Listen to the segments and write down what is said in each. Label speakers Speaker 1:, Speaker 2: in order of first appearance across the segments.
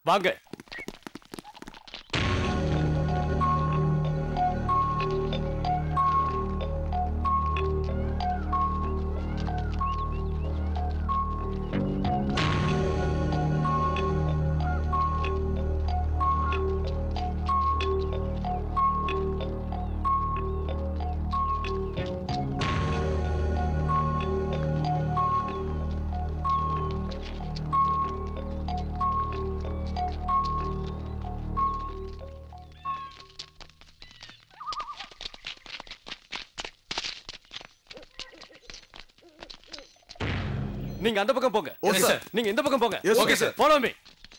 Speaker 1: வாங்க. நீங்க அந்த பக்கம் போங்க.
Speaker 2: Okay sir.
Speaker 1: நீங்க இந்த பக்கம் போங்க.
Speaker 2: Okay sir.
Speaker 1: Follow me.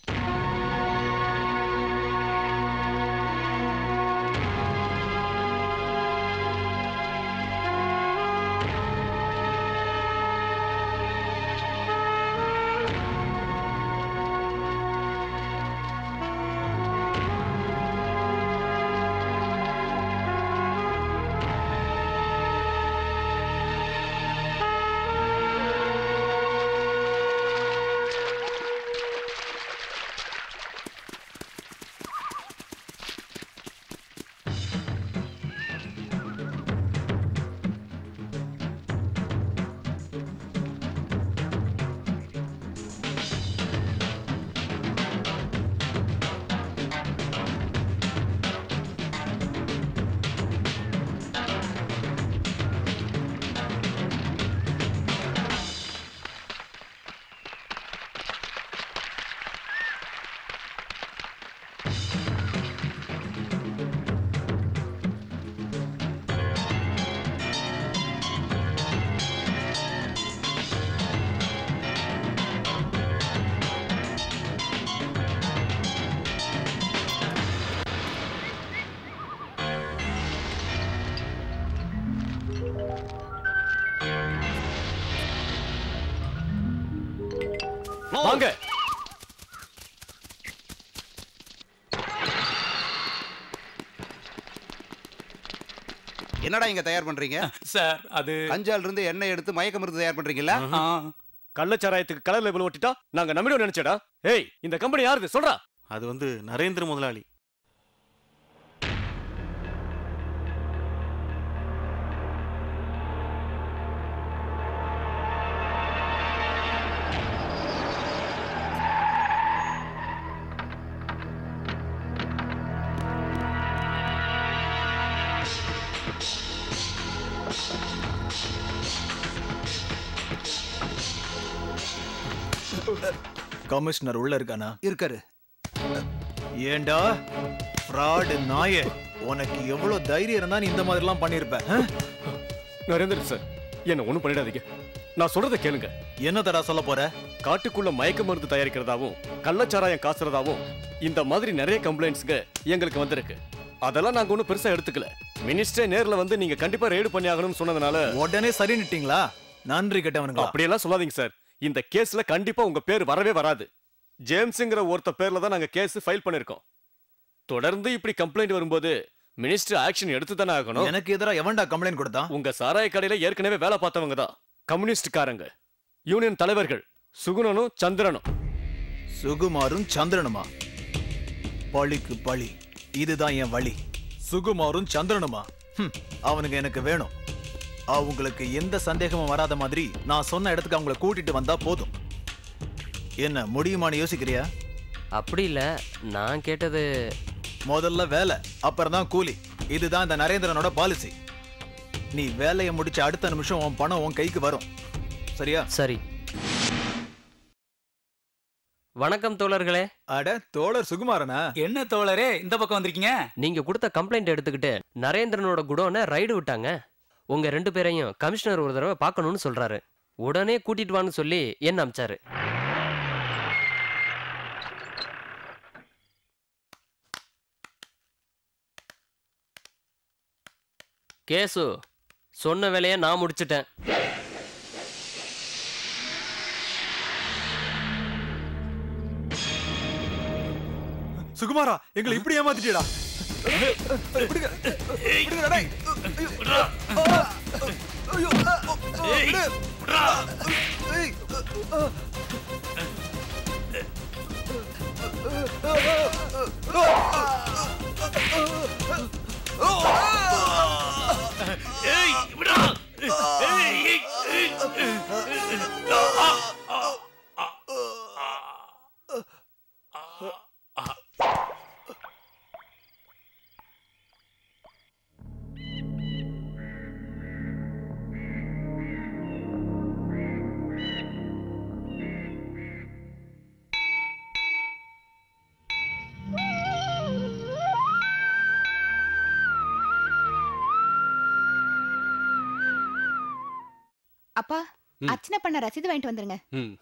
Speaker 1: வாங்க.
Speaker 2: என்னடா இங்க தயார் பண்றீங்க?
Speaker 3: சார் அது
Speaker 2: கஞ்சால இருந்து எண்ணெய் எடுத்து மயக்க மருந்து தயார் பண்றீங்களா?
Speaker 1: கள்ளச்சாராயத்துக்கு கலர் லேபிள் ஒட்டிட்டா நாங்க நம்பிடுவோம் நினைச்சடா. ஏய், இந்த கம்பெனி யாருது சொல்றா?
Speaker 4: அது நரேந்திர முதலாளி.
Speaker 5: கமிஷனர் உள்ள இருக்கானா?
Speaker 2: இருக்காரு.
Speaker 5: ஏண்டா ஃப்ராட் நாயே, உனக்கு எவ்வளவு தைரியம் இருந்தா நீ இந்த மாதிரி எல்லாம் பண்ணிருப்ப?
Speaker 1: நரேந்திரன் சார், என்ன ஒண்ணும் பண்ணிடாதீங்க. நான் சொல்றத கேளுங்க.
Speaker 5: என்ன தடா சொல்ல போற?
Speaker 1: காட்டுக்குள்ள மயக்க மருந்து தயாரிக்கிறதாவும் கள்ளச்சாராயம் காசுறதாவும் இந்த மாதிரி நிறைய கம்ப்ளைண்ட்ஸ்ங்க எங்களுக்கு வந்திருக்கு. அதெல்லாம் நாங்க ஒன்னும் பெருசா எடுத்துக்கல. மினிஸ்டரே நேர்ல வந்து நீங்க கண்டிப்பா ரெய்டு பண்ணி ஆகணும்னு சொன்னதுனால
Speaker 5: உடனே சரின்னுட்டீங்களா? நன்றி கெட்டவனுங்க.
Speaker 1: அப்படியெல்லாம் சொல்லாதீங்க சார். இந்த கேஸ்ல கண்டிப்பா உங்க பேர் வரவே வராது. ஜேம்ஸ்ங்கிற ஒருத்த பேர்ல தான் நாங்க கேஸ் ஃபைல் பண்ணிருக்கோம். தொடர்ந்து இப்படி கம்ப்ளைண்ட் வரும்போது மினிஸ்டர் ஆக்ஷன் எடுத்து தானே ஆகணும்.
Speaker 5: எனக்கு எதிராக எவன்டா கம்ப்ளைண்ட் கொடுத்தா?
Speaker 1: உங்க சாராய கடையில ஏற்கனவே வேலை பார்த்தவங்க தான். கம்யூனிஸ்ட்காரங்க, யூனியன் தலைவர்கள் சுகுணனும் சந்திரனும்.
Speaker 5: சுகுமாரும் சந்திரனுமா? பழிக்கு பழி. இதுதான் என் வழி. சுகுமாரும் சந்திரனுமா? அவனுங்க எனக்கு வேணும். அவங்களுக்கு எந்த சந்தேகமும் வராத மாதிரி நான் சொன்ன இடத்துக்கு அவங்கள கூட்டிட்டு வந்தா போதும். என்ன முடியுமான்னு யோசிக்கிறியா?
Speaker 6: அப்படி இல்ல, நான் கேட்டது
Speaker 5: முதல்ல வேலை, அப்புறம் தான் கூலி. இதுதான் இந்த நரேந்திரனோட பாலிசி. நீ வேலையை முடிச்ச அடுத்த நிமிஷம் உன் பணம் உன் கைக்கு வரும். சரியா?
Speaker 6: சரி. வணக்கம் தோழர்களே.
Speaker 5: அட, தோழர் சுகுமாரனா?
Speaker 3: என்ன தோழரே இந்த பக்கம் வந்திருக்கீங்க?
Speaker 6: நீங்க கொடுத்த கம்ப்ளைண்ட் எடுத்துக்கிட்டு நரேந்திரனோட குடோனை ரைடு விட்டாங்க. உங்க 2 பேரையும் கமிஷனர் ஒரு தடவை பார்க்கணும்னு சொல்றாரு. உடனே கூட்டிட்டு வான்னு சொல்லி என்ன அமிச்சாரு. கேசு, சொன்ன வேலையை நான் முடிச்சிட்டேன்.
Speaker 5: சுகுமாரா, எங்களை இப்படி ஏமாத்திட்டியடா.
Speaker 7: அப்பா, அர்ச்சனை பண்ண ரசீது வாங்கிட்டு வந்துருங்க.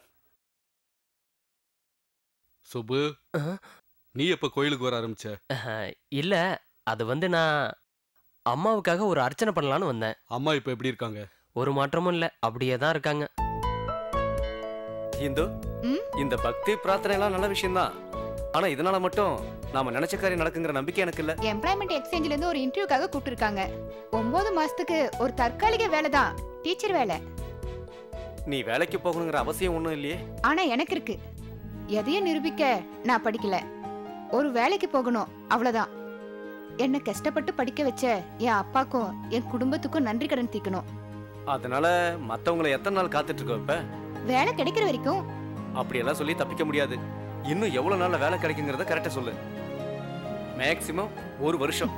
Speaker 8: சுப்பு, நீ எப்ப கோயிலுக்கு வர ஆரம்பிச்ச?
Speaker 6: இல்ல, அது வந்து நான் அம்மாவுக்காக ஒரு அர்ச்சனை பண்ணலான்னு வந்தேன்.
Speaker 8: அம்மா இப்ப எப்படி இருக்காங்க?
Speaker 6: ஒரு மாற்றமும் இல்ல, அப்படியே தான் இருக்காங்க.
Speaker 1: இந்து, இந்த பக்தி பிரார்த்தனை எல்லாம் நல்ல விஷயம்தான். ஆனா இதனால மட்டும் நாம நினைச்ச காரியம் நடக்குங்கிற நம்பிக்கை எனக்கு இல்ல.
Speaker 7: எம்ப்ளாய்மெண்ட் எக்ஸ்சேஞ்சில இருந்து ஒரு இன்டர்வியூக்காக கூப்பிட்டுருக்காங்க. 9 மாசத்துக்கு ஒரு தற்காலிக வேலை தான், டீச்சர் வேலை.
Speaker 1: நீ வேலைக்கு போகணுங்கிற அவசியம் ஒண்ணும் இல்லையே.
Speaker 7: ஆனா எனக்கு இருக்கு. எதையும் நிரூபிக்க நான் படிக்கல. ஒரு வேலைக்கு போகணும், அவ்வளவுதான். என்ன கஷ்டப்பட்டு படிக்க வச்ச என் அப்பாக்கும் என் குடும்பத்துக்கும் நன்றி கடன் தீக்கணும்.
Speaker 1: அதனால மத்தவங்களை எத்தனை நாள் காத்துட்டு இருக்க வைப்ப?
Speaker 7: வேலை கிடைக்கிற வரைக்கும்.
Speaker 1: அப்படியெல்லாம் சொல்லி தப்பிக்க முடியாது. இன்னும் எவ்வளவு நாள்ல வேலை கிடைக்குங்கிறத கரெக்டா சொல்லு. மேக்ஸிமம் 1 வருஷம்.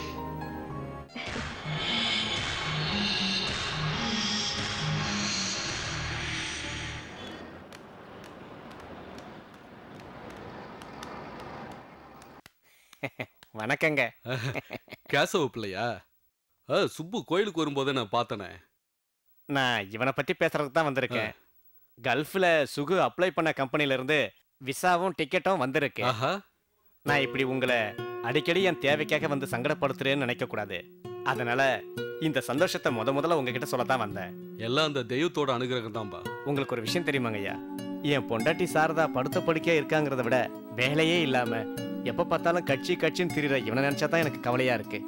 Speaker 1: வணக்கங்க.
Speaker 8: கேசவ பிள்ளையா? சுப்பு கோயிலுக்கு வரும்போதே நான் பார்த்தனே.
Speaker 1: நான் இவனை பத்தி பேசுறதுக்கு தான் வந்திருக்கேன். கல்ஃப்ல சுகு அப்ளை பண்ண கம்பெனில இருந்து விசாவும் டிக்கெட்டும் வந்திருக்கு. நான் இப்படி உங்களை அடிக்கடி என் தேவைக்காக வந்து சங்கடப்படுத்துறேன்னு நினைக்க கூடாது. அதனால இந்த சந்தோஷத்தை முதல்ல உங்ககிட்ட சொல்லத்தான் வந்தேன்.
Speaker 8: எல்லாம் அந்த தெய்வத்தோட அனுகிரகம் தான்பா.
Speaker 1: உங்களுக்கு ஒரு விஷயம் தெரியுமாங்க ஐயா? என் பொண்டாட்டி சாரதா படுத்த படுக்கையா இருக்காங்கிறத விட வேலையே இல்லாம எப்ப பார்த்தாலும் கட்சின்னு திரிற இவனை நினைச்சாதான் எனக்கு கவலையா இருக்கு.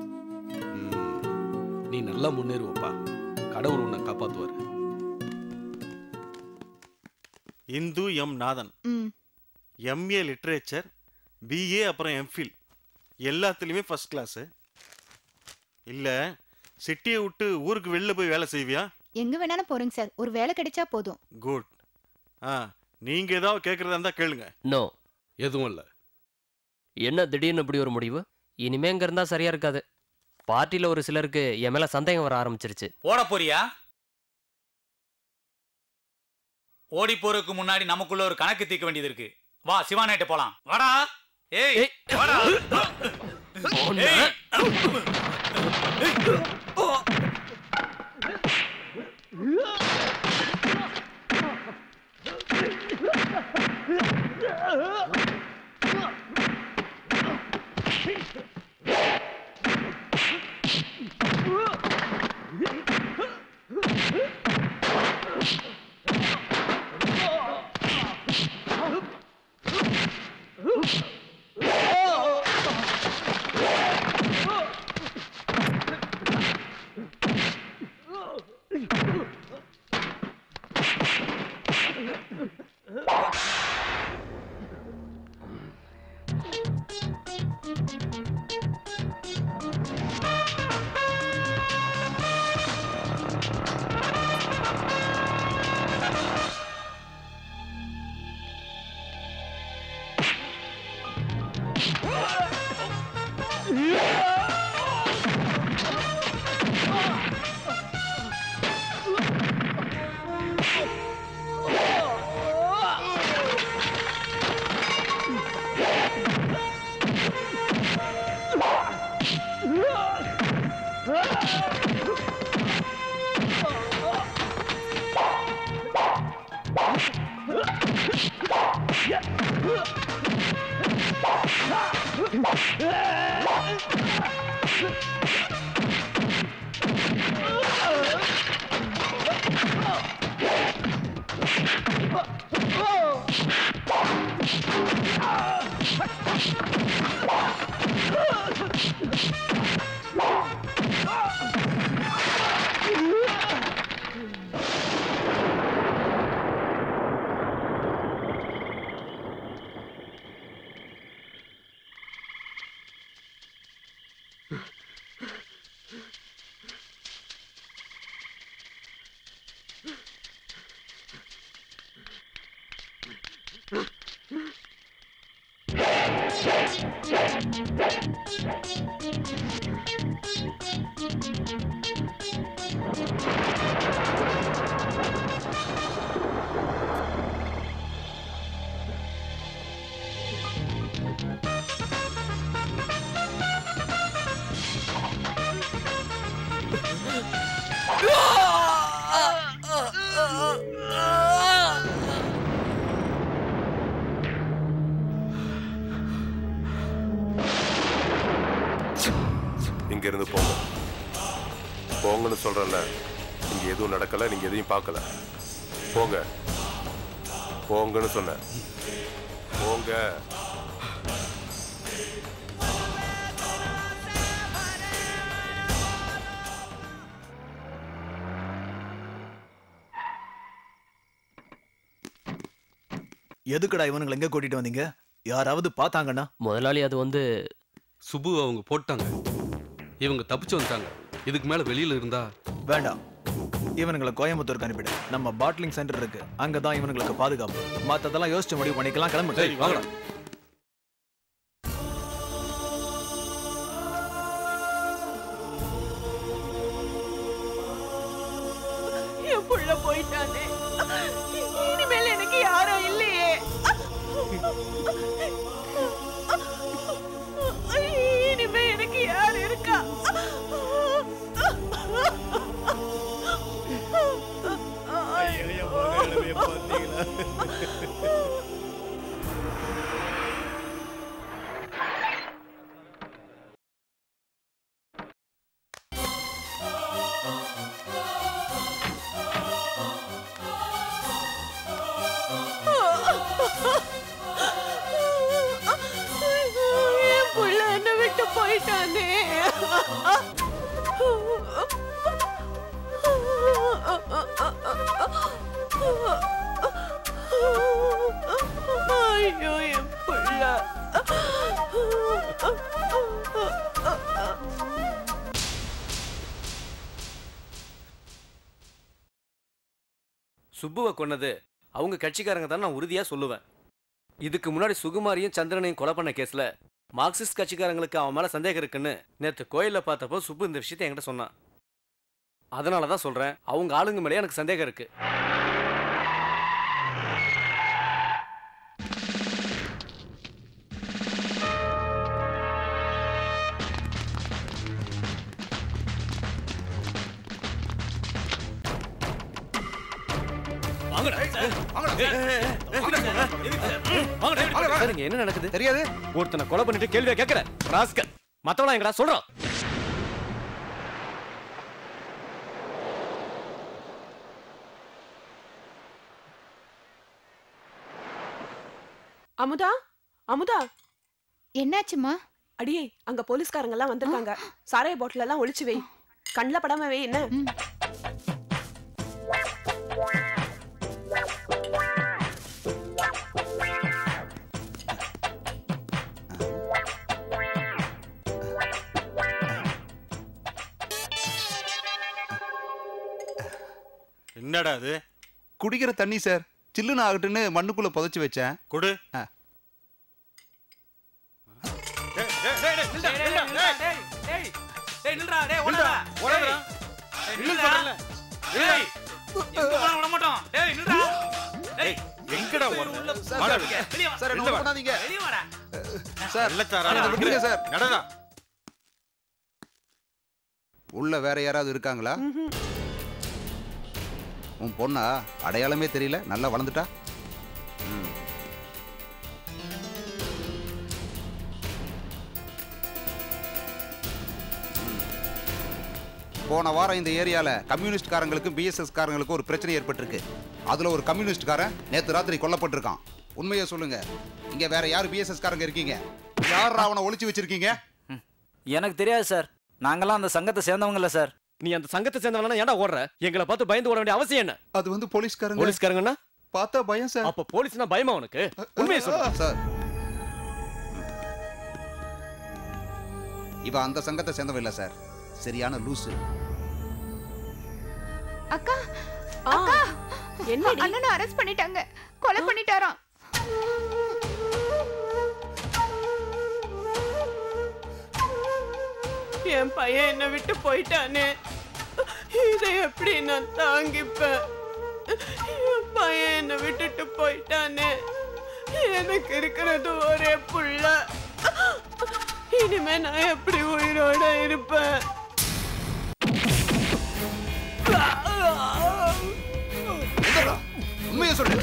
Speaker 8: நீ நல்லா முன்னேறுவப்பா. கடவுள் உன்னை காப்பாத்துவாரு.
Speaker 4: Indhu M Nathan, MA literature, BA, அப்புறம் எம்ஃபில், எல்லாத்துலேயுமே ஃபர்ஸ்ட் கிளாஸு. இல்லை சிட்டியை விட்டு ஊருக்கு வெளில போய் வேலை செய்வியா?
Speaker 7: எங்க வேணாலும் போறேங்க சார், ஒரு வேலை கிடைச்சா போதும்.
Speaker 4: குட். நீங்கள் ஏதாவது கேட்குறதா இருந்தால் கேளுங்க.
Speaker 6: நோ,
Speaker 8: எதுவும் இல்லை.
Speaker 6: என்ன திடீர்னு இப்படி ஒரு முடிவு? இனிமே இங்க இருந்தா சரியா இருக்காது. பார்ட்டில ஒரு சிலருக்கு என் மேல சந்தேகம் வர ஆரம்பிச்சிருச்சு.
Speaker 3: ஓட போறியா? ஓடி போறதுக்கு முன்னாடி நமக்குள்ள ஒரு கணக்கு தீர்க்க வேண்டியது இருக்கு. வா சிவானேட்ட போலாம். வாடா. ஏய் வாடா.
Speaker 9: இங்க இருந்து போங்க. போங்கன்னு சொல்றேன்ல. இங்க எதுவும் நடக்கல, நீங்க எதையும் பார்க்கல. போங்க. போங்கன்னு சொன்னேன். போங்க.
Speaker 5: எதுக்குடா இவனுங்களை எங்க கூட்டிட்டு வந்தீங்க? யாராவது பார்த்தாங்கன்னா?
Speaker 6: முதலாளி அது வந்து
Speaker 8: சுபு அவங்க போட்டாங்க. இவங்க தப்பிச்சு வந்துட்டாங்க. இதுக்கு மேல வெளியில இருந்தா
Speaker 5: வேண்டாம். இவனுங்களை கோயம்புத்தூருக்கு அனுப்பிடு. நம்ம பாட்லிங் சென்டர் இருக்கு, அங்கதான் இவனுங்களுக்கு பாதுகாப்பு. மத்ததெல்லாம் யோசிச்சு முடிவு பண்ணிக்கலாம். கிளம்பு.
Speaker 8: சரி வாங்கடா.
Speaker 10: என் புள்ள போயிட்டானே. இனிமேல் எனக்கு யாரும் இல்லையே. இனிமே எனக்கு யார் இருக்கா? என் புள்ள என்ன விட்டு போயிட்டானே. ஐயோ என் புள்ள.
Speaker 1: சுப்புவை கொன்னது அவங்க கட்சிக்காரங்க தான் நான் உறுதியா சொல்லுவேன். இதுக்கு முன்னாடி சுகுமாரியும் சந்திரனையும் கொலை பண்ண கேஸ்ல மார்க்சிஸ்ட் கட்சிக்காரங்களுக்கு அவன் மேல சந்தேகம் இருக்குன்னு நேற்று கோயில்ல பார்த்தப்போ சுப்பு இந்த விஷயத்தை என்கிட்ட சொன்னான். அதனாலதான் சொல்றேன், அவங்க ஆளுங்க மேலே எனக்கு சந்தேகம் இருக்கு. என்ன நடக்குது
Speaker 2: தெரியாது.
Speaker 1: ஒருத்தனை கொலை பண்ணிட்டு கேள்வியா கேட்கற ராஸ்கல். மத்தவளா எங்கடா சொல்றான்?
Speaker 10: அமுதா, அமுதா,
Speaker 7: என்னாச்சுமா?
Speaker 10: அடியே அங்க போலீஸ்காரங்க எல்லாம் வந்திருக்காங்க. சாராய பாட்டில் எல்லாம் ஒளிச்சு வை. கண்ணுல படாம வை. என்ன?
Speaker 4: என்னடா அது?
Speaker 2: குடிக்கிற தண்ணி சார். சில்லுன்னு ஆகட்டுன்னு மண்ணுக்குள்ள புதைச்சு வச்சேன்.
Speaker 4: கொடு. எங்கடா
Speaker 2: உள்ள வேற யாராவது இருக்காங்களா? உன் பொண்ணா? அடையாளமே தெரியல. நல்லா வளர்ந்துட்டா. போன வாரம் இந்த ஏரியால கம்யூனிஸ்ட் காரங்களுக்கும் பிஎஸ்எஸ் காரங்களுக்கும் ஒரு பிரச்சனை ஏற்பட்டிருக்கு. அதுல ஒரு கம்யூனிஸ்ட் காரன் நேத்து ராத்திரி கொல்லப்பட்டிருக்கான். உண்மையை சொல்லுங்க, இங்க வேற யாரு பிஎஸ்எஸ் காரங்க இருக்கீங்க? யார் அவனை ஒளிச்சு வச்சிருக்கீங்க?
Speaker 11: எனக்கு தெரியாது சார். நாங்கெல்லாம் அந்த சங்கத்தை சேர்ந்தவங்க இல்ல சார்.
Speaker 1: நீ அந்த சங்கத்தை சேர்ந்தவனா ஏன்டா ஓடுற? எங்களை பார்த்து பயந்து ஓட வேண்டிய அவசியம் என்ன?
Speaker 2: அது வந்து போலீஸ்காரங்க.
Speaker 1: போலீஸ்காரங்கன்னா
Speaker 2: பார்த்தா பயம் சார்.
Speaker 1: அப்ப போலீஸ்னா பயமா உனக்கு? உண்மையை சொல்லு
Speaker 2: சார். இவ அந்த சங்கத்தை சேர்ந்தவ இல்ல சார். சரியான லூசு.
Speaker 7: அக்கா, அக்கா, என்னடி? அண்ணனை அரெஸ்ட் பண்ணிட்டாங்க. கொலை பண்ணிட்டாராம்.
Speaker 10: என் பையன் என்னை விட்டு போயிட்டானே, இதை எப்படி நான் தாங்கிப்பேன்? என் பையன் என்னை விட்டுட்டு போயிட்டானே, எனக்கு இருக்கிறது ஒரே புள்ள. இனிமே நான் எப்படி உயிரோட இருப்பேன்?
Speaker 2: உண்மையை சொல்லு.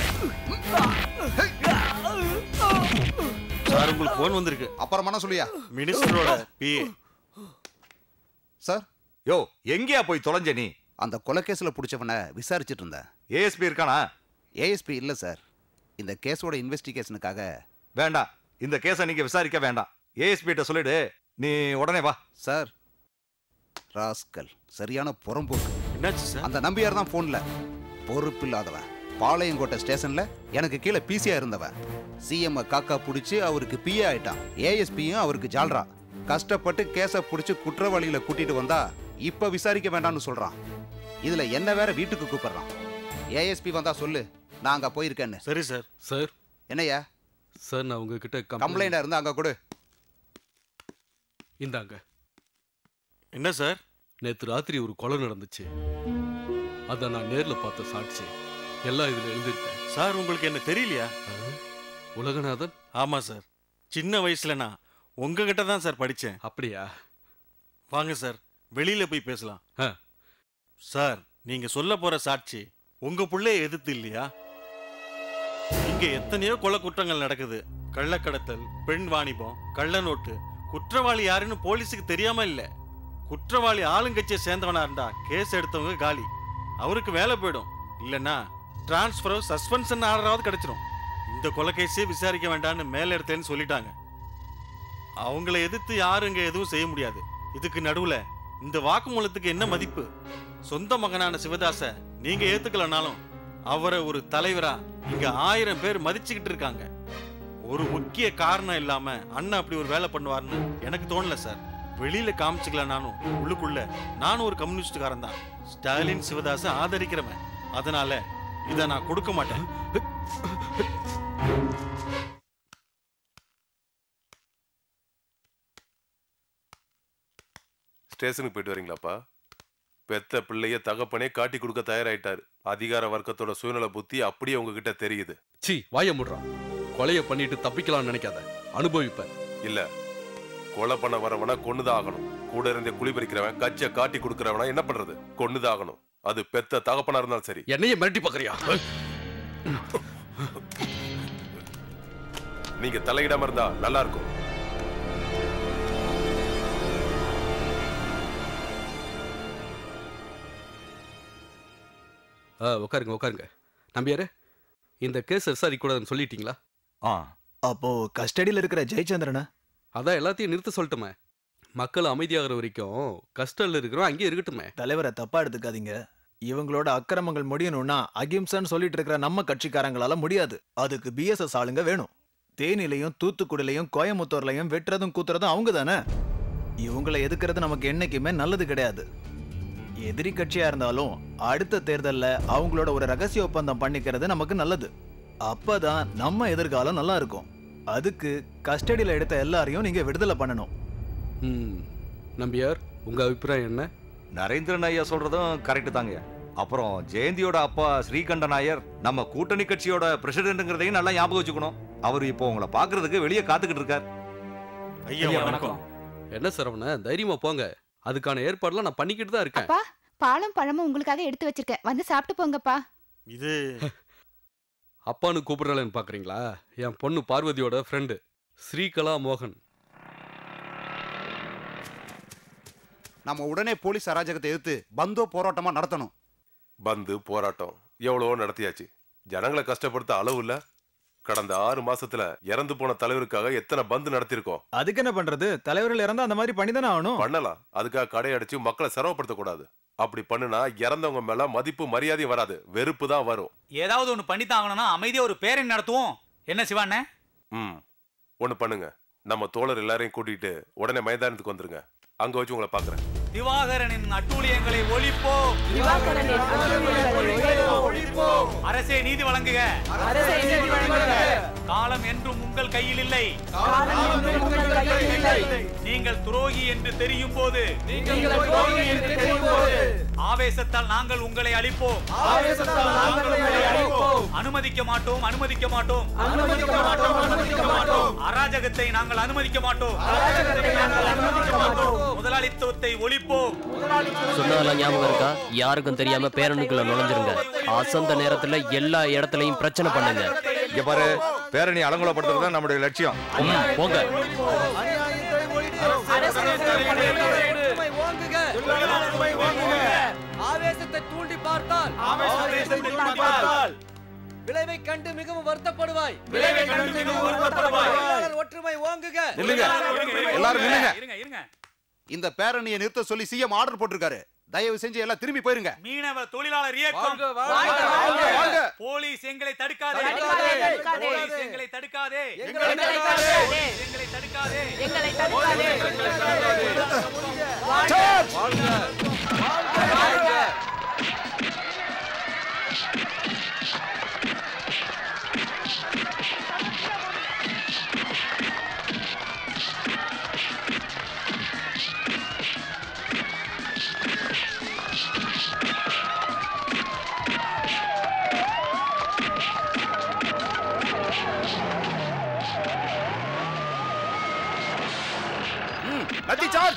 Speaker 4: சார் உங்களுக்கு போன் வந்திருக்கு.
Speaker 2: அப்புறமா சொல்லியா?
Speaker 4: மினிஸ்டரோட பிஏ.
Speaker 2: சார்.
Speaker 12: யோ, எங்கேயா போய் தொலைஞ்ச நீ?
Speaker 2: அந்த கொலைகேஸ்ல பிடிச்சவனை விசாரிச்சுட்டு இருந்தேன்.
Speaker 12: ஏஎஸ்பி இருக்கானா?
Speaker 2: ஏஎஸ்பி இல்ல சார். இந்த கேஸோட இன்வெஸ்டிகேஷனுக்காக.
Speaker 12: வேண்டாம், இந்த கேஸை நீங்க விசாரிக்க வேண்டாம். ஏஎஸ்பி கிட்ட சொல்லிடு, நீ உடனே வா.
Speaker 2: சார், ராஸ்கல் சரியான புறம்போக்கு.
Speaker 4: என்னாச்சு சார்?
Speaker 2: அந்த நம்பியார் தான் போன்ல பொறுப்பில்லாதவன். பாளையங்கோட்டை ஸ்டேஷன்ல எனக்கு கீழே பிசியா இருந்தவன் சிஎம் காக்கா பிடிச்சி அவருக்கு பிஏ ஆயிட்டான். ஏஎஸ்பியும் அவருக்கு ஜால்ரா. கஷ்டப்பட்டு கேஸை பிடிச்சி குற்றவாளிகளை கூட்டிட்டு வந்தா இப்ப விசாரிக்க வேண்டாம்னு சொல்றான். இதுல என்ன வேற வீட்டுக்கு கூப்பிடுறான். ஏஎஸ்பி வந்தா சொல்லு, நான் அங்க போயிருக்கேன்னு.
Speaker 4: சரி சார்.
Speaker 8: சார்
Speaker 2: என்னையா?
Speaker 8: சார் நான் உங்ககிட்ட
Speaker 2: கம்ப்ளைண்டா இருந்தா அங்க கொடு.
Speaker 8: இந்தாங்க.
Speaker 4: என்ன சார்?
Speaker 8: நேத்து ராத்திரி ஒரு கொலை நடந்துச்சு. அத நான் நேர்ல பார்த்த சாட்சி. எல்லாம் இதுல எழுதிருக்கேன்.
Speaker 4: சார் உங்களுக்கு என்ன தெரியலையா?
Speaker 8: உலகநாதன்?
Speaker 4: ஆமா சார். சின்ன வயசுல நான் உங்ககிட்ட தான் சார் படிச்சேன்.
Speaker 8: அப்படியா?
Speaker 4: வாங்க சார், வெளியில போய் பேசலாம். சார், நீங்க சொல்ல போற சாட்சி உங்க புள்ளைய எதிர்த்து இல்லையா? இங்க எத்தனையோ கொலை குற்றங்கள் நடக்குது. கள்ளக்கடத்தல், பெண் வாணிபம், கள்ள நோட்டு. குற்றவாளி யாருன்னு போலீஸுக்கு தெரியாம இல்ல. குற்றவாளி ஆளுங்கட்சியை சேர்ந்தவனா இருந்தா கேஸ் எடுத்தவங்க காலி, அவருக்கு வேலை போயிடும். இல்லைன்னா டிரான்ஸ்பரோ சஸ்பென்ஷன் ஆர்டராவது கிடைச்சிடும். இந்த கொலை கேஸே விசாரிக்க வேண்டாம்னு மேல இடத்துலன்னு சொல்லிட்டாங்க. அவங்கள எதிர்த்து யாரும் இங்க எதுவும் செய்ய முடியாது. இதுக்கு நடுவுல இந்த வாக்குமூலத்துக்கு என்ன மதிப்பு? சொந்த மகனான சிவதாச நீங்க ஏத்துக்கலனாலும் அவரை ஒரு தலைவரா இங்க 1000 பேர் மதிச்சுக்கிட்டு இருக்காங்க. ஒரு முக்கிய காரணம் இல்லாம அண்ணன் அப்படி ஒரு வேலை பண்ணுவார்னு எனக்கு தோணல சார். வெளியில காமிச்சுக்கலனாலும் உள்ளுக்குள்ள நானும் ஒரு கம்யூனிஸ்டுக்காரன் தான். ஸ்டாலின் சிவதாச ஆதரிக்கிறவன். அதனால இதை நான் கொடுக்க மாட்டேன்.
Speaker 9: ஸ்டேஷனுக்கு போயிட்டு வரீங்களாப்பா? பெத்த பிள்ளைய தகப்பனே காட்டி கொடுக்க தயாராயிட்டாரு. அதிகார வர்க்கத்தோட சுயநல புத்தி அப்படியே உங்ககிட்ட தெரியுது.
Speaker 8: சீ, வாய முடுறான். கொலையை பண்ணிட்டு தப்பிக்கலாம்னு நினைக்காத, அனுபவிப்ப.
Speaker 9: இல்ல, கொலை பண்ண வரவனா கொன்னுதான் ஆகணும். கூட இருந்தே குழி பறிக்கிறவன், கச்சை காட்டி கொடுக்கறவனா என்ன பண்றது? கொன்னுதான் ஆகணும். அது பெத்த தகப்பனா இருந்தாலும் சரி.
Speaker 8: என்னைய மிரட்டி பாக்குறியா?
Speaker 9: நீங்க தலையிடாம இருந்தா நல்லா இருக்கும்.
Speaker 8: உட்காருங்க உட்காருங்க. நம்பியாரு, இந்த கேஸ் விசாரிக்க கூடாதுன்னு சொல்லிட்டீங்களா?
Speaker 5: அப்போ கஸ்டடியில் இருக்கிற ஜெயச்சந்திரனா?
Speaker 8: அதான் எல்லாத்தையும் நிறுத்த சொல்லட்டுமே. மக்கள் அமைதியாகிற வரைக்கும் கஸ்டடியில் இருக்கிறோம், அங்கேயே இருக்கட்டுமே.
Speaker 5: தலைவரை தப்பா எடுத்துக்காதீங்க. இவங்களோட அக்கிரமங்கள் முடியணும்னா அகிம்சன்னு சொல்லிட்டு இருக்கிற நம்ம கட்சிக்காரங்களால முடியாது. அதுக்கு பிஎஸ்எஸ் ஆளுங்க வேணும். தேனிலையும் தூத்துக்குடிலையும் கோயம்புத்தூர்லையும் வெட்டுறதும் கூத்துறதும் அவங்க தானே. இவங்களை எதுக்கிறது நமக்கு என்னைக்குமே நல்லது கிடையாது. எதிரி கட்சியா இருந்தாலும் அடுத்த தேர்தல்ல அவங்களோட ஒரு ரகசிய ஒப்பந்தம் பண்ணிக்கிறது நமக்கு நல்லது. அப்பதான் நம்ம எதிர்காலம் நல்லா இருக்கும். அதுக்கு கஸ்டடியில எடுத்த எல்லாரையும் நீங்க விடுதலை பண்ணணும்.
Speaker 8: நம்பியார், உங்க அபிப்பிராயம் என்ன?
Speaker 12: நரேந்திரன் ஐயா சொல்றதும் கரெக்ட் தாங்க. அப்புறம் ஜெயந்தியோட அப்பா ஸ்ரீகண்டன் நாயர் நம்ம கூட்டணி கட்சியோட பிரசிடென்ட்ங்கிறதையும் நல்லா ஞாபகம் வச்சுக்கணும். அவர் இப்போ உங்களை பாக்குறதுக்கு வெளியே காத்துக்கிட்டு இருக்கார்.
Speaker 8: ஐயா வணக்கம். என்ன சரவண, தைரியமா போங்க. அதுக்கான ஏற்பாடுலாம் நான் பண்ணிக்கிட்டு தான் இருக்கேன்.
Speaker 7: அப்பா, பாலும் பழமும் உங்களுக்காக எடுத்து வச்சிருக்கேன், வந்து சாப்பிட்டு போங்கப்பா.
Speaker 8: இது அப்பான்னு கூப்பிடுறேன்னு பாக்குறீங்களா? என் பொண்ணு பார்வதியோட ஃப்ரெண்டு ஸ்ரீகலா மோகன்.
Speaker 2: நம்ம உடனே போலீஸ் அராஜகத்தை எதிர்த்து பந்தோ போராட்டமா நடத்தணும்.
Speaker 9: பந்து போராட்டம் எவ்வளவோ நடத்தியாச்சு. ஜனங்களை கஷ்டப்படுத்த அளவு இல்ல. கடந்த 6 மாசத்துல இறந்து போன தலைவருக்காக எத்தனை பந்து நடத்திருக்கோம்.
Speaker 5: அதுக்கு என்ன பண்றது? தலைவர்கள் இறந்தா அந்த மாதிரி பண்ணிதானே ஆகணும்.
Speaker 9: பண்ணலாம். அதுக்காக கடை அடிச்சு மக்களை சிரமப்படுத்த கூடாது. அப்படி பண்ணுனா இறந்தவங்க மேல மதிப்பு மரியாதை வராது, வெறுப்பு தான் வரும்.
Speaker 3: ஏதாவது ஒண்ணு பண்ணித்தான் ஆகணும்னா அமைதியா ஒரு பேரணி நடத்துவோம். என்ன சிவாண்ணே?
Speaker 9: ஒண்ணு பண்ணுங்க. நம்ம தோழர் எல்லாரையும் கூட்டிட்டு உடனே மைதானத்துக்கு வந்துருங்க. அங்க வச்சு உங்களை பாக்குறேன்.
Speaker 3: திவாகரனின் அட்டூழியங்களை ஒழிப்போம். அரசே நீதி வழங்குக. காலம் என்றும் உங்கள் கையில் இல்லை. நீங்கள் துரோகி என்று தெரியும் போது ஆவேசத்தால் நாங்கள் உங்களை அழிப்போம். அனுமதிக்க மாட்டோம், அனுமதிக்க மாட்டோம், அராஜகத்தை நாங்கள் அனுமதிக்க மாட்டோம். முதலாளித்துவத்தை ஒழிப்போம்.
Speaker 6: சொன்னதெல்லாம் ஞாபகம் இருக்கா? யாருக்கும் தெரியாம பேரணிக்குள்ள நுழைஞ்சிருங்க. அசந்த நேரத்துல எல்லா இடத்துலயும் பிரச்சனை பண்ணுங்க.
Speaker 12: இங்க பாரு, பேரணி அலங்கோலப்படுத்துறது தான் நம்முடைய லட்சியம்.
Speaker 6: போங்க.
Speaker 13: ஆவேசத்தை தூண்டி பார்த்தால் விளைவை கண்டு மிகவும் வருத்தப்படுவாய். ஒற்றுமை ஓங்குக.
Speaker 2: எல்லாரும் நில்லுங்க. இந்த பேரணியை நிறுத்த சொல்லி சிஎம் ஆர்டர் போட்டிருக்காரு. தயவு செஞ்சு எல்லாம் திரும்பி போயிருங்க.
Speaker 3: மீனவ தொழிலாளர் இயக்கம். போலீஸ் எங்களை தடுக்காதே. போலீஸ் எங்களை தடுக்காதே. எங்களை தடுக்காதே.
Speaker 2: Let the charge!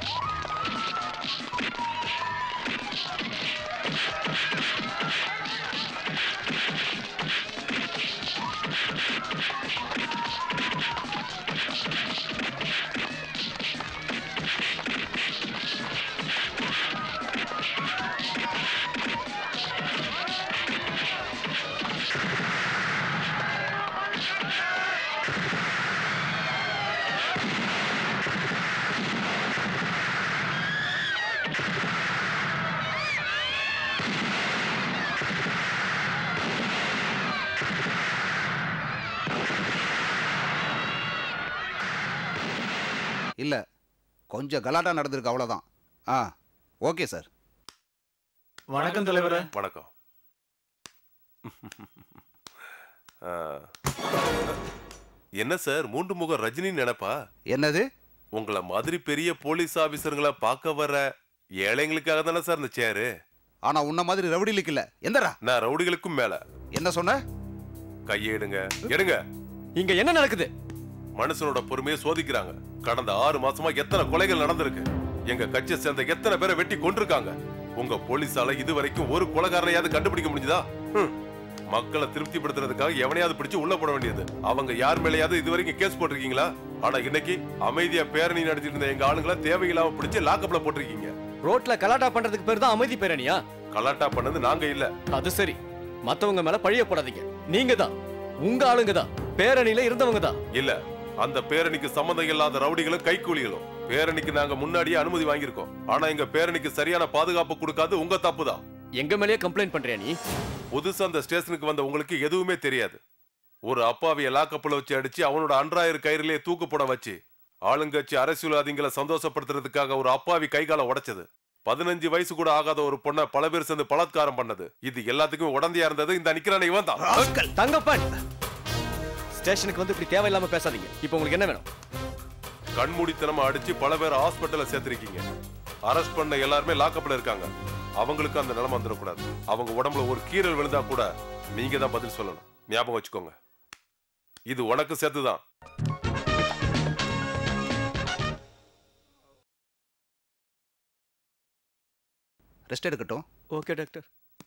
Speaker 2: இல்ல கொஞ்சம் கலாட்டா நடந்திருக்கு, அவ்வளவுதான். Okay sir.
Speaker 5: வணக்கம் தலைவரே.
Speaker 9: வணக்கம். என்ன சார் மூன்று முக ரஜினி நினைப்பா?
Speaker 2: என்னது?
Speaker 9: உங்களை மாதிரி பெரிய போலீஸ் ஆபீசருங்களை பார்க்க வர ஏழைங்களுக்காக தானே சார் இந்த சேரு.
Speaker 2: ஆனா உன்ன மாதிரி ரவுடிகளுக்கு இல்ல. எந்தடா?
Speaker 9: நான் ரவுடிகளுக்கும் மேல.
Speaker 2: என்ன சொன்ன?
Speaker 9: கையை எடுங்க. எடுங்க.
Speaker 1: இங்க என்ன நடக்குது?
Speaker 9: மனுஷனோட பொறுமையை சோதிக்கிறாங்க. கடந்த 6 மாசமா எத்தனை கொலைகள் நடந்திருக்கு. எங்க கட்சியை சேர்ந்த எத்தனை பேரை வெட்டி கொண்டிருக்காங்க. உங்க போலீஸால இதுவரைக்கும் ஒரு கொலைகாரனையாவது கண்டுபிடிக்க முடிஞ்சதா? மக்களை திருப்திப்படுத்துறதுக்காக எவனையாவது பிடிச்சு உள்ள போட வேண்டியது. அவங்க யார் மேலேயாவது இதுவரைக்கும் கேஸ் போட்டிருக்கீங்களா? ஆனா இன்னைக்கு அமைதியா பேரணி நடத்திட்டு இருந்த எங்க ஆளுங்களை தேவையில்லாம பிடிச்சு லாக்கப்ல போட்டிருக்கீங்க.
Speaker 1: ரோட்ல கலாட்டா பண்றதுக்கு பேர் தான் அமைதி பேரணியா?
Speaker 9: கலாட்டா பண்ணது நாங்க இல்ல.
Speaker 1: அது சரி, மத்தவங்க மேல பழிய போடாதீங்க. நீங்க தான், உங்க ஆளுங்க தான் பேரணியில இருந்தவங்க தான்.
Speaker 9: இல்ல, அந்த பேரணிக்கு சம்பந்தம் இல்லாத ரவுடிகளும் கைக்கூலிகளும். பேரணிக்கு நாங்க முன்னாடியே அனுமதி வாங்கியிருக்கோம். ஆனா எங்க பேரணிக்கு சரியான பாதுகாப்பு கொடுக்காது உங்க தப்பு தான்.
Speaker 1: எங்க மேலேயே கம்ப்ளைண்ட் பண்றியா நீ?
Speaker 9: புதுசா அந்த ஸ்டேஷனுக்கு வந்த உங்களுக்கு எதுவுமே தெரியாது. ஒரு அப்பாவிய லாக்கப்புல வச்சு அடிச்சு அவனோட அன்றாயிரம் கயிறிலேயே தூக்கு போட வச்சு ஆளுங்கட்சி அரசியல்வாதிகளை சந்தோஷப்படுத்துறதுக்காக ஒரு அப்பாவி கைகால உடைச்சது. 15 வயசு கூட ஆகாத ஒரு பொண்ணை பல பேர் சேர்ந்து பலாத்காரம் பண்ணது. இது எல்லாத்துக்கும் உடந்தையா இருந்தது இந்த நிக்கிறான இவன் தான்.
Speaker 1: தங்கப்பன், ஸ்டேஷனுக்கு வந்து இப்படி தேவையில்லாம பேசாதீங்க. இப்போ உங்களுக்கு என்ன வேணும்?
Speaker 9: கண்மூடித்தனமா அடிச்சு பல பேர் ஹாஸ்பிட்டல்ல சேர்த்திருக்கீங்க. அரெஸ்ட் பண்ண எல்லாருமே லாக்கப்ல இருக்காங்க. அவங்களுக்கு அந்த நிலைமை வந்துடக்கூடாது. அவங்க உடம்புல ஒரு கீறல் விழுந்தா கூட நீங்க தான் பதில் சொல்லணும். ஞாபகம் வச்சுக்கோங்க. இது உனக்கு சேர்த்துதான்.
Speaker 2: ரெஸ்ட் எடுக்கட்டும்.
Speaker 1: Okay doctor.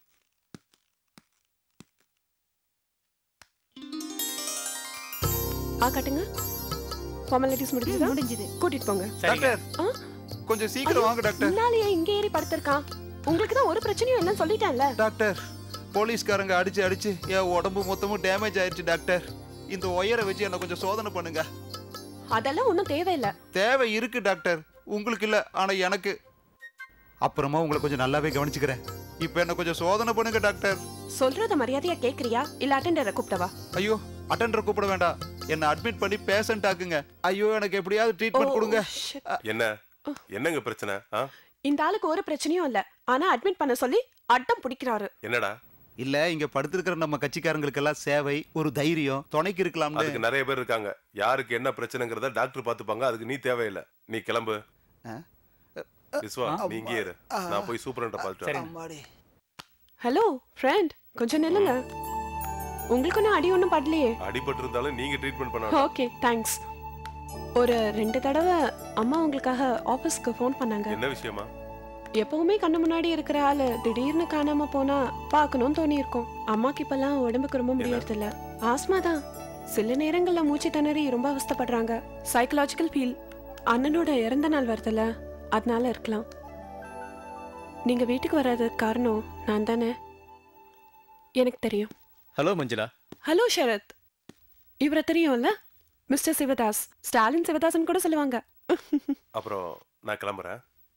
Speaker 10: காட்டுங்க. ஃபார்மாலிட்டிஸ் முடிஞ்சது. கூட்டிட்டு போங்க.
Speaker 2: டாக்டர் கொஞ்சம் சீக்கிரம் வாங்க டாக்டர்.
Speaker 10: முன்னாலேயே இங்க ஏறி படுத்திருக்கான். உங்களுக்கு தான் ஒரு பிரச்சனையும் இல்லைன்னு சொல்லிட்டேன்ல.
Speaker 2: டாக்டர், போலீஸ்காரங்க அடிச்சு என் உடம்பு மொத்தமும் டேமேஜ் ஆயிடுச்சு டாக்டர். இந்த ஒயரை வச்சு என்ன கொஞ்சம் சோதனை பண்ணுங்க.
Speaker 10: அதெல்லாம் ஒன்றும் தேவையில்லை.
Speaker 2: தேவை இருக்கு டாக்டர், உங்களுக்கு இல்ல, ஆனா எனக்கு. அப்புறமா உங்களை கொஞ்சம் நல்லாவே கவனிச்சுக்கிறேன். இப்ப என்ன கொஞ்சம் சோதனை பண்ணுங்க டாக்டர்.
Speaker 10: சொல்றத மரியாதையா கேக்குறியா இல்ல அட்டெண்டரை கூப்பிட்டவா?
Speaker 2: ஐயோ, அட்டெண்டரை கூப்பிட வேண்டாம். என்ன அட்மிட் பண்ணி பேஷண்ட் ஆக்குங்க. ஐயோ, எனக்கு எப்படியாவது ட்ரீட்மெண்ட் கொடுங்க.
Speaker 9: என்னங்க பிரச்சனை?
Speaker 10: இந்த ஆளுக்கு ஒரு பிரச்சனையும் இல்ல, ஆனா அட்மிட் பண்ண சொல்லி அட்டம் பிடிக்கிறாரு.
Speaker 9: என்னடா?
Speaker 2: இல்ல இங்க படுத்திருக்கிற நம்ம கட்சிக்காரங்களுக்கு எல்லாம் சேவை, ஒரு தைரியம், துணைக்கு இருக்கலாம்.
Speaker 9: அதுக்கு நிறைய பேர் இருக்காங்க. யாருக்கு என்ன பிரச்சனைங்கிறத டாக்டர் பாத்துப்பாங்க. அதுக்கு நீ தேவையில்லை. நீ கிளம்பு. விஸ்வா, நீ இங்கே இரு. நான் போய் சூப்பரண்ட பார்த்துட்டு.
Speaker 10: ஹலோ ஃப்ரெண்ட், கொஞ்சம் நில்லுங்க. உங்களுக்கு நான் அடி ஒன்றும் படலையே.
Speaker 9: அடிபட்டு இருந்தாலும் நீங்க ட்ரீட்மெண்ட் பண்ணணும்.
Speaker 10: Okay thanks. ஒரு 2 தடவை அம்மா உங்களுக்காக ஆபீஸ்க்கு ஃபோன் பண்ணாங்க.
Speaker 9: என்ன விஷயமா?
Speaker 10: எப்பவுமே கண்ணு முன்னாடி இருக்கிற ஆளு திடீர்னு காணாம போனா பார்க்கணும்னு தோணி இருக்கும். அம்மாக்கு இப்பெல்லாம் உடம்புக்கு ரொம்ப முடியறது இல்ல. ஆஸ்மா தான். சில நேரங்கள்ல மூச்சு திணறி ரொம்ப அவஸ்தைப்படுறாங்க. Psychological feel. அண்ணனோட இறந்த நாள் வருதுல்ல, அதனால இருக்கலாம். நீங்க வீட்டுக்கு வராததுக்கு காரணம் நான் தானே? எனக்கு தெரியும்.
Speaker 1: ஹலோ மஞ்சுளா.
Speaker 10: ஹலோ ஷரத். இவரை தெரியும்ல? மிஸ்டர் சிவதாஸ். ஸ்டாலின் சிவதாசன் கூட சொல்லுவாங்க.
Speaker 9: அப்புறம் நான் கிளம்புறேன்.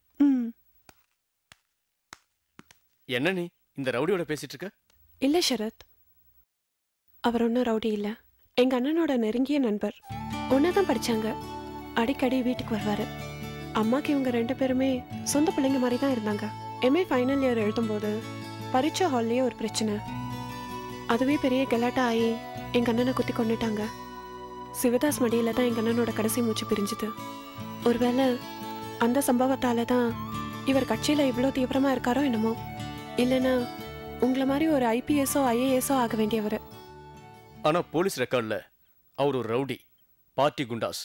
Speaker 1: என்ன நீ இந்த ரவுடியோட பேசிட்டு இருக்க?
Speaker 10: இல்ல ஷரத், அவர் ஒன்றும் ரவுடி இல்ல. எங்க அண்ணனோட நெருங்கிய நண்பர். ஒன்னாதான் படிச்சாங்க. அடிக்கடி வீட்டுக்கு வருவாரு. அம்மாக்கு இவங்க 2 பேருமே சொந்த பிள்ளைங்க மாதிரி தான் இருந்தாங்க. MA ஃபைனல் இயர் எழுதும்போது பரீட்சை ஹால்லேயே ஒரு பிரச்சனை. அதுவே பெரிய கலாட்டா ஆகி எங்க அண்ணனை குத்தி கொண்டுட்டாங்க. சிவதாஸ் மடியில தான் எங்க அண்ணனோட கடைசி மூச்சு பிரிஞ்சுது. ஒருவேளை அந்த சம்பவத்தால தான் இவர் கட்சியில இவ்வளோ தீவிரமா இருக்காரோ என்னமோ. இல்லைன்னா உங்களை மாதிரி ஒரு IPSஓ IASஓ ஆக வேண்டியவர்.
Speaker 1: ஆனா போலீஸ் ரெக்கார்ட்ல அவர் ஒரு ரவுடி, பார்ட்டி குண்டாஸ்.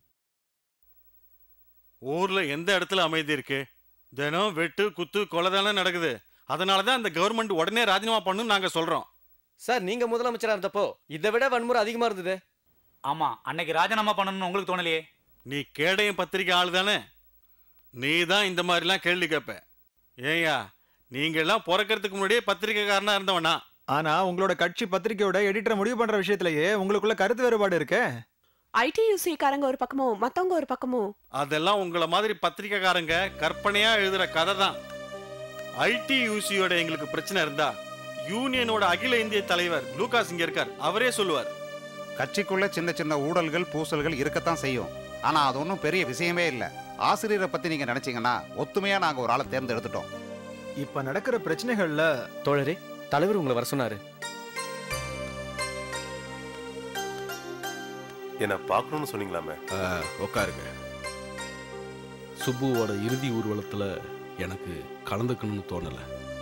Speaker 4: ஊர்ல எந்த இடத்துல அமைதி இருக்கு? தினம் வெட்டு குத்து கொலை தானே நடக்குது. அதனாலதான் அந்த கவர்மெண்ட் உடனே ராஜினாமா பண்ணு நாங்க சொல்றோம்.
Speaker 1: சார், நீங்க முதலமைச்சரா இருந்தப்போ இதை விட வன்முறை அதிகமா இருந்தது.
Speaker 3: ஆமா, அன்னைக்கு ராஜினாமா பண்ணணும்னு உங்களுக்கு தோணலையே?
Speaker 4: நீ கேடயம் பத்திரிக்கை ஆளு தானே? நீ தான் இந்த மாதிரிலாம் கேள்வி கேட்ப. ஏயா, நீங்க எல்லாம் பிறக்கிறதுக்கு முன்னாடியே பத்திரிக்கைக்காரனா இருந்தவனா?
Speaker 5: ஆனா உங்களோட கட்சி பத்திரிக்கையோட எடிட்டரை முடிவு பண்ற விஷயத்திலேயே உங்களுக்குள்ள கருத்து வேறுபாடு இருக்கு.
Speaker 10: ITUC காரங்க ஒரு பக்கமும் மத்தவங்க ஒரு பக்கமும்.
Speaker 4: அதெல்லாம் உங்கள மாதிரி பத்திரிக்கைக்காரங்க கற்பனையா எழுதுற கதை தான். ITUCயோட எங்களுக்கு பிரச்சனை இருந்தா யூனியனோட அகில இந்திய தலைவர் லூகாஸ் இங்க இருக்கார், அவரே சொல்லுவார்.
Speaker 2: கட்சிக்குள்ள சின்ன சின்ன ஊழல்கள் பூசல்கள் இருக்கத்தான் செய்யும். ஆனா அது ஒன்றும் பெரிய விஷயமே இல்லை. ஆசிரியரை பத்தி நீங்க நினைச்சீங்கன்னா ஒத்துமையா நாங்க ஒரு ஆளை தேர்ந்தெடுத்துட்டோம்.
Speaker 5: இப்ப நடக்கிற பிரச்சனைகள்ல
Speaker 1: தோழரே, தலைவர் உங்களை வர சொன்னாரு.
Speaker 9: என்ன பார்க்கணும்னு சொன்னீங்களாமே?
Speaker 8: உட்காருங்க. சுப்புவோட இறுதி ஊர்வலத்துல எனக்கு கலந்துக்கணும்னு தோணல.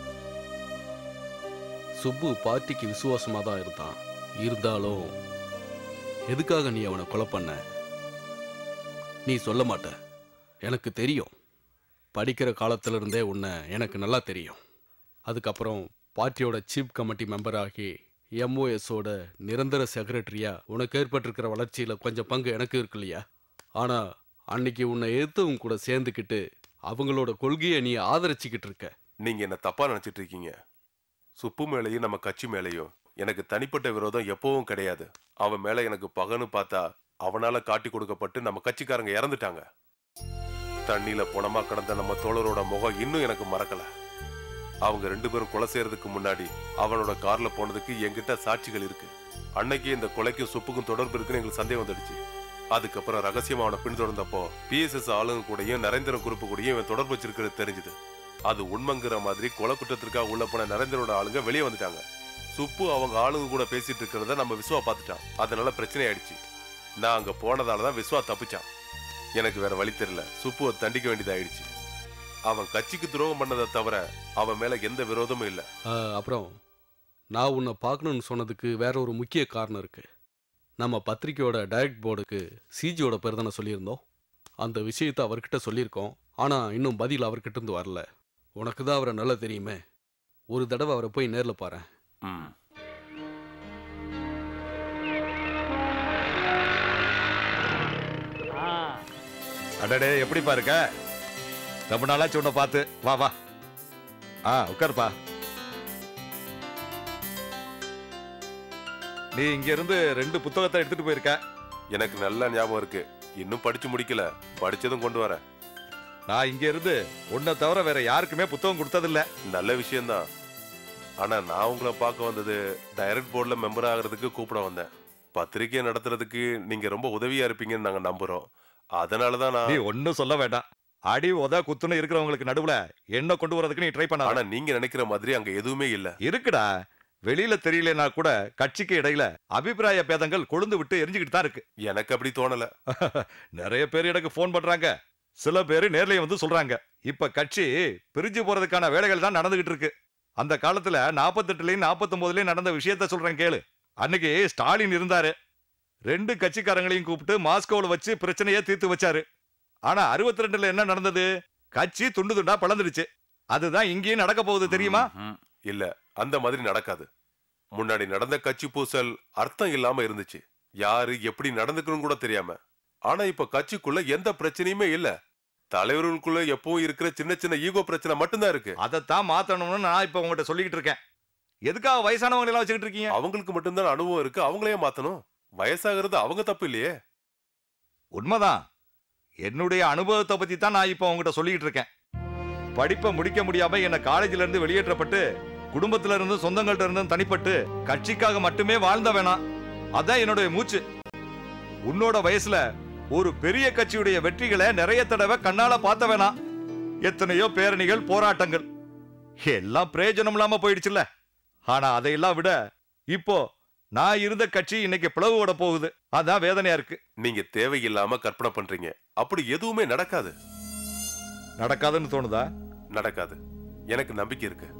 Speaker 8: சுப்பு பார்ட்டிக்கு விசுவாசமா தான் இருந்தாலும் எதுக்காக நீ அவனை கொலை பண்ண? நீ சொல்ல மாட்ட. எனக்கு தெரியும். படிக்கிற காலத்துல இருந்தே உன்னை எனக்கு நல்லா தெரியும். அதுக்கப்புறம் பார்ட்டியோட சீஃப் கமிட்டி மெம்பர் ஆகி MOSோட நிரந்தர செக்ரட்டரியா உனக்கு ஏற்பட்டிருக்கிற வளர்ச்சியில கொஞ்சம் பங்கு எனக்கு இருக்கு இல்லையா? ஆனா அன்னைக்கு உன்னை எதிர்த்தவங்க கூட சேர்ந்துக்கிட்டு அவங்களோட கொள்கையை நீ ஆதரிச்சுக்கிட்டு இருக்க.
Speaker 9: நீங்க என்ன தப்பா நினைச்சிட்டு இருக்கீங்க. சுப்பு மேலையும் நம்ம கட்சி மேலையும் எனக்கு தனிப்பட்ட விரோதம் எப்பவும் கிடையாது. அவன் மேல எனக்கு பகன்னு பார்த்தா அவனால காட்டி கொடுக்கப்பட்டு நம்ம கட்சிக்காரங்க இறந்துட்டாங்க. தண்ணியில புணமா கடந்த நம்ம தோழரோட முகம் இன்னும் எனக்கு மறக்கல. அவங்க 2 பேரும் கொலை செய்யறதுக்கு முன்னாடி அவனோட கார்ல போனதுக்கு என்கிட்ட சாட்சிகள் இருக்கு. அன்னைக்கு இந்த கொலைக்கும் சுப்புக்கும் தொடர்பு இருக்குன்னு எங்களுக்கு சந்தேகம் வந்துடுச்சு. அதுக்கப்புறம் ரகசியமா அவனை பின்தொடர்ந்தப்போ PSS ஆளுங்க கூடயும் நரேந்திரன் குரூப்பு கூடயும் இவன் தொடர்பு வச்சிருக்கிறது தெரிஞ்சுது. அது உண்மைங்கிற மாதிரி கொலை குற்றத்திற்காக உள்ள போன நரேந்திரோட ஆளுங்க வெளியே வந்துட்டாங்க. சுப்பு அவங்க ஆளுங்க கூட பேசிட்டு இருக்கிறத நம்ம விஸ்வா பார்த்துட்டான். அதனால பிரச்சனை ஆயிடுச்சு. நான் அங்க போனதாலதான் விஸ்வா தப்பிச்சான். எனக்கு வேற வழி தெரியல. சுப்புவை தண்டிக்க வேண்டியதாயிடுச்சு. அவன் கட்சிக்கு துரோகம் பண்ணதை தவிர அவன் மேல எந்த விரோதமும் இல்லை.
Speaker 8: அப்புறம் நான் உன்னை பார்க்கணும்னு சொன்னதுக்கு வேற ஒரு முக்கிய காரணம் இருக்கு. நம்ம பத்திரிக்கையோட டைரக்ட் போர்டுக்கு CGயோட பேர் தானே சொல்லியிருந்தோம். அந்த விஷயத்தை அவர்கிட்ட சொல்லியிருக்கோம். ஆனால் இன்னும் பதில் அவர்கிட்ட இருந்து வரல. உனக்கு தான் அவரை நல்லா தெரியுமே. ஒரு தடவை அவரை போய் நேரில் பாரு.
Speaker 12: அடடே, எப்படி பாருக்க? ரொம்ப நாளாச்சு உன்னை பார்த்து. வா வா, உட்காருப்பா. நீ இங்க இருந்து 2 புத்தகத்தை எடுத்துட்டு போயிருக்க.
Speaker 9: எனக்கு நல்ல ஞாபகம் இருக்கு. இன்னும் படிச்சு முடிக்கல. படிச்சதும் கொண்டு வரேன்.
Speaker 12: நான் இங்க இருந்து உன்னை தவிர வேற யாருக்குமே புத்தகம் கொடுத்ததில்ல.
Speaker 9: நல்ல விஷயம்தான். ஆனா நான் உங்களை பார்க்க வந்தது டைரக்ட் போர்டுல மெம்பர் ஆகிறதுக்கு கூப்பிட வந்தேன். பத்திரிகை நடத்துறதுக்கு நீங்க ரொம்ப உதவியா இருப்பீங்கன்னு நாங்க நம்புறோம். அதனாலதான்
Speaker 12: நீ ஒன்னும் சொல்ல வேண்டாம். அடி உத குத்துன்னு இருக்கிறவங்களுக்கு நடுவுல என்ன கொண்டு வரதுக்கு நீ ட்ரை பண்ண.
Speaker 9: ஆனா நீங்க நினைக்கிற மாதிரி அங்க எதுவுமே இல்ல.
Speaker 12: இருக்குடா, வெளியில தெரியலனா கூட கட்சிக்கு இடையில அபிப்பிராய பேதங்கள் கொழுந்து விட்டு எரிஞ்சுக்கிட்டு தான் இருக்கு.
Speaker 9: எனக்கு அப்படி தோணல.
Speaker 12: நிறைய பேர் எனக்கு போன் பண்றாங்க, சில பேர் நேர்லயே வந்து சொல்றாங்க. இப்ப கட்சி பிரிஞ்சு போறதுக்கான வேலைகள் தான் நடந்துகிட்டு இருக்கு. அந்த காலத்துல 48லயும் 49லயும் நடந்த விஷயத்த சொல்றேன் கேளு. அன்னைக்கு ஸ்டாலின் இருந்தாரு, 2 கட்சிக்காரங்களையும் கூப்பிட்டு மாஸ்கோவில் வச்சு பிரச்சனையை தீர்த்து வச்சாரு. ஆனா 62ல என்ன நடந்தது? கட்சி துண்டு துண்டா பழந்துடுச்சு. அதுதான் இங்கேயும் நடக்க போகுது தெரியுமா?
Speaker 9: இல்ல, அந்த மாதிரி நடக்காது. முன்னாடி நடந்த கட்சி பூசல் அர்த்தம் இல்லாம இருந்துச்சு, யாரு எப்படி நடந்துக்கணும் கூட தெரியாம. ஆனா இப்ப கட்சிக்குள்ள எந்த பிரச்சனையுமே இல்ல. தலைவர்களுக்குள்ள எப்பவும் இருக்கிற சின்ன சின்ன ஈகோ பிரச்சனை மட்டும்தான் இருக்கு.
Speaker 12: அதைத்தான் மாத்தணும்னு நான் இப்ப உங்ககிட்ட சொல்லிக்கிட்டு இருக்கேன். எதுக்காக வயசானவங்க எல்லாம் வச்சுக்கிட்டு இருக்கீங்க?
Speaker 9: அவங்களுக்கு மட்டும்தான் அனுபவம் இருக்கு, அவங்களையே மாத்தணும். வயசாகிறது அவங்க தப்பு இல்லையே.
Speaker 12: உண்மைதான், என்னுடைய அனுபவத்தை பத்தி தான் நான் இப்ப உங்ககிட்ட சொல்லிக்கிட்டு இருக்கேன். படிப்பை முடிக்க முடியாம என்ன காலேஜ்ல இருந்து வெளியேற்றப்பட்டு குடும்பத்துல இருந்து சொந்தங்கள்ட்ட இருந்து தனிப்பட்டு கட்சிக்காக மட்டுமே வாழ்ந்த வேணாம். அதான் என்னுடைய மூச்சு. உன்னோட வயசுல ஒரு பெரிய கட்சியுடைய வெற்றிகளை நிறைய தடவை கண்ணால பார்த்த வேணாம். எத்தனையோ பேரணிகள், போராட்டங்கள் எல்லாம் பிரயோஜனம் இல்லாம போயிடுச்சுல்ல. ஆனா அதையெல்லாம் விட இப்போ நான் இருந்த கட்சி இன்னைக்கு பிளவோட போகுது. அதான் வேதனையா இருக்கு.
Speaker 9: நீங்க தேவையில்லாம கற்பனை பண்றீங்க. அப்படி எதுவுமே நடக்காது.
Speaker 12: நடக்காதுன்னு தோணுதா?
Speaker 9: நடக்காது, எனக்கு நம்பிக்கை இருக்கு.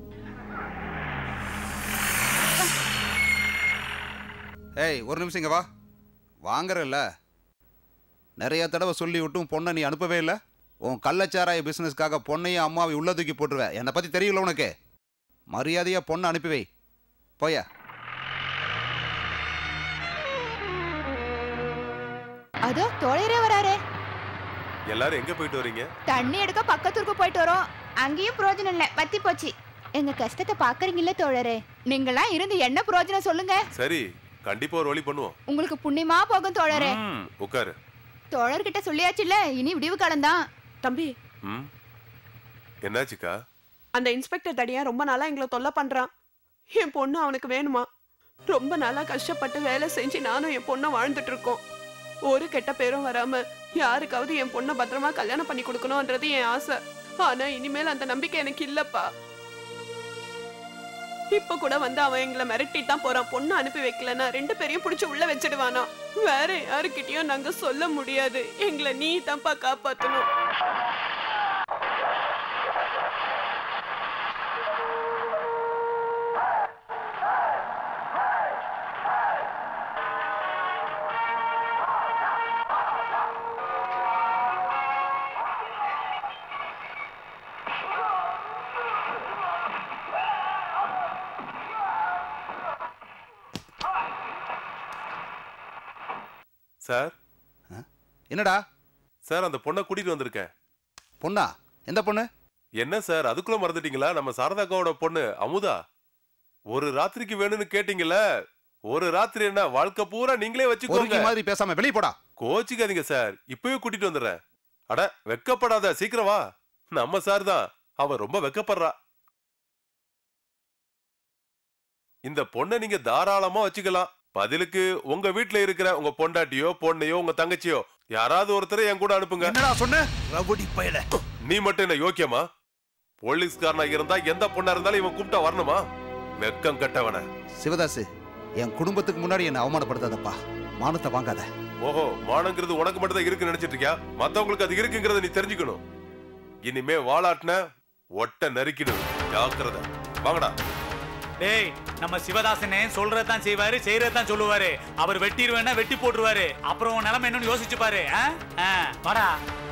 Speaker 2: ஏய், ஒரு நிமிஷம் இங்க வா. வாங்குறல்ல, நிறைய தடவை சொல்லி விட்டும் பொண்ணை நீ அனுப்பவே இல்லை. உன் கள்ளச்சாராய பிசினஸ்க்காக பொண்ணையும் அம்மாவை உள்ள தூக்கி போட்டுருவேன். என்னை பத்தி தெரியல உனக்கு. மரியாதையா பொண்ணை அனுப்பி வை. போயா.
Speaker 7: அதோ தோழரே வராரே.
Speaker 9: எல்லாரும் எங்க போயிட்டு வரீங்க?
Speaker 7: தண்ணி எடுக்க பக்கத்துக்கு போயிட்டு வரோம். அங்கேயும் பிரயோஜனம் இல்ல, வத்தி போச்சு. எங்க கஷ்டத்தை பாக்குறீங்கல்ல தோழரே, நீங்களாம் இருந்து என்ன பிரயோஜனம் சொல்லுங்க.
Speaker 9: சரி, கண்டிப்பா ஒரு வழி பண்ணுவோம்.
Speaker 7: உங்களுக்கு புண்ணியமா போகும் தோழரே.
Speaker 9: உட்காரு.
Speaker 7: தோழர்கிட்ட சொல்லியாச்சுல்ல, இனி விடிவு காலம் தான்.
Speaker 10: தம்பி,
Speaker 9: என்னாச்சுக்கா?
Speaker 10: அந்த இன்ஸ்பெக்டர் தடியா ரொம்ப நாளா எங்களை தொல்லை பண்றான். என் பொண்ணு அவனுக்கு வேணுமா? ரொம்ப நாளா கஷ்டப்பட்டு வேலை செஞ்சு நானும் என் பொண்ணை வாழ்ந்துட்டு இருக்கோம். ஒரு கெட்ட பேரும் வராம யாருக்காவது என் பொண்ணை பத்திரமா கல்யாணம் பண்ணி கொடுக்கணும்ன்றது என் ஆசை. ஆனா இனிமேல் அந்த நம்பிக்கை எனக்கு இல்லப்பா. இப்ப கூட வந்து அவன் எங்களை மிரட்டிட்டு தான் போறான். பொண்ணு அனுப்பி வைக்கலன்னா 2 பேரையும் பிடிச்சு உள்ள வச்சிடுவானா. வேற யாருக்கிட்டயும் நாங்க சொல்ல முடியாது. எங்களை நீ தான்ப்பா காப்பாத்தணும்.
Speaker 9: சார்.
Speaker 2: என்னடா?
Speaker 9: சார், அந்த பொண்ணை கூட்டிட்டு வந்திருக்கேன்.
Speaker 2: பொண்ணா? எந்த பொண்ணு?
Speaker 9: என்ன சார், அதுக்குள்ள மறந்துட்டீங்களா? நம்ம சாரதாக்காவோட பொண்ணு அமுதா. ஒரு ராத்திரிக்கு வேணும்னு கேட்டீங்கல்ல. ஒரு ராத்திரி என்ன, வாழ்க்கை பூரா நீங்களே வச்சுக்கோங்க.
Speaker 2: மாதிரி பேசாம வெளிய போடா.
Speaker 9: கோச்சிக்காதீங்க சார், இப்பவே கூட்டிட்டு வந்துடுறேன். அட, வெக்கப்படாத, சீக்கிரம் வா. நம்ம சார் தான், அவ ரொம்ப வெக்கப்படுறா. இந்த பொண்ணை நீங்க தாராளமா வச்சுக்கலாம். பதிலுக்கு உங்க வீட்டுல இருக்கிற உங்க பொண்டாட்டியோ பொண்ணையோ உங்க தங்கச்சியோ யாராவது ஒருத்தரை என் கூட அனுப்புங்க.
Speaker 5: என்னடா சொன்ன? ரவுடி பயல.
Speaker 9: நீ மட்டும் என்ன யோக்கியமா? போலீஸ்காரனா இருந்தா எந்த பொண்ணா இருந்தாலும் இவன் கூப்பிட்டா வரணுமா? வெக்கம் கட்டவன.
Speaker 2: சிவதாசு, என் குடும்பத்துக்கு முன்னாடி என்ன அவமானப்படுத்தாதப்பா. மானத்தை வாங்காத.
Speaker 9: ஓஹோ, மானங்கிறது உனக்கு மட்டும் தான் இருக்குன்னு நினைச்சிட்டு இருக்கியா? மத்தவங்களுக்கு அது இருக்குங்கிறத நீ தெரிஞ்சுக்கணும். இனிமே வாளாட்டின ஒட்ட நறுக்கிடும். ஜாக்கிரதை. வாங்கடா.
Speaker 3: டேய், நம்ம சிவதாசனே சொல்றதான் செய்வாரு, செய்யறதான் சொல்லுவாரு. அவர் வெட்டிடுவேன்னா வெட்டி போட்டுருவாரு. அப்புறம் உன் நிலைமை என்னன்னு யோசிச்சு பாரு. வாடா.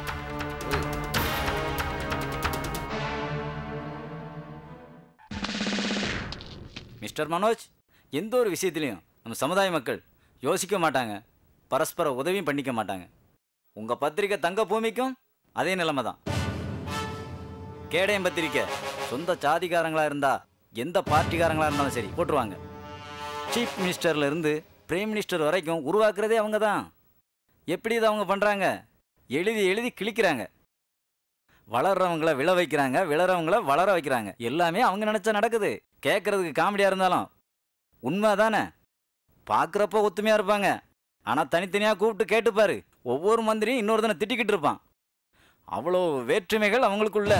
Speaker 11: மிஸ்டர் மனோஜ், எந்த ஒரு விஷயத்திலையும் நம்ம சமுதாய மக்கள் யோசிக்க மாட்டாங்க, பரஸ்பர உதவியும் பண்ணிக்க மாட்டாங்க. உங்கள் பத்திரிக்கை தங்க பூமிக்கும் அதே நிலைமை தான். கேடயம் பத்திரிக்கை சொந்த சாதிக்காரங்களாக இருந்தால் எந்த பார்ட்டிக்காரங்களாக இருந்தாலும் சரி போட்டுருவாங்க. சீஃப் மினிஸ்டர்ல இருந்து பிரைம் மினிஸ்டர் வரைக்கும் உருவாக்குறதே அவங்க தான். எப்படி இதை அவங்க பண்ணுறாங்க? எழுதி எழுதி கிழிக்கிறாங்க. வளர்றவங்கள விழ வைக்கிறாங்க, விளறவங்கள வளர வைக்கிறாங்க. எல்லாமே அவங்க நினச்சா நடக்குது. கேட்குறதுக்கு காமெடியாக இருந்தாலும் உண்மை தானே. பார்க்குறப்போ ஒத்துமையாக இருப்பாங்க, ஆனால் தனித்தனியாக கூப்பிட்டு கேட்டுப்பாரு. ஒவ்வொரு மந்திரியும் இன்னொருத்தனை திட்டிக்கிட்டு இருப்பான். அவ்வளோ வேற்றுமைகள் அவங்களுக்குள்ள.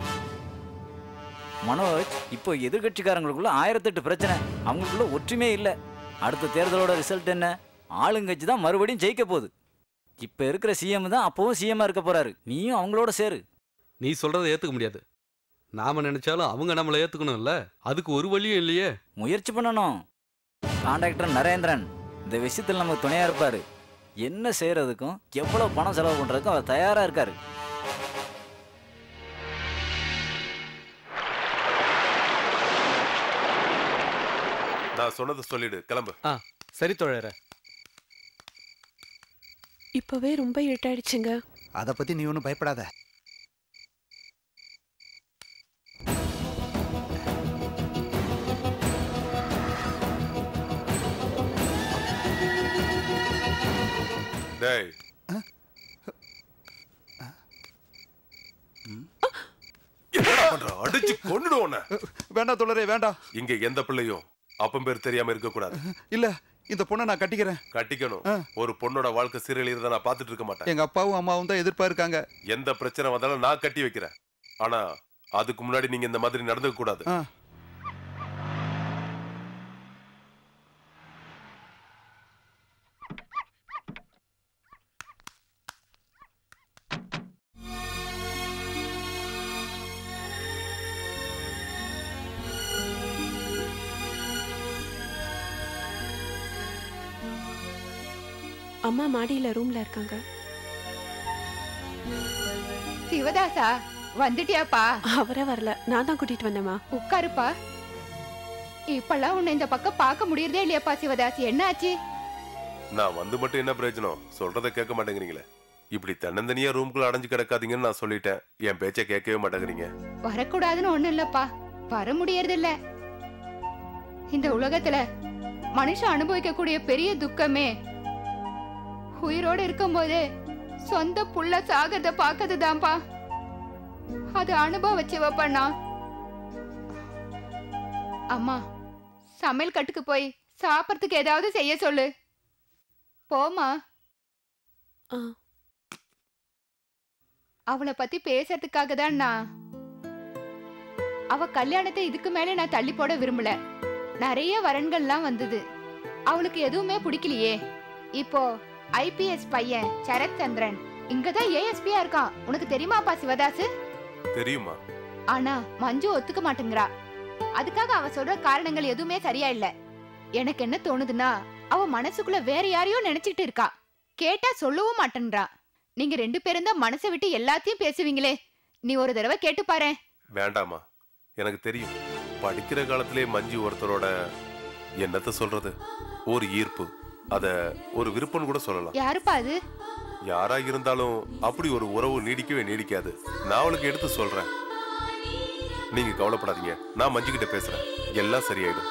Speaker 11: மனோஜ், இப்போ எதிர்கட்சிக்காரங்களுக்குள்ள 1008 பிரச்சனை, அவங்களுக்குள்ள ஒற்றுமே இல்லை. அடுத்த தேர்தலோட ரிசல்ட் என்ன? ஆளுங்கட்சி தான் மறுபடியும் ஜெயிக்க போகுது. இப்போ இருக்கிற சிஎம் தான் அப்பவும் சிஎம்மா இருக்க போறாரு. நீயும் அவங்களோட சேரு.
Speaker 8: நீ சொல்றதை ஏத்துக்க முடியாது. நாம நினைச்சாலும் அவங்க நம்மளை ஏத்துக்கணும்ல. அதுக்கு ஒரு வழியும் இல்லையே.
Speaker 11: முயற்சி பண்ணணும். கான்ட்ராக்டர் நரேந்திரன் இந்த விஷயத்தில் நமக்கு துணையா இருப்பாரு. என்ன செய்யறதுக்கும் எவ்வளவு பணம் செலவு பண்றதுக்கும் அவர் தயாரா இருக்காரு.
Speaker 9: நான் சொன்னதை சொல்லிடு, கிளம்பு.
Speaker 1: சரி தோழர.
Speaker 10: இப்பவே ரொம்ப இருட்டாயிடுச்சுங்க.
Speaker 2: அதை பத்தி நீ ஒன்றும் பயப்படாத.
Speaker 9: டேய், என்னடா பண்ற? அடிச்சு கொன்னுடுவோம்.
Speaker 2: வேண்டாம் தோழரே, வேண்டாம்.
Speaker 9: இங்க எந்த பிள்ளையும் அப்பன் பேர் தெரியாம இருக்க கூடாது.
Speaker 2: இல்ல, இந்த பொண்ணை நான் கட்டிக்கிறேன்.
Speaker 9: கட்டிக்கணும். ஒரு பொண்ணோட வாழ்க்கை சீரழியறத நான் பார்த்துட்டு இருக்க மாட்டேன்.
Speaker 2: எங்க அப்பாவும் அம்மாவும் தான் எதிர்பார்க்காங்க.
Speaker 9: எந்த பிரச்சனை வந்தாலும் நான் கட்டி வைக்கிறேன். ஆனா அதுக்கு முன்னாடி நீங்க இந்த மாதிரி நடந்துக்க கூடாது.
Speaker 10: அம்மா மாடியில ரூம்ல இருக்காங்க.
Speaker 7: சிவதாசா, வந்துட்டியாப்பா?
Speaker 10: அவரே வரல, நான் தான் கூட்டிட்டு வந்தேம்மா.
Speaker 7: உட்காருப்பா. இப்பெல்லாம் உன்னை இந்த பக்கம் பார்க்க முடியறதே இல்லையாப்பா சிவதாஸ், என்ன ஆச்சு?
Speaker 9: நான் வந்து மட்டும் என்ன பிரயோஜனம்? சொல்றதை கேட்க மாட்டேங்கிறீங்களே. இப்படி தன்னந்தனியா ரூம்குள்ள அடைஞ்சு கிடக்காதீங்கன்னு நான் சொல்லிட்டேன். என் பேச்சை கேட்கவே மாட்டேங்கிறீங்க.
Speaker 7: வரக்கூடாதுன்னு ஒண்ணு இல்லப்பா, வர முடியறது இல்ல. இந்த உலகத்துல மனுஷன் அனுபவிக்க கூடிய பெரிய துக்கமே உயிரோடு இருக்கும் போதே சொந்த புள்ள சாகிறத பாக்கதுதான்ப்பா. அது அனுபவிச்சு வைப்பண்ணா. அம்மா, சமையல் கட்டுக்கு போய் சாப்பிடறதுக்கு ஏதாவது செய்ய சொல்லு. போமா. அவளை பத்தி பேசுறதுக்காக தான் அவ கல்யாணத்தை இதுக்கு மேல நான் தள்ளி போட விரும்பல. நிறைய வரன்கள்லாம் வந்தது, அவளுக்கு எதுவுமே பிடிக்கலையே. இப்போ ஐபிஎஸ் பையன் சரத் சந்திரன் இங்கதான் ஏஎஸ்பியா இருக்கான். உனக்கு தெரியுமாப்பா சிவதாசு?
Speaker 9: தெரியுமா?
Speaker 7: ஆனா மஞ்சு ஒத்துக்க மாட்டேங்கிறா. அதுக்காக அவ சொல்ற காரணங்கள் எதுவுமே சரியா இல்ல. எனக்கு என்ன தோணுதுன்னா, அவ மனசுக்குள்ள வேற யாரையோ நினைச்சிட்டு இருக்கா. கேட்டா சொல்லவும் மாட்டேன்றா. நீங்க 2 பேரும் தான் மனசை விட்டு எல்லாத்தையும் பேசுவீங்களே, நீ ஒரு தடவை கேட்டு பாரு.
Speaker 9: வேண்டாமா, எனக்கு தெரியும். படிக்கிற காலத்திலே மஞ்சு ஒருத்தரோட என்னத்த சொல்றது, ஒரு ஈர்ப்பு, அத ஒரு விருப்பம் கூட சொல்லலாம்.
Speaker 7: யாருப்பா அது?
Speaker 9: யாரா இருந்தாலும் அப்படி ஒரு உறவு நீடிக்கவே நீடிக்காது. நான் அவளுக்கு எடுத்து சொல்றேன். நீங்க கவலைப்படாதீங்க, நான் மஞ்சு கிட்ட பேசுறேன். எல்லாம் சரியாயிடும்.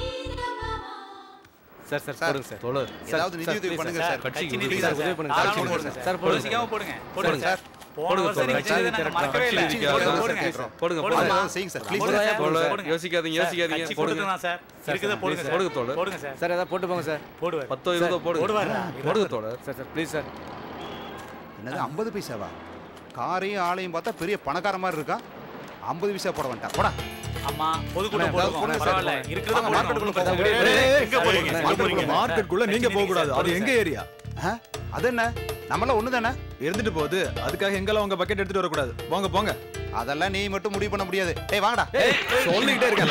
Speaker 1: சார் சார் போடுங்க சார்.
Speaker 2: தோழர், ஏதாவது நிதி உதவி பண்ணுங்க சார்.
Speaker 1: கட்சிக்கு நிதி உதவி பண்ணுங்க.
Speaker 3: தாராளமா போடுங்க சார். போடுங்க. யோசிக்காம போடுங்க. போடுங்க சார். போன வருஷம் நீங்க செஞ்சதை நாங்க மறக்கவே இல்ல. போடுங்க.
Speaker 2: போடுங்க. செய்யுங்க சார். ப்ளீஸ்
Speaker 8: தோழர், யோசிக்காதீங்க யோசிக்காதீங்க.
Speaker 3: போடுங்க சார். இருக்குது போடுங்க சார்.
Speaker 8: போடுங்க தோழர்.
Speaker 3: போடுங்க சார்.
Speaker 1: சார் ஏதாவது போட்டு போங்க சார்.
Speaker 3: போடுவார்.
Speaker 8: 10 20 போடுங்க.
Speaker 3: போடுவாரா?
Speaker 8: போடுங்க தோழர்.
Speaker 1: Sir sir please sir.
Speaker 2: என்னது 50 பைசாவா? காரையும் ஆளையும் பார்த்தா பெரிய பணக்கார மாதிரி இருக்கா. 50 பைசா போட வேண்டாம். போடா.
Speaker 3: அம்மா பொதுக்கூட்டம் போடுங்க. பரவாயில்ல, இருக்கிறத
Speaker 2: மார்க்கெட்டுக்குள்ள
Speaker 3: போடுங்க. எங்க போறீங்க?
Speaker 5: மார்க்கெட்டுக்குள்ள நீங்க போக கூடாது, அது எங்க ஏரியா.
Speaker 2: அது என்ன, நம்மளாம் ஒண்ணு தானே.
Speaker 5: இருந்துட்டு போகுது, அதுக்காக எங்கெல்லாம் உங்க பக்கெட் எடுத்துட்டு வரக்கூடாது. போங்க போங்க.
Speaker 2: அதெல்லாம் நீ மட்டும் முடிவு பண்ண முடியாது. ஏய் வாங்கடா.
Speaker 5: சொல்லிக்கிட்டே இருக்கல.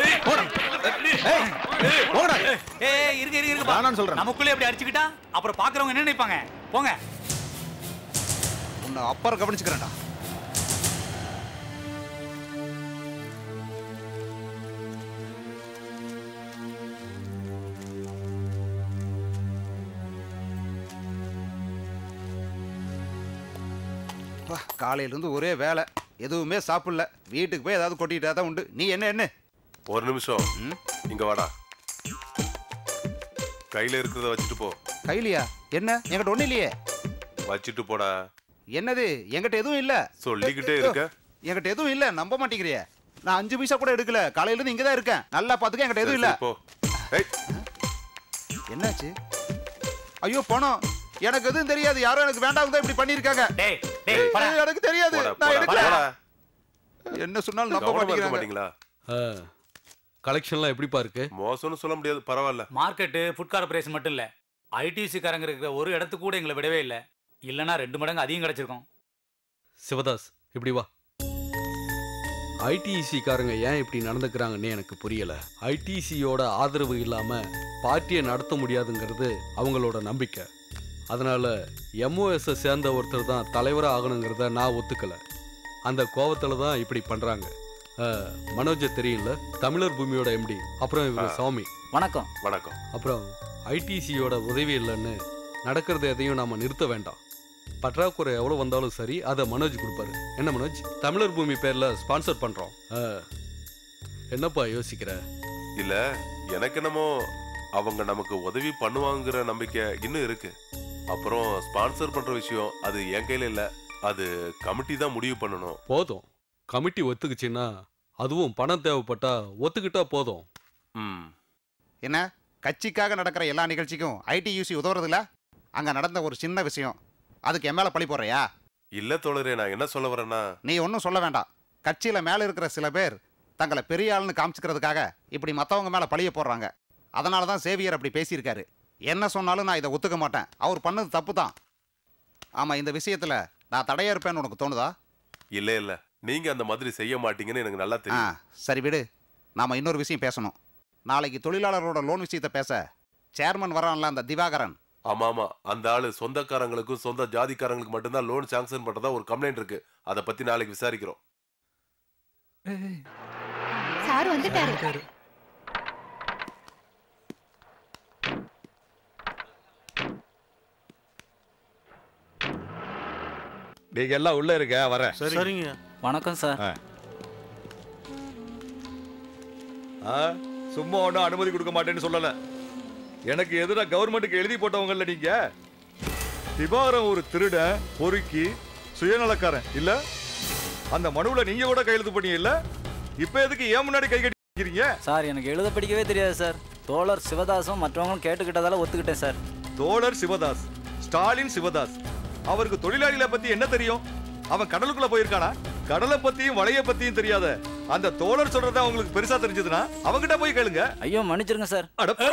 Speaker 3: இருங்க
Speaker 5: நான் சொல்றேன்.
Speaker 3: நமக்குள்ளே அப்படி அடிச்சுக்கிட்டா அப்புறம் பாக்குறவங்க என்ன நினைப்பாங்க? போங்க.
Speaker 2: உன்னை அப்புறம் கவனிச்சுக்கிறேன்டா. காலையிலிருந்து ஒரே வேலை, எதுவுமே சாப்பிடல. வீட்டுக்கு போய் ஏதாவது கொட்டிட்டா தான் உண்டு. நீ என்ன
Speaker 9: ஒரு நிமிஷம் இங்க வாடா. கையில இருக்கிறத வச்சுட்டு போ.
Speaker 2: கையிலையா? என்ன, என்கிட்ட ஒண்ணு இல்லையே.
Speaker 9: வச்சுட்டு போடா.
Speaker 2: என்னது, என்கிட்ட எதுவும் இல்ல.
Speaker 9: சொல்லிக்கிட்டே இருக்க.
Speaker 2: என்கிட்ட எதுவும் இல்ல, நம்ப மாட்டேங்கிறிய. நான் 5 பைசா கூட எடுக்கல. காலையில இருந்து இங்கதான் இருக்கேன். நல்லா பாத்துக்க, என்கிட்ட எதுவும் இல்ல. என்னாச்சு? ஐயோ பணம், எனக்கு எதுவும் தெரியாது. யாரும் எனக்கு வேண்டாம் தான் இப்படி பண்ணிருக்காங்க.
Speaker 3: டேய்
Speaker 2: எனக்கு தெரியாது, நான் எடுக்கல. என்ன சொன்னாலும் நம்ப மாட்டீங்களா?
Speaker 8: கலெக்ஷன்லாம் எப்படிப்பா இருக்கு?
Speaker 9: மோசம்னு சொல்ல முடியாது, பரவாயில்ல.
Speaker 3: மார்க்கெட்டு ஃபுட் கார்பரேஷன் மட்டும் இல்ல, ஐடிசி காரங்க இருக்கிற ஒரு இடத்துக்கு கூட எங்களை விடவே இல்லை. இல்லைன்னா 2 மடங்கு அதிகம் கிடைச்சிருக்கோம்.
Speaker 8: சிவதாஸ் இப்படி வா. ஐடிசி காரங்க ஏன் இப்படி நடந்துக்கிறாங்கன்னு எனக்கு புரியல. ஐடிசியோட ஆதரவு இல்லாம பார்ட்டியை நடத்த முடியாதுங்கிறது அவங்களோட நம்பிக்கை. அதனால எம்ஓஎஸ் சேர்ந்த ஒருத்தர் தான் தலைவராக ஆகணுங்கிறத நான் ஒத்துக்கல. அந்த கோவத்துல தான் இப்படி பண்றாங்க. மனோஜ் தெரியல, தமிழர் பூமியோட எம்டி. அப்புறம் இவர் சாமி.
Speaker 11: வணக்கம்.
Speaker 9: வணக்கம்.
Speaker 8: அப்புறம் ஐடிசியோட உதவி இல்லைன்னு நடக்கிறது எதையும் நாம நிறுத்த வேண்டாம். பற்றாக்குறை எவ்வளோ வந்தாலும் சரி, அதை மனோஜ் கொடுப்பாரு. என்ன மனோஜ், தமிழர் பூமி பேர்ல ஸ்பான்சர் பண்றோம். என்னப்பா யோசிக்கிற?
Speaker 9: இல்ல, எனக்கு என்னமோ அவங்க நமக்கு உதவி பண்ணுவாங்கிற நம்பிக்கை இன்னும் இருக்கு. அப்புறம் ஸ்பான்சர் பண்ற விஷயம் அது என் கையில இல்ல, அது கமிட்டி தான் முடிவு பண்ணணும்.
Speaker 8: போதும், கமிட்டி ஒத்துக்குச்சுன்னா, அதுவும் பணம் தேவைப்பட்டா ஒத்துக்கிட்டா போதும்.
Speaker 2: என்ன கட்சிக்காக நடக்கிற எல்லா நிகழ்ச்சிக்கும் ஐடியூசி உதவுறதில்ல? அங்க நடந்த ஒரு சின்ன விஷயம், அதுக்கு என் மேல பழி போடுறியா?
Speaker 9: இல்ல தோழரே, நான் என்ன சொல்ல வரேன்னா,
Speaker 2: நீ ஒன்றும் சொல்ல வேண்டாம். கட்சியில மேல இருக்கிற சில பேர் தங்களை பெரிய ஆளுன்னு காமிச்சுக்கிறதுக்காக இப்படி மற்றவங்க மேல பழிய போடுறாங்க. அதனால தான் சேவியர் அப்படி பேசியிருக்காரு. என்ன சொன்னாலும் நான் இதை ஒத்துக்க மாட்டேன். அவர் பண்ணது தப்பு தான். ஆமா, இந்த விஷயத்துல நான் தடையா இருப்பேன்னு உனக்கு தோணுதா?
Speaker 9: இல்ல இல்ல, நீங்க அந்த மாதிரி செய்ய மாட்டீங்கன்னு எனக்கு நல்லா தெரியும்.
Speaker 2: சரி விடு, நாம இன்னொரு விஷயம் பேசணும். நாளைக்கு தொழிலாளரோட லோன் விஷயத்தை பேச சேர்மன் வரான்ல, அந்த திவாகரன்.
Speaker 9: ஆமா ஆமா, அந்த ஆளு சொந்தக்காரங்களுக்கும் சொந்த ஜாதிக்காரங்களுக்கு மட்டும்தான் லோன் சாங்ஷன் பண்றதா ஒரு கம்ப்ளைண்ட் இருக்கு. அதை பத்தி நாளைக்கு விசாரிக்கிறோம்.
Speaker 7: சார் வந்துட்டாரு.
Speaker 12: நீங்க எல்லாம் உள்ள இருக்க, வரேன்.
Speaker 4: சரிங்க.
Speaker 11: வணக்கம் சார்.
Speaker 12: சும்மா ஒன்றும் அனுமதி கொடுக்க மாட்டேன்னு சொல்லல. எனக்கு எதிராக கவர்மெண்ட்டுக்கு எழுதி போட்டவங்கல்ல நீங்க. திவாகரன் ஒரு திருட, பொறுக்கி, சுயநலக்காரன் இல்ல. அந்த மனுவில் நீங்க கூட கையெழுத்து பண்ணீங்க இல்ல. இப்ப எதுக்கு ஏன் முன்னாடி கை கட்டிக்கிறீங்க?
Speaker 11: சார், எனக்கு எழுத படிக்கவே தெரியாது சார். தோழர் சிவதாசும் மற்றவங்களும் கேட்டுக்கிட்டதால ஒத்துக்கிட்டேன் சார்.
Speaker 12: தோழர் சிவதாஸ், ஸ்டாலின் சிவதாஸ், அவருக்கு தொழிலாளிகளை பத்தி என்ன தெரியும்? அவன் கடலுக்குள்ள போயிருக்கானா? கடலை பத்தியும் வளைய பத்தியும் தெரியாத அந்த தோழர் சொல்றத அவங்களுக்கு பெருசா தெரிஞ்சதுன்னா அவங்கிட்ட போய் கேளுங்க.
Speaker 11: ஐயோ மன்னிச்சிருங்க சார்.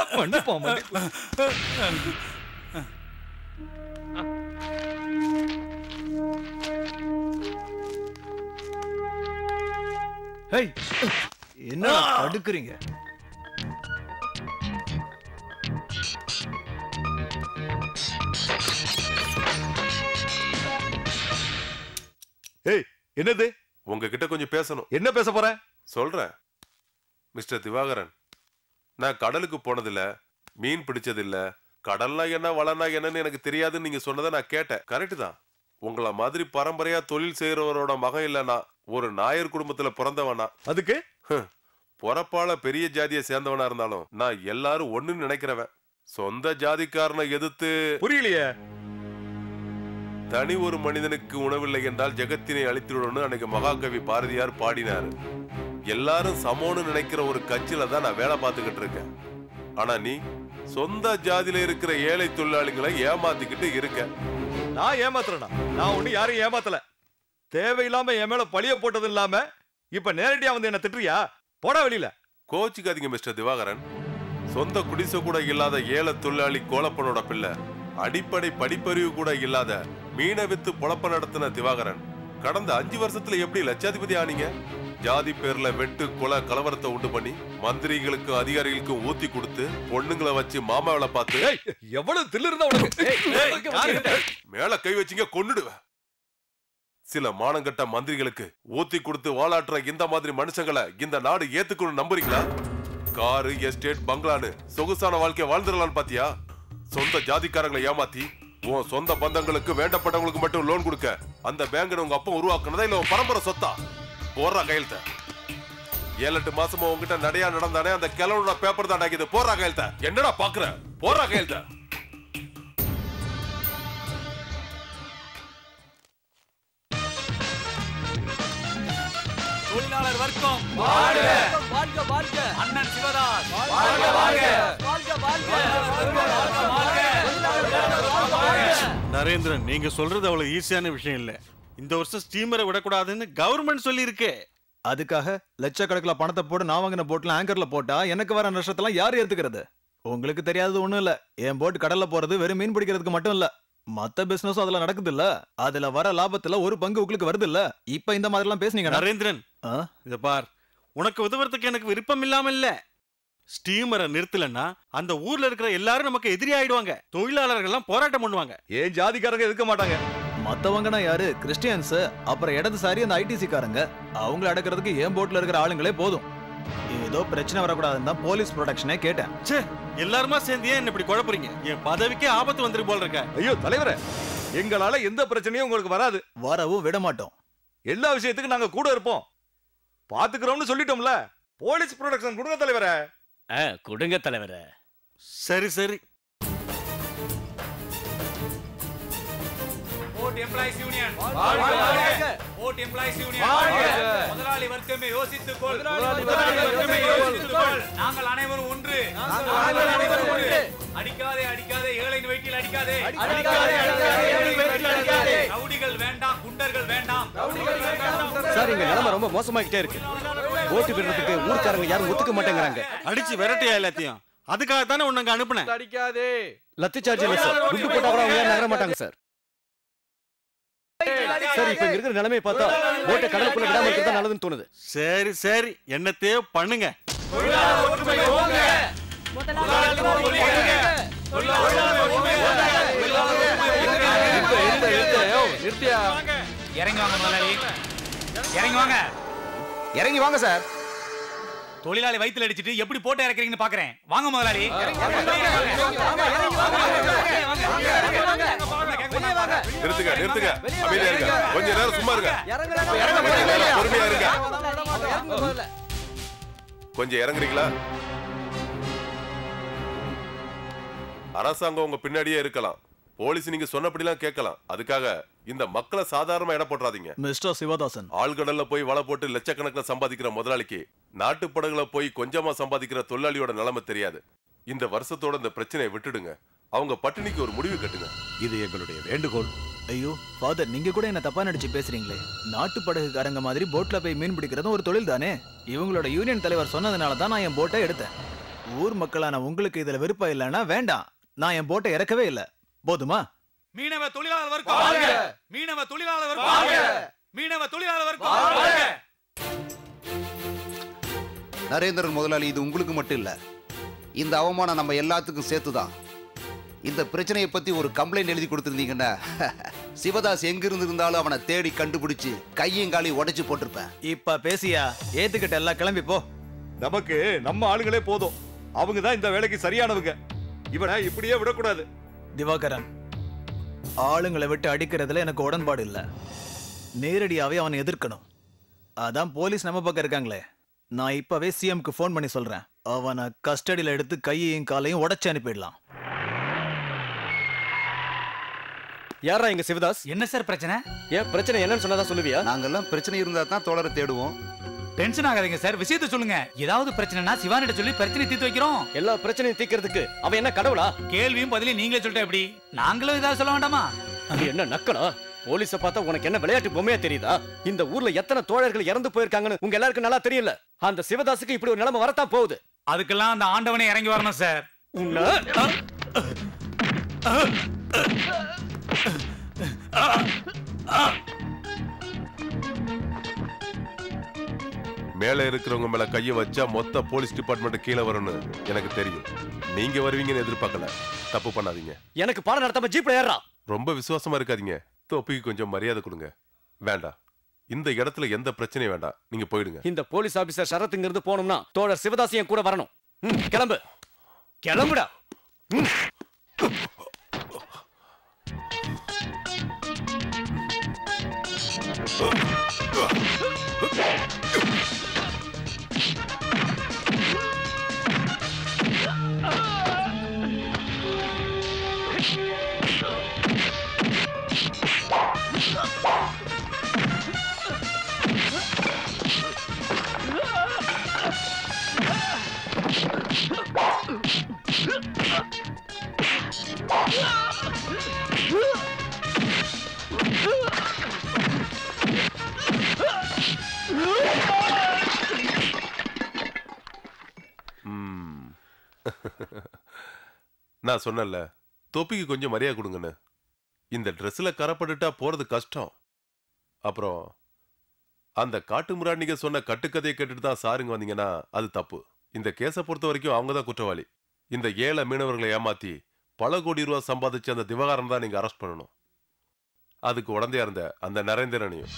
Speaker 5: என்ன தடுக்கிறீங்க?
Speaker 12: ஏய், என்னது?
Speaker 9: உங்ககிட்ட கொஞ்சம் பேசணும்.
Speaker 12: என்ன பேச போற?
Speaker 9: சொல்றேன். மிஸ்டர் திவாகரன், நான் கடலுக்கு போனதில்ல, மீன் பிடிச்சதில்ல, கடல்னா என்ன வளனா என்னன்னு எனக்கு தெரியாதுன்னு நீங்க சொன்னதை நான் கேட்டேன். கரெக்ட் தான். உங்களை மாதிரி பரம்பரையா தொழில் செய்யறவரோட மகன் இல்லனா, ஒரு நாயர் குடும்பத்துல பிறந்தவனா,
Speaker 12: அதுக்கு
Speaker 9: பொறப்பால பெரிய ஜாதியை சேர்ந்தவனா இருந்தாலும் நான் எல்லாரும் ஒண்ணுன்னு நினைக்கிறவன். சொந்த ஜாதிக்காரனை எதிர்த்து
Speaker 12: புரியலையே.
Speaker 9: தனி ஒரு மனிதனுக்கு உணவில்லை என்றால் ஜெகத்தினை அழித்துடணும்னு அன்னைக்கு மகாகவி பாரதியார் பாடினாரு. எல்லாரும் சமோன்னு நினைக்கிற ஒரு கட்சியில தான் நான் வேலை பார்த்துக்கிட்டு இருக்கேன். ஆனா நீ சொந்த ஜாதியில இருக்கிற ஏழை தொழிலாளிகளை ஏமாத்திக்கிட்டு இருக்க.
Speaker 12: நான் ஏமாத்துறேனா? நான் ஒண்ணு யாரையும் ஏமாத்தல. தேவையில்லாம என் மேல பழிய போட்டது இல்லாம இப்ப நேரடியா வந்து என்ன திட்டுறியா? போடா வெளியில.
Speaker 9: கோச்சுக்காதீங்க மிஸ்டர் திவாகரன். சொந்த குடிசை கூட இல்லாத ஏழை தொழிலாளி கோலப்பனோட பிள்ளை, அடிப்படை படிப்பறிவு கூட இல்லாத மீனை வித்து பொழப்ப நடத்தின திவாகரன் கடந்த 5 வருஷத்துல எப்படி லட்சாதிபதி ஆனீங்க? ஜாதி பேர்ல வெட்டு கொலை கலவரத்தை உண்டு பண்ணி மந்திரிகளுக்கும் அதிகாரிகளுக்கும் ஊத்தி கொடுத்து பொண்ணுங்களை வச்சு மாமாவில பார்த்து
Speaker 12: எவ்வளவு தில்லு இருந்தா உனக்கு
Speaker 9: மேல கை வச்சிங்க கொன்னுடுவேன். சில மானங்கட்ட மந்திரிகளுக்கு ஊத்தி கொடுத்து வாலாட்டுற இந்த மாதிரி மனுஷங்களை இந்த நாடு ஏத்துக்கணும் நம்புறீங்களா? காரு, எஸ்டேட், பங்களான்னு சொகுசான வாழ்க்கைய வாழ்ந்துடலான்னு பாத்தியா? சொந்த ஜாதிக்காரங்களை ஏமாத்தி உன் சொந்த பந்தங்களுக்கு வேண்டப்பட்டவங்களுக்கு மட்டும் லோன் கொடுக்க அந்த பேங்க் உங்க அப்பா உருவாக்குனதா இல்ல உன் பரம்பரை சொத்தா? போடுறா கையெழுத்த. 7-8 மாசமா உங்ககிட்ட நடையா நடந்தானே அந்த கிழவனோட பேப்பர் தான் ஆகிது. போடுறா கையெழுத்த. என்னடா பாக்குற? போடுறா கையெழுத்த.
Speaker 3: தொழிலாளர் வர்க்கம்
Speaker 13: வாழ்க வாழ்க வாழ்க.
Speaker 3: அண்ணன் சிவதாஸ்
Speaker 13: வாழ்க வாழ்க வாழ்க வாழ்க.
Speaker 4: நரேந்திரன், நீங்க சொல்றது அவ்வளவு ஈஸியான விஷயம் இல்ல. இந்த வருஷம் ஸ்டீமரை விடக்கூடாதுன்னு கவர்மெண்ட் சொல்லி இருக்கு.
Speaker 5: அதுக்காக லட்சக்கணக்கில் பணத்தை போட்டு நான் வாங்கின போட்ல ஆங்கர்ல போட்டா எனக்கு வர நஷ்டத்தெல்லாம் யார் ஏத்துக்கிறது? உங்களுக்கு தெரியாதது ஒண்ணும் இல்ல, என் போட் கடல்ல போறது வெறும் மீன் பிடிக்கிறதுக்கு மட்டும் இல்ல, மத்த பிசினஸும் அதுல நடக்குது இல்ல. அதுல வர லாபத்துல ஒரு பங்கு உங்களுக்கு வருது இல்ல. இப்ப இந்த மாதிரி எல்லாம் பேசுனீங்க
Speaker 4: நரேந்திரன். இத பார், உனக்கு உதவுறதுக்கு எனக்கு விருப்பம் இல்லாம இல்ல. ஸ்டீமரை நிறுத்தலன்னா அந்த ஊர்ல இருக்கிற எல்லாரும் நமக்கு எதிரி ஆயிடுவாங்க. தொழிலாளர்கள் எல்லாம் போராட்டம் பண்ணுவாங்க.
Speaker 12: ஏன் ஜாதிக்காரங்க இருக்க மாட்டாங்க?
Speaker 5: மத்தவங்கன்னா யாரு? கிறிஸ்டியன்ஸ், அப்புறம் இடதுசாரி அந்த ஐடிசி காரங்க. அவங்கள அடக்கிறதுக்கு என் போட்ல இருக்கிற ஆளுங்களே போதும். ஏதோ பிரச்சனை வரக்கூடாதுன்னு தான் போலீஸ் ப்ரொடெக்ஷனே கேட்டேன்.
Speaker 4: சே, எல்லாருமா சேர்ந்து ஏன் இப்படி குழப்பறீங்க? என் பதவிக்கே ஆபத்து வந்துரு போல இருக்க.
Speaker 12: ஐயோ தலைவரே, எங்களால எந்த பிரச்சனையும் உங்களுக்கு வராது.
Speaker 5: வரவும் விட மாட்டோம்.
Speaker 12: எல்லா விஷயத்துக்கும் நாங்க கூட இருப்போம். பாத்துக்கிறோம்னு சொல்லிட்டோம்ல. போலீஸ் ப்ரொடெக்ஷன் கொடுங்க தலைவரே.
Speaker 1: கொடுங்க தலைவரே.
Speaker 4: சரி சரி.
Speaker 3: Board employees union board employees union முதலாளி வர்க்கமே யோசித்துக்கொள். நாங்கள் அனைவரும் ஒன்று. அடிக்காதே அடிக்காதே ஏழையின் வயிற்றில் அடிக்காதே. ரவுடிகள் வேண்டாம், குண்டர்கள் வேண்டாம்.
Speaker 1: சார், இங்க நிலைமை ரொம்ப மோசமாகிட்டே இருக்கு. ஓட்டு விடுறதுக்கு ஊர்க்காரங்க யாரும் ஒத்துக்க மாட்டேங்கிறாங்க.
Speaker 4: அடிச்சு விரட்டியா எல்லாத்தையும்? அதுக்காக தானே உன்னை அனுப்புனேன்.
Speaker 13: அடிக்காதே.
Speaker 1: லத்தி சார்ஜ் இல்ல சார். குண்டு போட்டா கூட அவங்க நகர மாட்டாங்க சார். சரி, இப்ப இருக்கிற நிலைமையை பார்த்தா ஓட்ட கடலுக்குள்ள விடாம இருக்கிறது நல்லதுன்னு தோணுது.
Speaker 4: சரி சரி, என்னத்தையோ பண்ணுங்க.
Speaker 3: இறங்கி வாங்க முதலாளி, இறங்கி வாங்க.
Speaker 2: இறங்கி வாங்க சார்.
Speaker 3: தொழிலாளி வயித்துல அடிச்சிட்டு எப்படி போட்டு இறக்குறீங்கன்னு பாக்குறேன். வாங்க முதலாளி.
Speaker 9: நிறுத்துங்க நிறுத்துங்க, அமைதியா இருங்க. கொஞ்ச நேரம் சும்மா இருங்க. பொறுமையா இருங்க. கொஞ்சம் இறங்குறீங்களா? அரசாங்கம் உங்க பின்னாடியே இருக்கலாம். போலீஸ் நீங்க சொன்னபடிலாம் கேட்கலாம். அதுக்காக இந்த மக்களை சாதாரணமா இட போட்டுறாதீங்க.
Speaker 5: மிஸ்டர் சிவதாசன்,
Speaker 9: ஆழ்கடல்ல போய் வலை போட்டு லட்சக்கணக்கில் சம்பாதிக்கிற முதலாளிக்கு நாட்டுப்படகுல போய் கொஞ்சமா சம்பாதிக்கிற தொழிலாளியோட நிலைமை தெரியாது. இந்த வருஷத்தோட இந்த பிரச்சனையை விட்டுடுங்க. அவங்க பட்டினிக்கு ஒரு முடிவு கட்டுங்க.
Speaker 12: இது எங்களுடைய வேண்டுகோள்.
Speaker 5: ஐயோ ஃபாதர், நீங்க கூட என்ன தப்பா நடிச்சு பேசுறீங்களே. நாட்டு படகுக்காரங்க மாதிரி போட்ல போய் மீன் பிடிக்கிறதும் ஒரு தொழில் தானே. இவங்களோட யூனியன் தலைவர் சொன்னதுனால தான் நான் என் போட்டை எடுத்தேன். ஊர் மக்களான உங்களுக்கு இதுல விருப்பம் இல்லைன்னா வேண்டாம், நான் என் போட்டை இறக்கவே இல்லை. போதுமா?
Speaker 3: மீனவ தொழிலாளர் வர்க்கம், மீனவ தொழிலாளர் வர்க்கம், மீனவ தொழிலாளர் வர்க்கம்.
Speaker 2: நரேந்திரன் முதலாளி, இது உங்களுக்கு மட்டும் இல்ல, இந்த அவமானம் நம்ம எல்லாத்துக்கும் சேர்த்துதான். இந்த பிரச்சனையை பத்தி ஒரு கம்ப்ளைண்ட் எழுதி கொடுத்திருந்தீங்கன்னா சிவதாஸ் எங்க இருந்தாலும் அவனை தேடி கண்டுபிடிச்சு கையும் காலையும் உடைச்சு போட்டிருப்பேன்.
Speaker 5: இப்ப பேசியா? ஏத்துக்கிட்ட எல்லாம் கிளம்பி போ.
Speaker 12: நமக்கு நம்ம ஆளுங்களே போதும். அவங்க தான் இந்த வேலைக்கு சரியானவங்க. இவனை இப்படியே விடக்கூடாது.
Speaker 5: திவாகரன், ஆளுங்களை விட்டு அடிக்கிறதுல எனக்கு உடன்பாடு இல்ல. நேரடியாவே அவனை எதிர்க்கணும். அதான் போலீஸ் நம்ம பக்கம் இருக்காங்களே. நான் இப்பவே சிஎம்க்கு போன் பண்ணி சொல்றேன். அவனை கஸ்டடியில எடுத்து கையையும் காலையும் உடைச்சு அனுப்பிடலாம்.
Speaker 1: யாரா இங்க சிவதாஸ்?
Speaker 3: என்ன சார் பிரச்சனை?
Speaker 1: ஏன் பிரச்சனை என்னன்னு சொன்னதா சொல்லுவியா?
Speaker 2: நாங்கெல்லாம் பிரச்சனை இருந்தா தான் தோழரை தேடுவோம்.
Speaker 3: டென்ஷன் ஆகாதீங்க சார், விஷயத்தை சொல்லுங்க. ஏதாவது பிரச்சனைனா சிவானிட்ட சொல்லி பிரச்சனை தீர்த்து வைக்கிறோம்.
Speaker 1: எல்லா பிரச்சனையும் தீர்க்கிறதுக்கு அவன் என்ன கடவுளா?
Speaker 3: கேள்வியும் பதிலையும் நீங்களே சொல்லிட்டா எப்படி? நாங்களும் ஏதாவது சொல்ல வேண்டாமா?
Speaker 1: என்ன நக்கலா? போலீஸ பார்த்தா உனக்கு என்ன விளையாட்டு பொம்மையா தெரியுதா? இந்த ஊர்ல எத்தனை தோழர்கள் இறந்து போயிருக்காங்கன்னு உங்க எல்லாருக்கும் நல்லா தெரியல. அந்த சிவதாஸுக்கு இப்படி ஒரு நிலைமை வரத்தான் போகுது.
Speaker 3: அதுக்கெல்லாம் அந்த ஆண்டவனே இறங்கி வரணும் சார்.
Speaker 9: மேல இருக்கிறவங்க மேல கைய வச்சா மொத்த போலீஸ் டிபார்ட்மெண்ட் கீழே வரும்னு எனக்கு தெரியும். நீங்க வருவீங்கன்னு எதிர்பார்க்கல. தப்பு பண்ணாதீங்க.
Speaker 1: எனக்கு பாடம் நடத்தாம ஜீப்ல ஏறா.
Speaker 9: ரொம்ப விசுவாசமா இருக்காதீங்க. தொப்பிக்கு கொஞ்சம் மரியாதை கொடுங்க. வேண்டாம், இந்த இடத்துல எந்த பிரச்சனையும் வேண்டாம். நீங்க போயிடுங்க.
Speaker 1: இந்த போலீஸ் ஆபீசர் சரத்துங்க இருந்து போனோம்னா தோழர் சிவதாசியம் கூட வரணும். கிளம்பு, கிளம்புடா.
Speaker 9: நான் சொன்னல தொப்பிக்கு கொஞ்சம் மரியாதை கொடுங்கன்னு. இந்த ட்ரெஸ்ல கரப்பட்டுட்டா போறது கஷ்டம். அப்புறம் அந்த காட்டு முராணிங்க சொன்ன கட்டுக்கதையை கேட்டுட்டு தான் சாருங்க வந்தீங்கன்னா அது தப்பு. இந்த கேஸை பொறுத்த வரைக்கும் அவங்க தான் குற்றவாளி. இந்த ஏழை மீனவர்களை ஏமாத்தி பல கோடி ரூபா சம்பாதிச்சு அந்த திவாகரன் தான் நீங்க அரெஸ்ட் பண்ணணும். அதுக்கு உடந்தையா இருந்த அந்த நரேந்திரனையும்.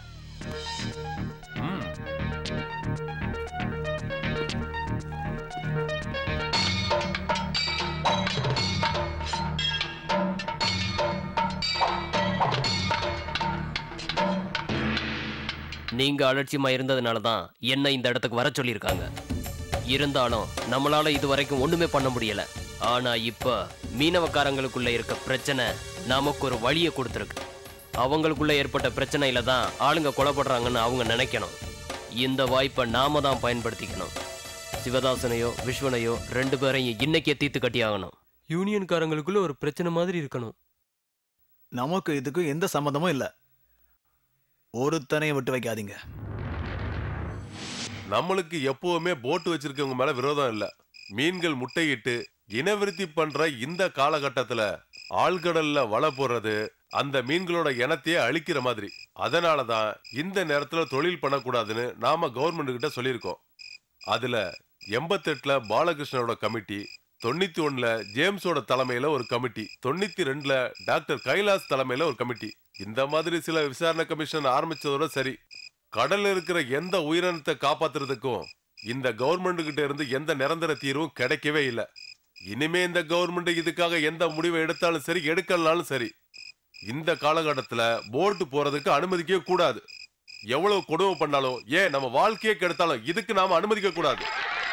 Speaker 6: நீங்க அலட்சியமா இருந்ததுனால தான் என்ன இந்த இடத்துக்கு வர சொல்லியிருக்காங்க. இருந்தாலும் நம்மளால இது வரைக்கும் ஒண்ணுமே பண்ண முடியல. ஆனா இப்ப மீனவக்காரங்களுக்குள்ள இருக்க பிரச்சனை நமக்கு ஒரு வழியை கொடுத்துருக்கு. அவங்களுக்குள்ள ஏற்பட்ட பிரச்சனையில தான் ஆளுங்க கொலைப்படுறாங்கன்னு அவங்க நினைக்கணும். இந்த வாய்ப்பை நாம தான் பயன்படுத்திக்கணும். சிவதாசனையோ விஸ்வனையோ 2 பேரையும் இன்னைக்கே தீர்த்து கட்டி ஆகணும். யூனியன்காரங்களுக்குள்ள ஒரு பிரச்சனை மாதிரி இருக்கணும்.
Speaker 5: நமக்கு இதுக்கு எந்த சம்மந்தமும் இல்லை. ஒருத்தனையும் விட்டு வைக்காதீங்க.
Speaker 9: நம்மளுக்கு எப்பவுமே போட்டு வச்சிருக்கவங்க மேல விரோதம் இல்ல. மீன்கள் முட்டையிட்டு இனவிருத்தி பண்ற இந்த காலகட்டத்துல ஆழ்கடல்ல வலை போடுறது அந்த மீன்களோட இனத்தையே அழிக்கிற மாதிரி. அதனாலதான் இந்த நேரத்துல தொழில் பண்ணக்கூடாதுன்னு நாம கவர்மெண்ட் கிட்ட சொல்லியிருக்கோம். அதுல 88ல பாலகிருஷ்ணனோட கமிட்டி, 91ல ஜேம்ஸோட தலைமையில ஒரு கமிட்டி, 92ல டாக்டர் கைலாஸ் தலைமையில ஒரு கமிட்டி. இந்த மாதிரி சில விசாரணை கமிஷன் ஆரம்பிச்சதோட சரி. கடல்ல இருக்கிற எந்த உயிரினத்தை காப்பாத்துறதுக்கும் இந்த கவர்மெண்ட் கிட்ட இருந்து எந்த நிரந்தர தீர்வும் கிடைக்கவே இல்லை. இனிமே இந்த கவர்மெண்ட் இதுக்காக எந்த முடிவை எடுத்தாலும் சரி, எடுக்கலனாலும் சரி, இந்த காலகட்டத்துல போட்டு போறதுக்கு அனுமதிக்கவே கூடாது. எவ்வளவு கொடுமை பண்ணாலும், ஏன் நம்ம வாழ்க்கையே கெடுத்தாலும் இதுக்கு நாம அனுமதிக்க கூடாது.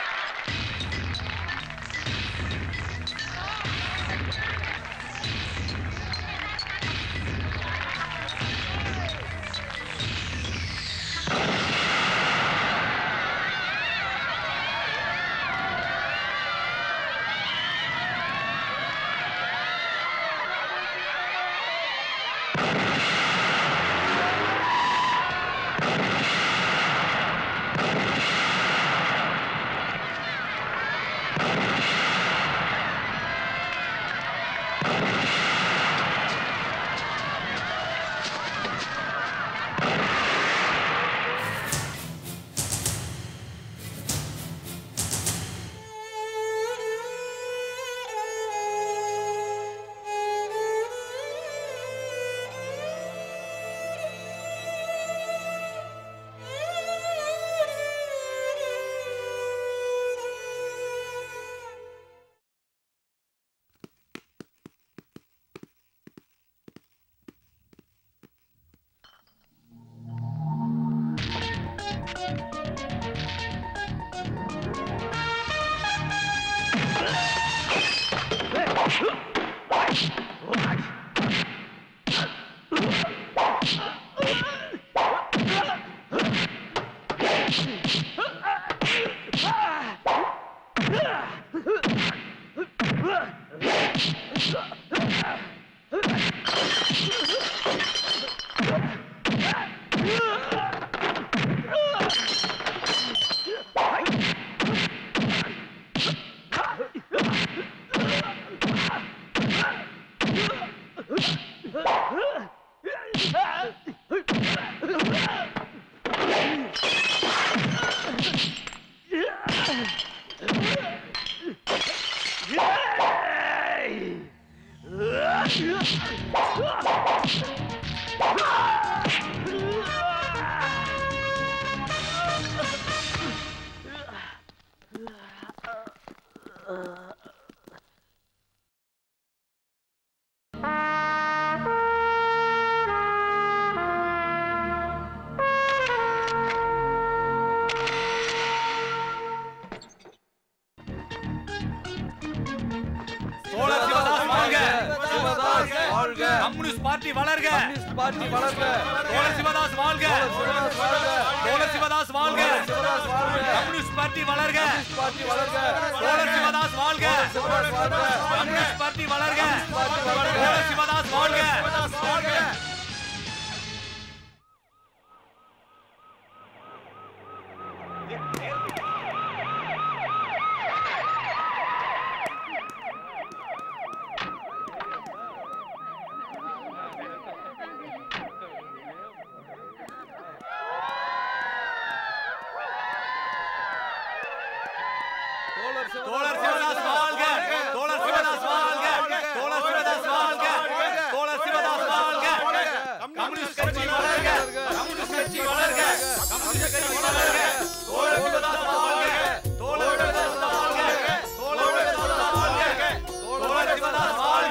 Speaker 3: கம்யூனிஸ்ட் பார்ட்டி வளர்க! தோழர் சிவதாஸ் வாழ்க! தோழர் சிவதாஸ் வாழ்க! கம்யூனிஸ்ட் பார்ட்டி வளர்க! தோழர் சிவதாஸ் வாழ்க! கம்யூனிஸ்ட் பார்ட்டி வளர்க! தோழர் சிவதாஸ் வாழ்க!
Speaker 13: தோழர் சிவதாஸ் வாழ்க! தோழர் சிவதாஸ் வாழ்க! தோழர் சிவதாஸ் வாழ்க! தோழர் சிவதாஸ் வாழ்க! கம்யூனிஸ்ட் கட்சி வளர்க! கம்யூனிஸ்ட் கட்சி வளர்க! கம்யூனிஸ்ட் கட்சி வளர்க! தோழர் சிவதாஸ் வாழ்க! தோழர் சிவதாஸ் வாழ்க! தோழர் சிவதாஸ் வாழ்க! தோழர் சிவதாஸ் வாழ்க!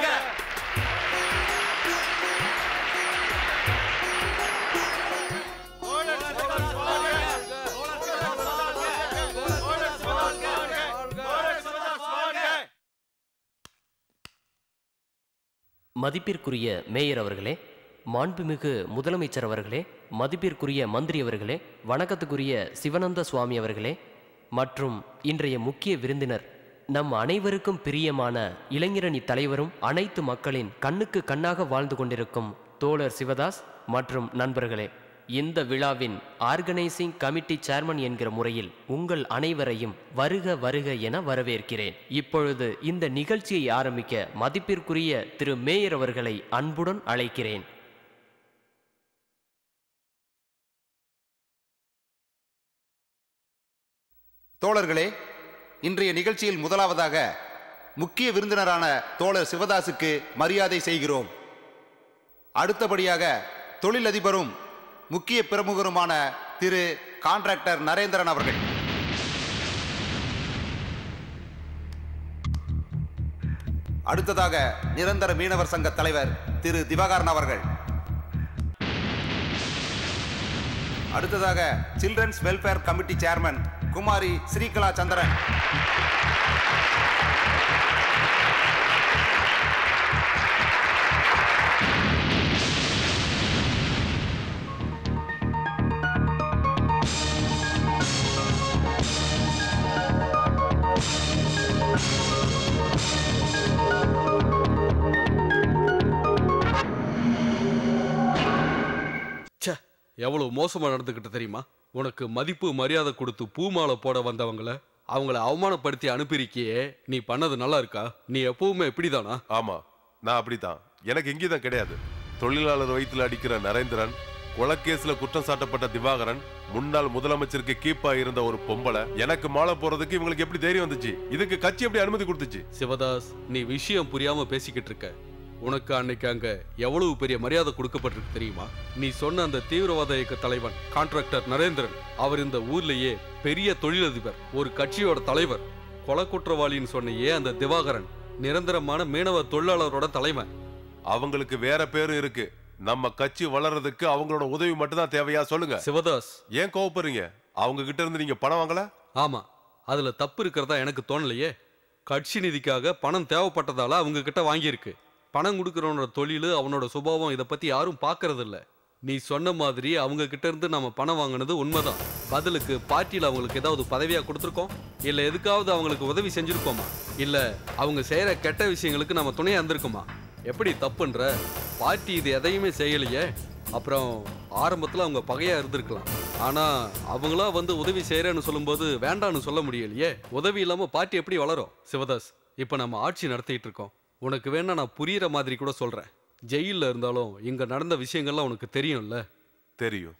Speaker 6: மதிப்பிற்குரிய மேயர் அவர்களே, மாண்புமிகு முதலமைச்சர் அவர்களே, மதிப்பிற்குரிய மந்திரி அவர்களே, வணக்கத்துக்குரிய சிவனந்த சுவாமி அவர்களே மற்றும் இன்றைய முக்கிய விருந்தினர், நம் அனைவருக்கும் பிரியமான இளைஞரணி தலைவரும் அனைத்து மக்களின் கண்ணுக்கு கண்ணாக வாழ்ந்து கொண்டிருக்கும் தோழர் சிவதாஸ் மற்றும் நண்பர்களே, இந்த விழாவின் ஆர்கனைசிங் கமிட்டி சேர்மன் என்கிற முறையில் உங்கள் அனைவரையும் வருக வருக என வரவேற்கிறேன். இப்பொழுது இந்த நிகழ்ச்சியை ஆரம்பிக்க மதிப்பிற்குரிய திரு மேயர் அவர்களை அன்புடன் அழைக்கிறேன்.
Speaker 2: தோழர்களே, இன்றைய நிகழ்ச்சியில் முதலாவதாக முக்கிய விருந்தினரான தோழர் சிவதாசுக்கு மரியாதை செய்கிறோம். அடுத்தபடியாக தொழிலதிபரும் முக்கிய பிரமுகருமான திரு கான்ட்ராக்டர் நரேந்திரன் அவர்கள். அடுத்ததாக நிரந்தர மீனவர் சங்க தலைவர் திரு திவாகரன் அவர்கள். அடுத்ததாக சில்ட்ரன்ஸ் வெல்ஃபேர் கமிட்டி சேர்மன் குமாரி ஸ்ரீகலா சந்திரன்.
Speaker 8: எவ்வளவு மோசமா நடந்துக்கிட்டு தெரியுமா? உனக்கு மதிப்பு மரியாதை கொடுத்து பூமாலை போட வந்தவங்கள அவங்கள அவமானப்படுத்தி அனுப்பியிருக்கியே, நீ பண்ணது நல்லா இருக்கா? நீ எப்பவுமே இப்படிதானா?
Speaker 9: ஆமா, நான் அப்படித்தான். எனக்கு இங்கேதான் கிடையாது. தொழிலாளர் வயிற்றுல அடிக்கிற நரேந்திரன், கொலைக்கேஸ்ல குற்றம் சாட்டப்பட்ட திவாகரன், முன்னாள் முதலமைச்சருக்கு கீப்பா இருந்த ஒரு பொம்பளை, எனக்கு மாலை போறதுக்கு இவங்களுக்கு எப்படி தைரியம் வந்துச்சு? இதுக்கு கட்சி எப்படி அனுமதி கொடுத்துச்சு?
Speaker 8: சிவதாஸ், நீ விஷயம் புரியாம பேசிக்கிட்டு இருக்க. உனக்கு அன்னைக்கு அங்க எவ்வளவு பெரிய மரியாதை கொடுக்கப்பட்டிருக்கு தெரியுமா? நீ சொன்ன அந்த தீவிரவாத இயக்க தலைவன் கான்ட்ராக்டர் நரேந்திரன், அவர் இந்த ஊர்லயே பெரிய தொழிலதிபர், ஒரு கட்சியோட தலைவர். கொலை குற்றவாளின்னு சொன்னையே அந்த திவாகரன் நிரந்தரமான மீனவ தொழிலாளரோட தலைமை.
Speaker 9: அவங்களுக்கு வேற பேரு இருக்கு. நம்ம கட்சி வளர்றதுக்கு அவங்களோட உதவி மட்டும் தான் தேவையா? சொல்லுங்க
Speaker 8: சிவதாஸ்.
Speaker 9: ஏன் கோவப்படுறீங்க? அவங்க கிட்ட இருந்து நீங்க பணம் வாங்கல?
Speaker 8: ஆமா, அதுல தப்பு இருக்கிறதா எனக்கு தோணலையே. கட்சி நிதிக்காக பணம் தேவைப்பட்டதால அவங்க கிட்ட வாங்கியிருக்கு. பணம் கொடுக்கறவனோட தொழில், அவனோட சுபாவம், இதை பத்தி யாரும் பார்க்கறது இல்ல. நீ சொன்ன மாதிரி அவங்க கிட்ட இருந்து நம்ம பணம் வாங்கினது உண்மைதான். பதிலுக்கு பார்ட்டியில் அவங்களுக்கு ஏதாவது பதவியா கொடுத்துருக்கோம்? இல்ல எதுக்காவது அவங்களுக்கு உதவி செஞ்சிருக்கோமா? இல்ல அவங்க செய்யற கெட்ட விஷயங்களுக்கு நம்ம துணையா இருந்திருக்கோமா? எப்படி தப்புன்ற? பார்ட்டி இது எதையுமே செய்யலையே. அப்புறம் ஆரம்பத்துல அவங்க பகையா இருந்திருக்கலாம். ஆனா அவங்களா வந்து உதவி செய்யறேன்னு சொல்லும்போது வேண்டான்னு சொல்ல முடியலையே. உதவி இல்லாம பார்ட்டி எப்படி வளரும்? சிவதாஸ், இப்ப நம்ம ஆட்சி நடத்திட்டு இருக்கோம். உனக்கு வேணா நான் புரியுற மாதிரி கூட சொல்றேன். ஜெயிலில் இருந்தாலும் இங்க நடந்த விஷயங்கள்லாம் உனக்கு தெரியும்ல?
Speaker 9: தெரியும்.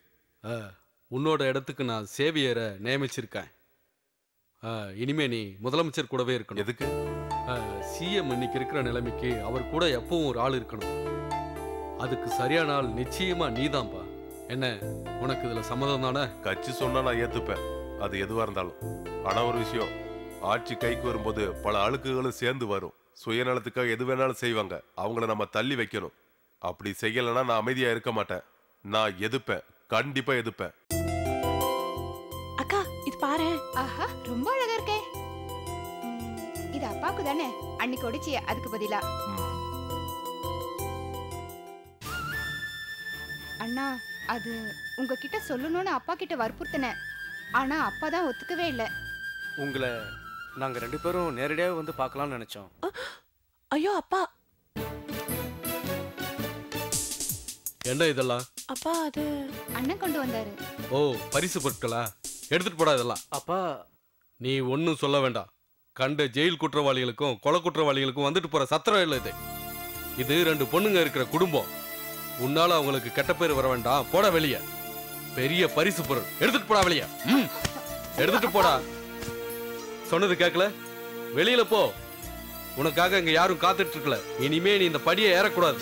Speaker 8: உன்னோட இடத்துக்கு நான் சேவியரை நியமிச்சிருக்கேன். இனிமே நீ முதலமைச்சர் கூடவே இருக்கணும்.
Speaker 9: எதுக்கு?
Speaker 8: சிஎம் இன்னைக்கு இருக்கிற நிலைமைக்கு அவர் கூட எப்பவும் ஒரு ஆள் இருக்கணும். அதுக்கு சரியான ஆள் நிச்சயமா நீதான்பா. என்ன, உனக்கு இதுல சம்மதம் தானே?
Speaker 9: கட்சி சொன்னா நான் ஏத்துப்பேன், அது எதுவா இருந்தாலும். ஆனா ஒரு விஷயம், ஆட்சி கைக்கு வரும்போது பல அழுக்குகளும் சேர்ந்து வரும். சுயநலத்துக்காக எது வேணாலும் செய்வாங்க. அவங்கள நம்ம தள்ளி வைக்கணும். அப்படி செய்யலைன்னா நான் அமைதியா இருக்க மாட்டேன். நான் எதுப்பேன், கண்டிப்பா எதுப்பேன்.
Speaker 10: அக்கா, இது பாரு.
Speaker 7: ஆஹா, ரொம்ப அழகா இருக்கே. இது அப்பாக்கு தானே அன்னைக்கு ஒடிச்சிய, அதுக்கு பதிலா. அண்ணா, அது உங்ககிட்ட சொல்லணும்னு அப்பா கிட்ட வற்புறுத்தினேன். ஆனா அப்பா தான் ஒத்துக்கவே இல்லை.
Speaker 1: உங்களை நாங்க 2 பேரும் நேரடியாக வந்து பார்க்கலாம்னு நினைச்சோம்.
Speaker 10: ஐயோ அப்பா.
Speaker 8: என்ன இதெல்லாம்?
Speaker 10: அப்பா, அது
Speaker 7: அண்ணன் கொண்டு வந்தாரு.
Speaker 8: ஓ, பரிசு பொருட்களா? எடுத்துட்டு போடா இதெல்லாம்.
Speaker 1: அப்பா,
Speaker 8: நீ ஒன்னும் சொல்ல வேண்டாம். கண்ட ஜெயில் குற்றவாளிகளுக்கும் கொலை குற்றவாளிகளுக்கும் வந்துட்டு போற சத்திரம் இல்லை இது. இது 2 பொண்ணுங்க இருக்கிற குடும்பம். உன்னால அவங்களுக்கு கெட்ட பேர் வர வேண்டாம். போட வெளியே. பெரிய பரிசு பொருள் எடுத்துட்டு போடா வெளியே. எடுத்துட்டு போடா. சொன்னது கேட்கல? வெளியில போ. உனக்காக இங்க யாரும் காத்துட்டு இருக்கல. இனிமே நீ இந்த படியை ஏறக்கூடாது.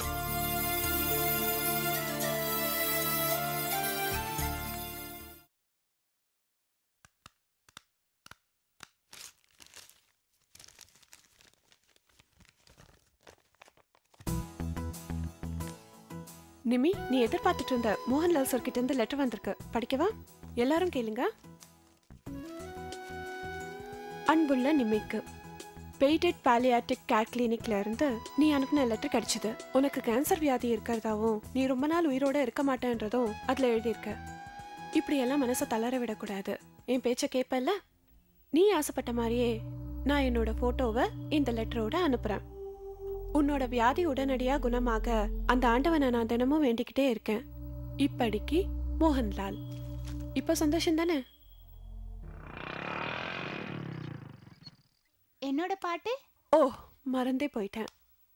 Speaker 10: நிமி, நீ எதிர்பார்த்துட்டு இருந்த மோகன்லால் சார் கிட்ட இருந்து லெட்டர் வந்திருக்கு. படிக்கவா? எல்லாரும் கேளுங்க. அன்புள்ள நிமிக்கு, பெய்டட் பாலியாட்டிக் கேர் கிளினிக்ல இருந்து நீ அனுப்பின லெட்டர் கிடைச்சது. உனக்கு கேன்சர் வியாதி இருக்கிறதாவும் நீ ரொம்ப நாள் உயிரோட இருக்க மாட்டேன்றதும் அதுல எழுதியிருக்க. இப்படி எல்லாம் மனசை தளர விடக்கூடாது. என் பேச்ச கேட்பல்ல? நீ ஆசைப்பட்ட மாதிரியே நான் என்னோட போட்டோவை இந்த லெட்டரோட அனுப்புறேன். உன்னோட வியாதி உடனடியா குணமாக அந்த ஆண்டவனை நான் தினமும் வேண்டிக்கிட்டே இருக்கேன். இப்படிக்கு மோகன்லால். இப்ப சந்தோஷம் தானே?
Speaker 7: என்னோட பாட்டு?
Speaker 10: ஓ, மறந்தே போயிட்டேன்.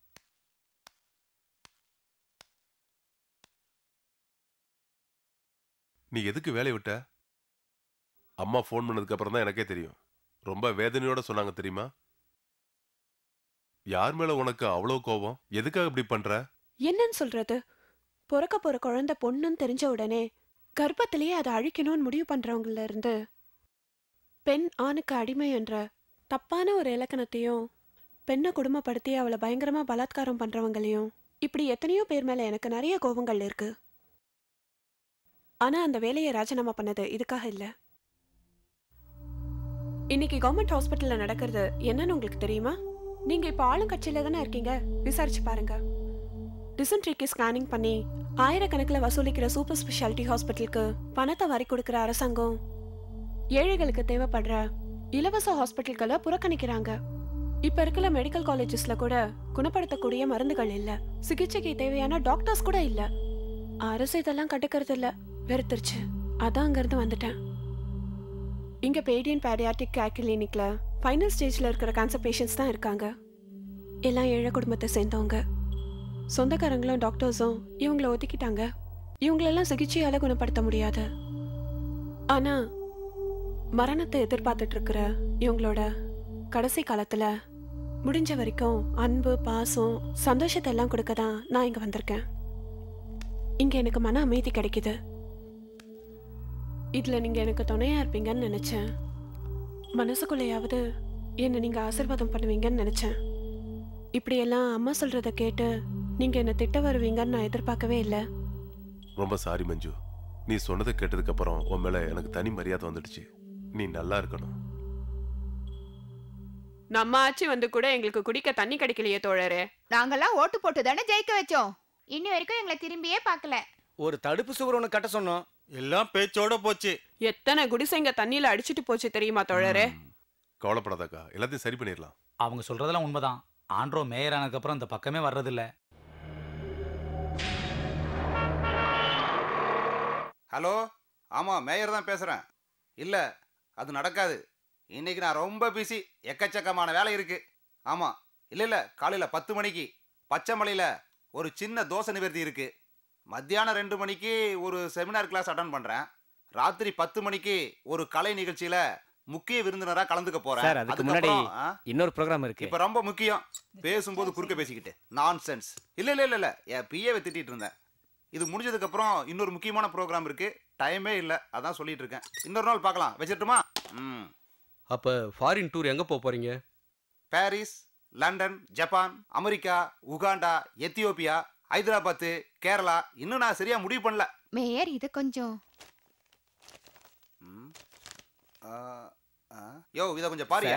Speaker 9: நீ எதுக்கு வேலையை விட்ட? அம்மா ஃபோன் பண்ணதுக்கு அப்புறம் தான் எனக்கே தெரியும். ரொம்ப வேதனையோட சொன்னாங்க தெரியுமா? யார் மேல உனக்கு அவ்வளவு கோபம்? எதுக்காக இப்படி பண்ற?
Speaker 10: என்னன்னு சொல்றது? பிறக்க போற குழந்தை பொண்ணுன்னு தெரிஞ்ச உடனே கர்ப்பத்திலேயே அதை அழிக்கணும்னு முடிவு பண்றவங்கள இருந்து பெண் ஆணுக்கு அடிமை என்ற தப்பான ஒரு இலக்கணத்தையும், பெண்ணை குடும்பப்படுத்தி அவளை பயங்கரமா பலாத்காரம் பண்றவங்களையும், இப்படி எத்தனையோ பேர் மேல எனக்கு நிறைய கோபங்கள் இருக்கு. ஆனா அந்த வேலையை ராஜினாமா பண்ணது இதுக்காக இல்ல. இன்னைக்கு கவர்மெண்ட் ஹாஸ்பிட்டல்ல நடக்கிறது என்னன்னு உங்களுக்கு தெரியுமா? நீங்க இப்ப ஆளுங்கட்சியில தானே இருக்கீங்க. விசாரிச்சு பாருங்க. டிசென்ட்ரிக்கு ஸ்கேனிங் பண்ணி ஆயிரக்கணக்கில் வசூலிக்கிற சூப்பர் ஸ்பெஷாலிட்டி ஹாஸ்பிட்டலுக்கு பணத்தை வரி கொடுக்கிற அரசாங்கம் ஏழைகளுக்கு தேவைப்படுற இலவச ஹாஸ்பிட்டல்களை புறக்கணிக்கிறாங்க. இப்ப இருக்கிற மெடிக்கல் காலேஜஸ்ல கூட குணப்படுத்தக்கூடிய மருந்துகள் இல்ல, சிகிச்சைக்கு தேவையான டாக்டர்ஸ் கூட இல்ல. அரசு இதெல்லாம் கண்டுக்கிறது இல்ல, வெறுத்துருச்சு. அதான் அங்கிருந்து வந்துட்டேன். இங்க பேடியன் பேடியாட்டிக் கேர் கிளினிக்ல ஃபைனல் ஸ்டேஜ்ல இருக்கிற கேன்சர் பேஷண்ட்ஸ் தான் இருக்காங்க. எல்லாம் ஏழை குடும்பத்தை சேர்ந்தவங்க. சொந்தக்காரங்களும் டாக்டர்ஸும் இவங்களை ஒதுக்கிட்டாங்க. இவங்களெல்லாம் சிகிச்சையால குணப்படுத்த முடியாது. ஆனா மரணத்தை எதிர்பார்த்துட்டு இருக்கிற இவங்களோட கடைசி காலத்துல முடிஞ்ச வரைக்கும் அன்பு, பாசம், சந்தோஷத்தை எல்லாம் கொடுக்க தான் நான் இங்க வந்திருக்கேன். இங்க எனக்கு மன அமைதி கிடைக்குது. இதுல நீங்க எனக்கு துணையா இருப்பீங்கன்னு நினைச்சேன். மனசுக்குள்ளையாவது என்ன நீங்க ஆசீர்வாதம் பண்ணுவீங்கன்னு நினைச்சேன். இப்படியெல்லாம் அம்மா சொல்றத கேட்டு நீங்க என்ன திட்ட வருவீங்கன்னு நான் எதிர்பார்க்கவே இல்லை.
Speaker 9: ரொம்ப சாரி மஞ்சு. நீ சொன்னதை கேட்டதுக்கு அப்புறம் உன் மேல எனக்கு தனி மரியாதை வந்துடுச்சு. நீ நல்லா இருக்கணும்.
Speaker 10: நம்ம ஆட்சி வந்து கூட எங்களுக்கு குடிக்க தண்ணி கிடைக்கலையே தோழரே.
Speaker 7: நாங்கெல்லாம் ஓட்டு போட்டு தானே ஜெயிக்க வச்சோம். இன்னி வரைக்கும் எங்களை திரும்பியே பார்க்கல.
Speaker 1: ஒரு தடுப்பு சுவர் ஒன்று கட்ட சொன்னோம்.
Speaker 4: எல்லாம் பேச்சோட போச்சு.
Speaker 10: எத்தனை குடிசைங்க தண்ணியில அடிச்சிட்டு போச்சு தெரியுமா தோழரே?
Speaker 9: கவலைப்படாதக்கா, எல்லாத்தையும் சரி பண்ணிடலாம்.
Speaker 3: அவங்க சொல்றதெல்லாம் உண்மைதான். ஆண்ட்ரோ மேயர் ஆனதுக்கு அப்புறம் இந்த பக்கமே வர்றதில்ல.
Speaker 2: ஹலோ, ஆமா மேயர் தான் பேசுறேன். இல்ல அது நடக்காது. இன்னைக்கு நான் ரொம்ப பிஸி. எக்கச்சக்கமான வேலை இருக்கு. ஆமா, இல்ல காலையில 10 மணிக்கு பச்சைமலையில ஒரு சின்ன தோசை நிவர்த்தி இருக்கு. மத்தியானம் 2 மணிக்கு ஒரு செமினார் கிளாஸ் அட்டன் பண்றேன். ராத்திரி 10 மணிக்கு ஒரு கலை நிகழ்ச்சியில முக்கிய விருந்தினரா கலந்துக்க போறேன்.
Speaker 1: சார், அதுக்கு முன்னாடி இன்னொரு ப்ரோக்ராம் இருக்கு.
Speaker 2: இப்ப ரொம்ப முக்கியம். பேசும்போது குறுக்க பேசிக்கிட்டு நான்சென்ஸ். இல்ல என் பிஏவை திட்டிட்டு இருந்தேன். இது முடிஞ்சதுக்கு அப்புறம் இன்னொரு முக்கியமான ப்ரோக்ராம் இருக்கு. டைமே இல்ல, அதான் சொல்லிட்டு இருக்கேன். இன்னொரு நாள் பார்க்கலாம். வச்சிட்டுமா?
Speaker 8: அப்ப ஃபாரின் டூர் எங்க போறீங்க?
Speaker 2: Paris, London, Japan, America, Uganda, Ethiopia, Hyderabad, Kerala. இன்னும் நான் சரியா முடிவு பண்ணல.
Speaker 7: மேயர் இது கொஞ்சம்
Speaker 2: யோ இத கொஞ்சம் பாருங்க.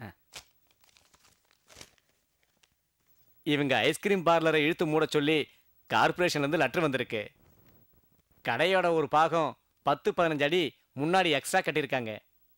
Speaker 1: இவங்க ஐஸ்கிரீம் பார்லரை இழுத்து மூட சொல்லி கார்பரேஷன்ல இருந்து லெட்டர் வந்திருக்கு. கடையோட ஒரு பாகம் 10-15 அடி முன்னாடி எக்ஸ்ட்ரா கட்டியிருக்காங்க.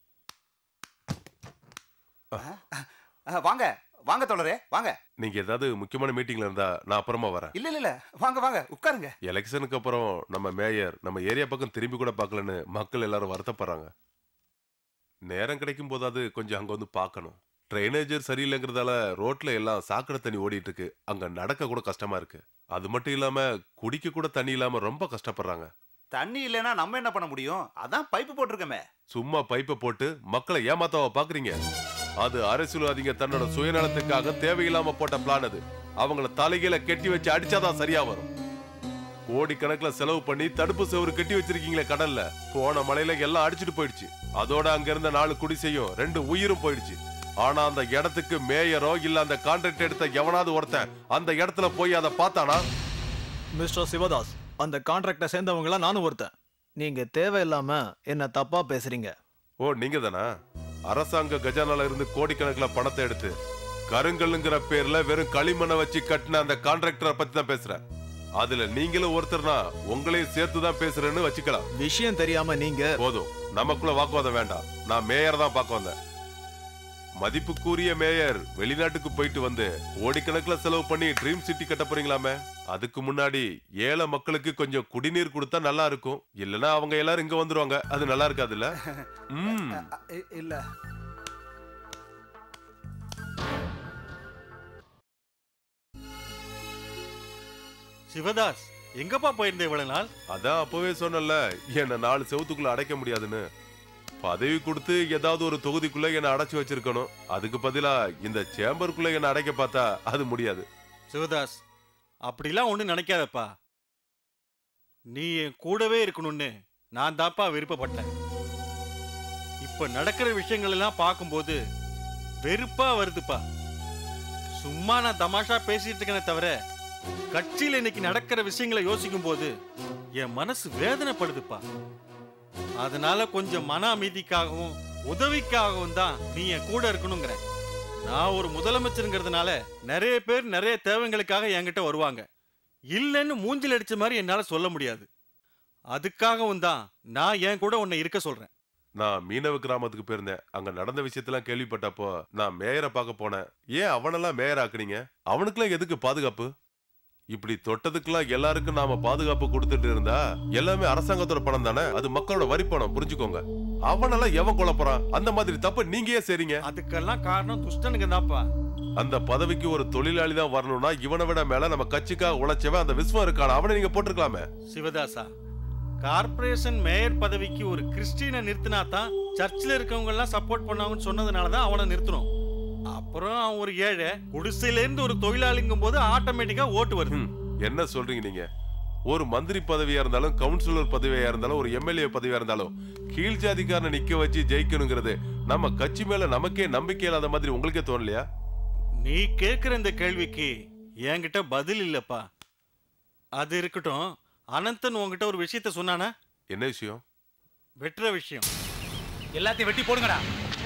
Speaker 2: வாங்க வாங்க தோழரே, வாங்க.
Speaker 9: நீங்க ஏதாவது முக்கியமான மீட்டிங்ல இருந்தா நான் அப்புறமா வரேன்.
Speaker 2: இல்ல வாங்க வாங்க உட்காருங்க.
Speaker 9: எலெக்ஷனுக்கு அப்புறம் நம்ம மேயர் நம்ம ஏரியா பக்கம் திரும்பி கூட பார்க்கலன்னு மக்கள் எல்லாரும் வருத்தப்படுறாங்க. நேரம் கிடைக்கும் போதாவது கொஞ்சம் அங்க வந்து பார்க்கணும். ட்ரைனேஜர் சரியில்லைங்கிறதால ரோட்ல எல்லாம் சாக்கடை தண்ணி ஓடிட்டு இருக்கு. அங்க நடக்க கூட கஷ்டமா இருக்கு. அது மட்டும் இல்லாம குடிக்க கூட தண்ணி இல்லாம ரொம்ப கஷ்டப்படுறாங்க.
Speaker 2: தண்ணி இல்லைன்னா நம்ம என்ன பண்ண முடியும்? அதான் பைப்பு போட்டிருக்கமே.
Speaker 9: சும்மா பைப்பை போட்டு மக்களை ஏமாத்தாவ பாக்குறீங்க. அது அரசியல்வாதிங்க தன்னோட சுயநலத்துக்காக தேவையில்லாம போட்ட பிளான் அது. அவங்கள தலைகீழ கெட்டி வச்சு அடிச்சாதான் சரியா வரும். கோடிக்கணக்கில் செலவு பண்ணி தடுப்பு சுவர் கட்டி வச்சிருக்கீங்களே கடல்ல. போன மலையில எல்லாம் அடிச்சுட்டு போயிடுச்சு. அதோட அங்க இருந்த 4 குடிசையும் 2 உயிரும் போயிடுச்சு. ஆனா அந்த இடத்துக்கு மேயரோ இல்ல அந்த கான்ட்ராக்ட் எடுத்த எவனாவது ஒருத்தன் அந்த இடத்துல போய் அதை பார்த்தானா?
Speaker 5: மிஸ்டர் சிவதாஸ், அந்த கான்ட்ராக்டை சேர்ந்தவங்கள நானும் ஒருத்தன். நீங்க தேவையில்லாம என்ன தப்பா பேசுறீங்க.
Speaker 9: ஓ, நீங்க தானா? அரசாங்க கஜானால இருந்து கோடிக்கணக்கில் பணத்தை எடுத்து கருங்கல்லுங்கிற பேர்ல வெறும் களிமண்ணை வச்சு கட்டின அந்த கான்ட்ராக்டரை பத்தி தான் பேசுறேன். அதுல நீங்களும் ஒருத்தர்னா உங்களையும் சேர்த்துதான் பேசுறேன்னு வச்சுக்கலாம்.
Speaker 5: விஷயம் தெரியாம நீங்க
Speaker 9: போதும், நமக்குள்ள வாக்குவாதம் வேண்டாம். நான் மேயர் தான் பார்க்க வந்தேன். மதிப்புக்குரிய மேயர் வெளிநாட்டுக்கு போயிட்டு வந்து கோடிக்கணக்கில் செலவு பண்ணி ட்ரீம் சிட்டி கட்ட போறீங்களாமே. அதுக்கு முன்னாடி ஏழை மக்களுக்கு கொஞ்சம் குடிநீர் கொடுத்தா நல்லா இருக்கும். இல்லனா அவங்க எல்லாரும் இங்க வந்துருவாங்க. அது நல்லா இருக்காதுல்ல?
Speaker 5: இல்ல.
Speaker 4: சிவதாஸ், எங்கப்பா போயிருந்த இவ்வளவு நாள்?
Speaker 9: அதான் அப்பவே சொன்னல, என்ன 4 செவத்துக்குள்ள அடைக்க முடியாதுன்னு. பதவி கொடுத்து ஏதாவது ஒரு தொகுதிக்குள்ள என்ன அடைச்சு வச்சிருக்கணும். அதுக்கு பதிலா இந்த சேம்பருக்குள்ள என்ன அடைக்க பார்த்தா அது முடியாது.
Speaker 4: சிவதாஸ், அப்படிலாம் ஒண்ணு நினைக்காதப்பா. நீ என் கூடவே இருக்கணும்னு நான் தான்ப்பா விருப்பப்பட்டேன். இப்ப நடக்கிற விஷயங்கள் எல்லாம் பார்க்கும்போது வெறுப்பா வருதுப்பா. சும்மா நான் தமாஷா பேசிட்டு இருக்கேனே தவிர கட்சியில் இன்னைக்கு நடக்கிற விஷயங்களை யோசிக்கும் போது என் மனசு வேதனைப்படுதுப்பா. அதனால கொஞ்சம் மன அமைதிக்காகவும் உதவிக்காகவும் தான் நீ என் கூட இருக்கணுங்கிற. நான் ஒரு முதலமைச்சருங்கிறதுனால நிறைய பேர் நிறைய தேவைகளுக்காக என்கிட்ட வருவாங்க. இல்லைன்னு மூஞ்சில் அடிச்ச மாதிரி என்னால சொல்ல முடியாது. அதுக்காகவும் தான் நான் என் கூட உன்னை இருக்க சொல்றேன்.
Speaker 9: நான் மீனவ கிராமத்துக்கு போயிருந்தேன். அங்க நடந்த விஷயத்தெல்லாம் கேள்விப்பட்டப்போ நான் மேயரை பார்க்க போனேன். ஏன் அவனெல்லாம் மேயர் ஆக்குனீங்க? அவனுக்குலாம் எதுக்கு பாதுகாப்பு? இப்படி தொட்டதுக்கெல்லாம் எல்லாருக்கும் நாம பாதுகாப்பு கொடுத்துட்டு இருந்தா எல்லாமே அரசாங்கத்தோட பணம் தானே, அது மக்களோட வரி பணம், புரிஞ்சுக்கோங்க. அவனெல்லாம் எவன் குழப்பறான்? அந்த மாதிரி தப்பு நீங்க ஏன் செய்றீங்க?
Speaker 4: அதுக்கெல்லாம் காரணம் துஷ்டனுக்கு தான்ப்பா.
Speaker 9: அந்த பதவிக்கு ஒரு தொழிலாளி தான் வரணும்னா இவனை விட மேல நம்ம கட்சிக்காக உழைச்சவன் அந்த விஸ்வம் இருக்கான, அவனை நீங்க போட்டிருக்கலாமே.
Speaker 4: சிவதாசா, கார்பரேஷன் மேயர் பதவிக்கு ஒரு கிறிஸ்டியனை நிறுத்தினா தான் சர்ச்சில் இருக்கவங்க எல்லாம் சப்போர்ட் பண்ணாங்கன்னு சொன்னதுனாலதான் அவனை நிறுத்தணும். அப்புறம் அவன் ஒரு ஏழை குடிசையில இருந்து ஒரு தொழிலாளிங்கும் போது ஆட்டோமேட்டிக்கா ஓட்டு வருது.
Speaker 9: என்ன சொல்றீங்க நீங்க? ஒரு மந்திரி பதவியா இருந்தாலும் கவுன்சிலர் பதவியா இருந்தாலும் ஒரு எம்எல்ஏ பதவியா இருந்தாலும் கீழ் ஜாதிக்காரனை நிக்க வச்சு ஜெயிக்கணுங்கிறது நம்ம கட்சி மேல நமக்கே நம்பிக்கை இல்லாத மாதிரி உங்களுக்கே தோணலையா?
Speaker 4: நீ கேக்குற இந்த கேள்விக்கு என்கிட்ட பதில் இல்லப்பா. அது இருக்கட்டும், அனந்தன் உங்ககிட்ட ஒரு விஷயத்த சொன்னானா?
Speaker 9: என்ன விஷயம்?
Speaker 4: வெட்டுற விஷயம்.
Speaker 3: எல்லாத்தையும் வெட்டி போடுங்கடா.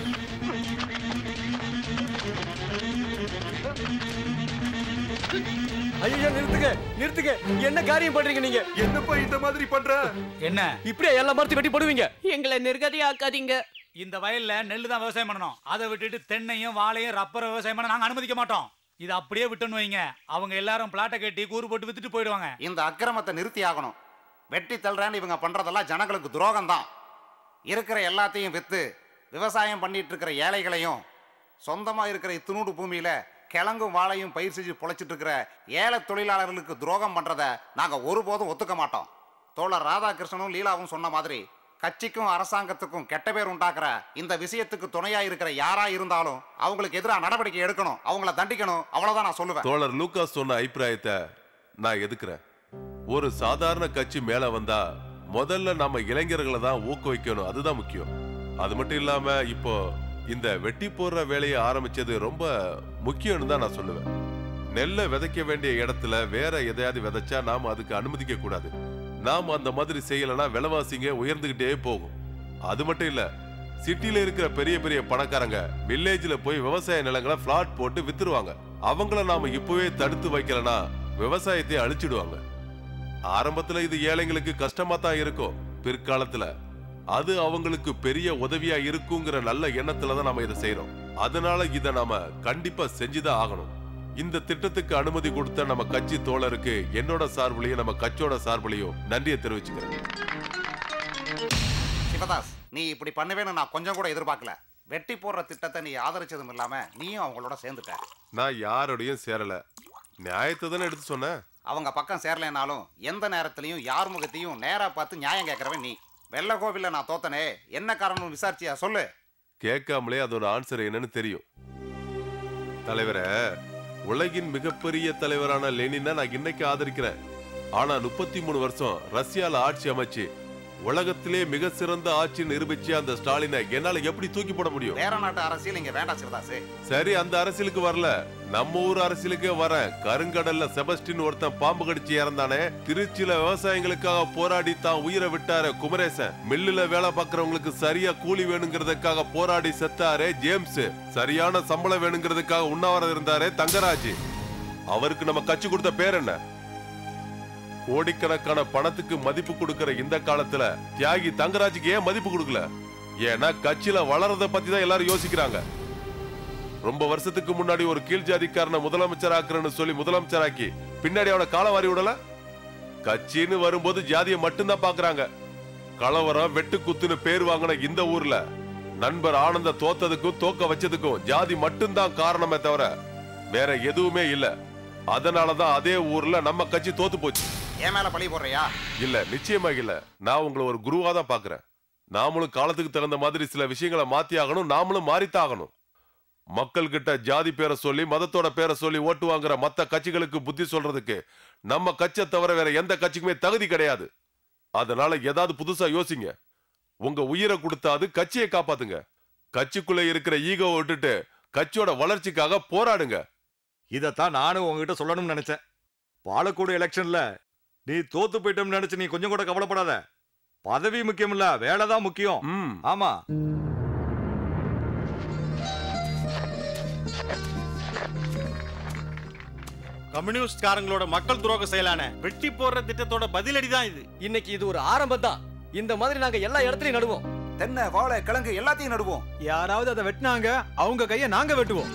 Speaker 1: ஐயோ, நிறுத்துங்க நிறுத்துங்க. என்ன காரியம் பண்றீங்க நீங்க?
Speaker 13: என்னப்பா இந்த மாதிரி பண்ற?
Speaker 3: என்ன
Speaker 1: இப்படியே எல்லா மரத்தையும் வெட்டி போடுவீங்க?
Speaker 10: எங்களை நிர்கதியாக்காதீங்க.
Speaker 3: இந்த வயல்ல நெல்லு தான் விவசாயம் பண்ணணும். அதை விட்டுட்டு தென்னையும் வாழையும் ரப்பரை விவசாயம் பண்ண நாங்க அனுமதிக்க மாட்டோம். இது அப்படியே விட்டுன்னு வைங்க, அவங்க எல்லாரும் பிளாட்டை கட்டி கூறு போட்டு வித்துட்டு போயிடுவாங்க.
Speaker 2: இந்த அக்கிரமத்தை நிறுத்தி ஆகணும். வெட்டி தள்ளுறேன்னு இவங்க பண்றதெல்லாம் ஜனங்களுக்கு துரோகம் தான். இருக்கிற எல்லாத்தையும் வித்து விவசாயம் பண்ணிட்டு இருக்கிற ஏழைகளையும் சொந்தமா இருக்கிற இத்தினூடு பூமியில கிழங்கும் வாழையும் பயிர் செஞ்சு பொழைச்சிட்டு இருக்கிற ஏழை தொழிலாளர்களுக்கு துரோகம் பண்றத நாங்க ஒருபோதும் ஒத்துக்க மாட்டோம். தோழர் ராதாகிருஷ்ணனும் லீலாவும் சொன்ன மாதிரி கட்சிக்கும் அரசாங்கத்துக்கும் கெட்ட பேர் உண்டாக்குற இந்த விஷயத்துக்கு துணையா இருக்கிற யாரா இருந்தாலும் அவங்களுக்கு எதிராக நடவடிக்கை எடுக்கணும், அவங்கள தண்டிக்கணும். அவ்வளவுதான் நான் சொல்லுவேன்.
Speaker 9: தோழர் லூகாஸ் சொன்ன அபிப்பிராயத்தை நான் எதுக்குறேன். ஒரு சாதாரண கட்சி மேல வந்தா முதல்ல நம்ம இளைஞர்களை தான் ஊக்குவிக்கணும், அதுதான் முக்கியம். அது மட்டும் இல்லாம இப்போ இந்த வெட்டி போடுற வேலையை ஆரம்பிச்சது ரொம்ப முக்கியம்னு தான் நான் சொல்லுவேன். நெல்லை விதைக்க வேண்டிய இடத்துல வேற எதையாவது விதைச்சா நாம அதுக்கு அனுமதிக்க கூடாது. நாம அந்த மாதிரி செய்யலன்னா விலைவாசிங்க உயர்ந்துகிட்டே போகும். அது மட்டும் இல்ல, சிட்டில இருக்கிற பெரிய பெரிய பணக்காரங்க வில்லேஜ்ல போய் விவசாய நிலங்களை பிளாட் போட்டு வித்துருவாங்க. அவங்கள நாம இப்பவே தடுத்து வைக்கலனா விவசாயத்தை அழிச்சிடுவாங்க. ஆரம்பத்துல இது ஏழைங்களுக்கு கஷ்டமா தான் இருக்கும். பிற்காலத்துல அது அவங்களுக்கு பெரிய உதவியா இருக்குங்கிற நல்ல எண்ணத்துல தான் நாம இதை செய்யறோம். அதனால இதை நாம கண்டிப்பா செஞ்சுதான் ஆகணும். இந்த திட்டத்துக்கு அனுமதி கொடுத்த நம்ம கட்சி தோழருக்கு என்னோட சார்பிலையும் நம்ம கட்சியோட சார்பிலையும் நன்றியை தெரிவிச்சுக்கிறேன்.
Speaker 2: சிவதாஸ், நீ இப்படி பண்ணுவேன்னு நான் கொஞ்சம் கூட எதிர்பார்க்கல. வெட்டி போடுற திட்டத்தை நீ ஆதரிச்சதும் இல்லாம நீயும் அவங்களோட சேர்ந்துட்ட.
Speaker 9: நான் யாரோடையும் சேரல, நியாயத்தை தானே எடுத்து சொன்னேன்.
Speaker 2: அவங்க பக்கம் சேரலைனாலும் எந்த நேரத்திலையும் யார் முகத்தையும் நேரா பார்த்து நியாயம் கேட்கறவன் நீ. வெள்ளை கோவில்ல நான் தோத்தனே, என்ன காரணம் விசாரிச்சியா சொல்லு.
Speaker 9: கேட்காமலே அதோட ஆன்சர் என்னன்னு தெரியும். தலைவரே, உலகின் மிகப்பெரிய தலைவரான லெனினை நான் இன்னைக்கு ஆதரிக்கிறேன். ஆனா 33 வருஷம் ரஷ்யால ஆட்சி அமைச்சு உலகத்திலே மிக சிறந்த ஆட்சி நிரூபிச்சு அந்த ஸ்டாலினை என்னால எப்படி தூக்கி போட முடியும்?
Speaker 2: வேற நாட்டு அரசியல் இங்க வேண்டாம் சிவதாசு.
Speaker 9: சரி, அந்த அரசியலுக்கு வரல, நம்ம ஊர் அரசியலுக்கே வரேன். கருங்கடல்ல செபஸ்டின் ஒருத்தன் பாம்பு கடிச்சு இறந்தானே, திருச்சியில விவசாயிகளுக்காக போராடி தான் உயிரை விட்டாரு குமரேசன், மில்லுல வேலை பார்க்கறவங்களுக்கு சரியா கூலி வேணுங்கிறதுக்காக போராடி செத்தாரே ஜேம்ஸ், சரியான சம்பளம் வேணுங்கிறதுக்காக உண்ணாவிரதம் இருந்தாரே தங்கராஜ், அவருக்கு நம்ம கட்சி கொடுத்த பேர் என்ன? கோடிக்கணக்கான பணத்துக்கு மதிப்பு கொடுக்கிற இந்த காலத்துல தியாகி தங்கராஜுக்கு ஏன் மதிப்பு கொடுக்கல? ஏன்னா கட்சியில வளர்றத பத்தி தான் எல்லாரும் யோசிக்கிறாங்க. ரொம்ப வருஷத்துக்கு முன்னாடி ஒரு கீழ் ஜாதிக்காரனை முதலமைச்சர் ஆக்குறேன்னு சொல்லி முதலமைச்சராக்கி பின்னாடி அவனை காலம் வாரி விடல. கட்சின்னு வரும்போது ஜாதியை மட்டும்தான் பாக்குறாங்க. கலவரம் வெட்டு குத்துன்னு பேர் வாங்கின இந்த ஊர்ல நண்பர் ஆனந்த தோத்ததுக்கும் தோக்க வச்சதுக்கும் ஜாதி மட்டும்தான் காரணமே தவிர வேற எதுவுமே இல்ல. அதனாலதான் அதே ஊர்ல நம்ம கட்சி தோத்து போச்சு.
Speaker 2: ஏன் மேல பழி போடுறியா?
Speaker 9: இல்ல, நிச்சயமா இல்ல. நான் உங்களை ஒரு குருவா தான் பாக்குறேன். நாமளும் காலத்துக்கு தகுந்த மாதிரி சில விஷயங்களை மாத்தி ஆகணும், நாமளும் மாறித்தாகணும். மக்கள் கிட்ட ஜாதி பேரை சொல்லி மதத்தோட பேரை சொல்லி ஓட்டு வாங்குற மத்த கட்சிகளுக்கு புத்தி சொல்றதுக்கு நம்ம கட்சியை தவிர வேற எந்த கட்சிக்குமே தகுதி கிடையாது. அதனால ஏதாவது புதுசா யோசிங்க. உங்க உயிரை கொடுத்தாது கட்சியை காப்பாத்துங்க. கட்சிக்குள்ள இருக்கிற ஈகோ விட்டுட்டு கட்சியோட வளர்ச்சிக்காக போராடுங்க.
Speaker 12: இதத்தான் நானும் உங்ககிட்ட சொல்லணும்னு நினைச்சேன். பாலக்கோடு எலெக்ஷன்ல நீ தோத்து போயிட்டோம்னு நினைச்சு நீ கொஞ்சம் கூட கவலைப்படாத. பதவி முக்கியம் இல்ல, வேலைதான் முக்கியம். ஆமா,
Speaker 4: கம்யூனிஸ்ட்காரங்களோட மக்கள் துரோக செயலான வெட்டி போடுற திட்டத்தோட பதிலடி தான் இது.
Speaker 14: இன்னைக்கு இது ஒரு ஆரம்பம் தான். இந்த மாதிரி நாங்க எல்லா இடத்துலயும் நடுவோம்.
Speaker 2: தென்னை, வாழை, கிழங்கு எல்லாத்தையும் நடுவோம்.
Speaker 5: யாராவது அதை வெட்டினாங்க அவங்க கையை நாங்க வெட்டுவோம்.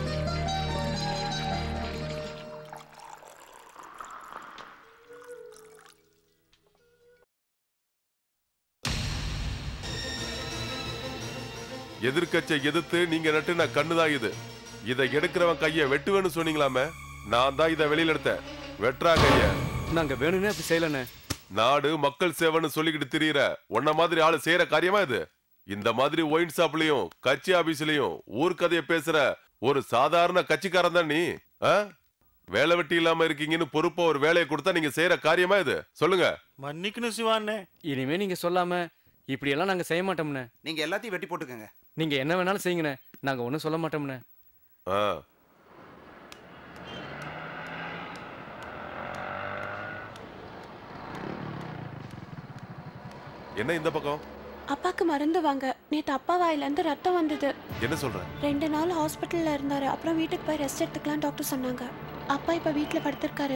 Speaker 9: எதிர்கட்சியை எதிர்த்து நீங்க நட்டுன கண்ணுதான் இது. இதை எடுக்கிறவன் கைய வெட்டுவேன்னு சொன்னீங்களாமே, நான் தான் இதை வெளியில எடுத்தேன். வெட்டுறா கைய.
Speaker 14: நாங்க வேணும்னே அப்படி செய்யலன்னு.
Speaker 9: நாடு மக்கள் சேவைன்னு சொல்லிக்கிட்டு திரியிற உன்ன மாதிரி ஆளு செய்யற காரியமா இது? இந்த மாதிரி ஒயின் ஷாப்லயும் கட்சி ஆபீஸ்லயும் ஊர்கதையை பேசுற ஒரு சாதாரண கட்சிக்காரன் தான் நீ. வேலை வெட்டி இல்லாம இருக்கீங்கன்னு பொறுப்பா ஒரு வேலையை கொடுத்தா நீங்க செய்யற காரியமா இது? சொல்லுங்க.
Speaker 4: மன்னிக்கணும் சிவாண்ணே.
Speaker 14: இனிமே நீங்க சொல்லாம இப்படி எல்லாம் நாங்க செய்ய மாட்டோம்னே.
Speaker 2: நீங்க எல்லாத்தையும் வெட்டி போட்டுக்கங்க.
Speaker 14: நீங்க என்ன வேணாலும் செய்யுங்கண்ணே, நாங்க ஒன்னும் சொல்ல மாட்டோம்ண்ணே.
Speaker 9: என்ன இந்த பக்கம்?
Speaker 15: அப்பாக்கு மருந்து வாங்க. நேத்து அப்பா வாயில இருந்து ரத்தம் வந்தது.
Speaker 9: என்ன சொல்ற?
Speaker 15: 2 நாள் ஹாஸ்பிட்டல்ல இருந்தாரு. அப்புறம் வீட்டுக்கு போய் ரெஸ்ட் எடுத்துக்கலாம் டாக்டர் சொன்னாங்க. அப்பா இப்ப வீட்ல படுத்திருக்காரு.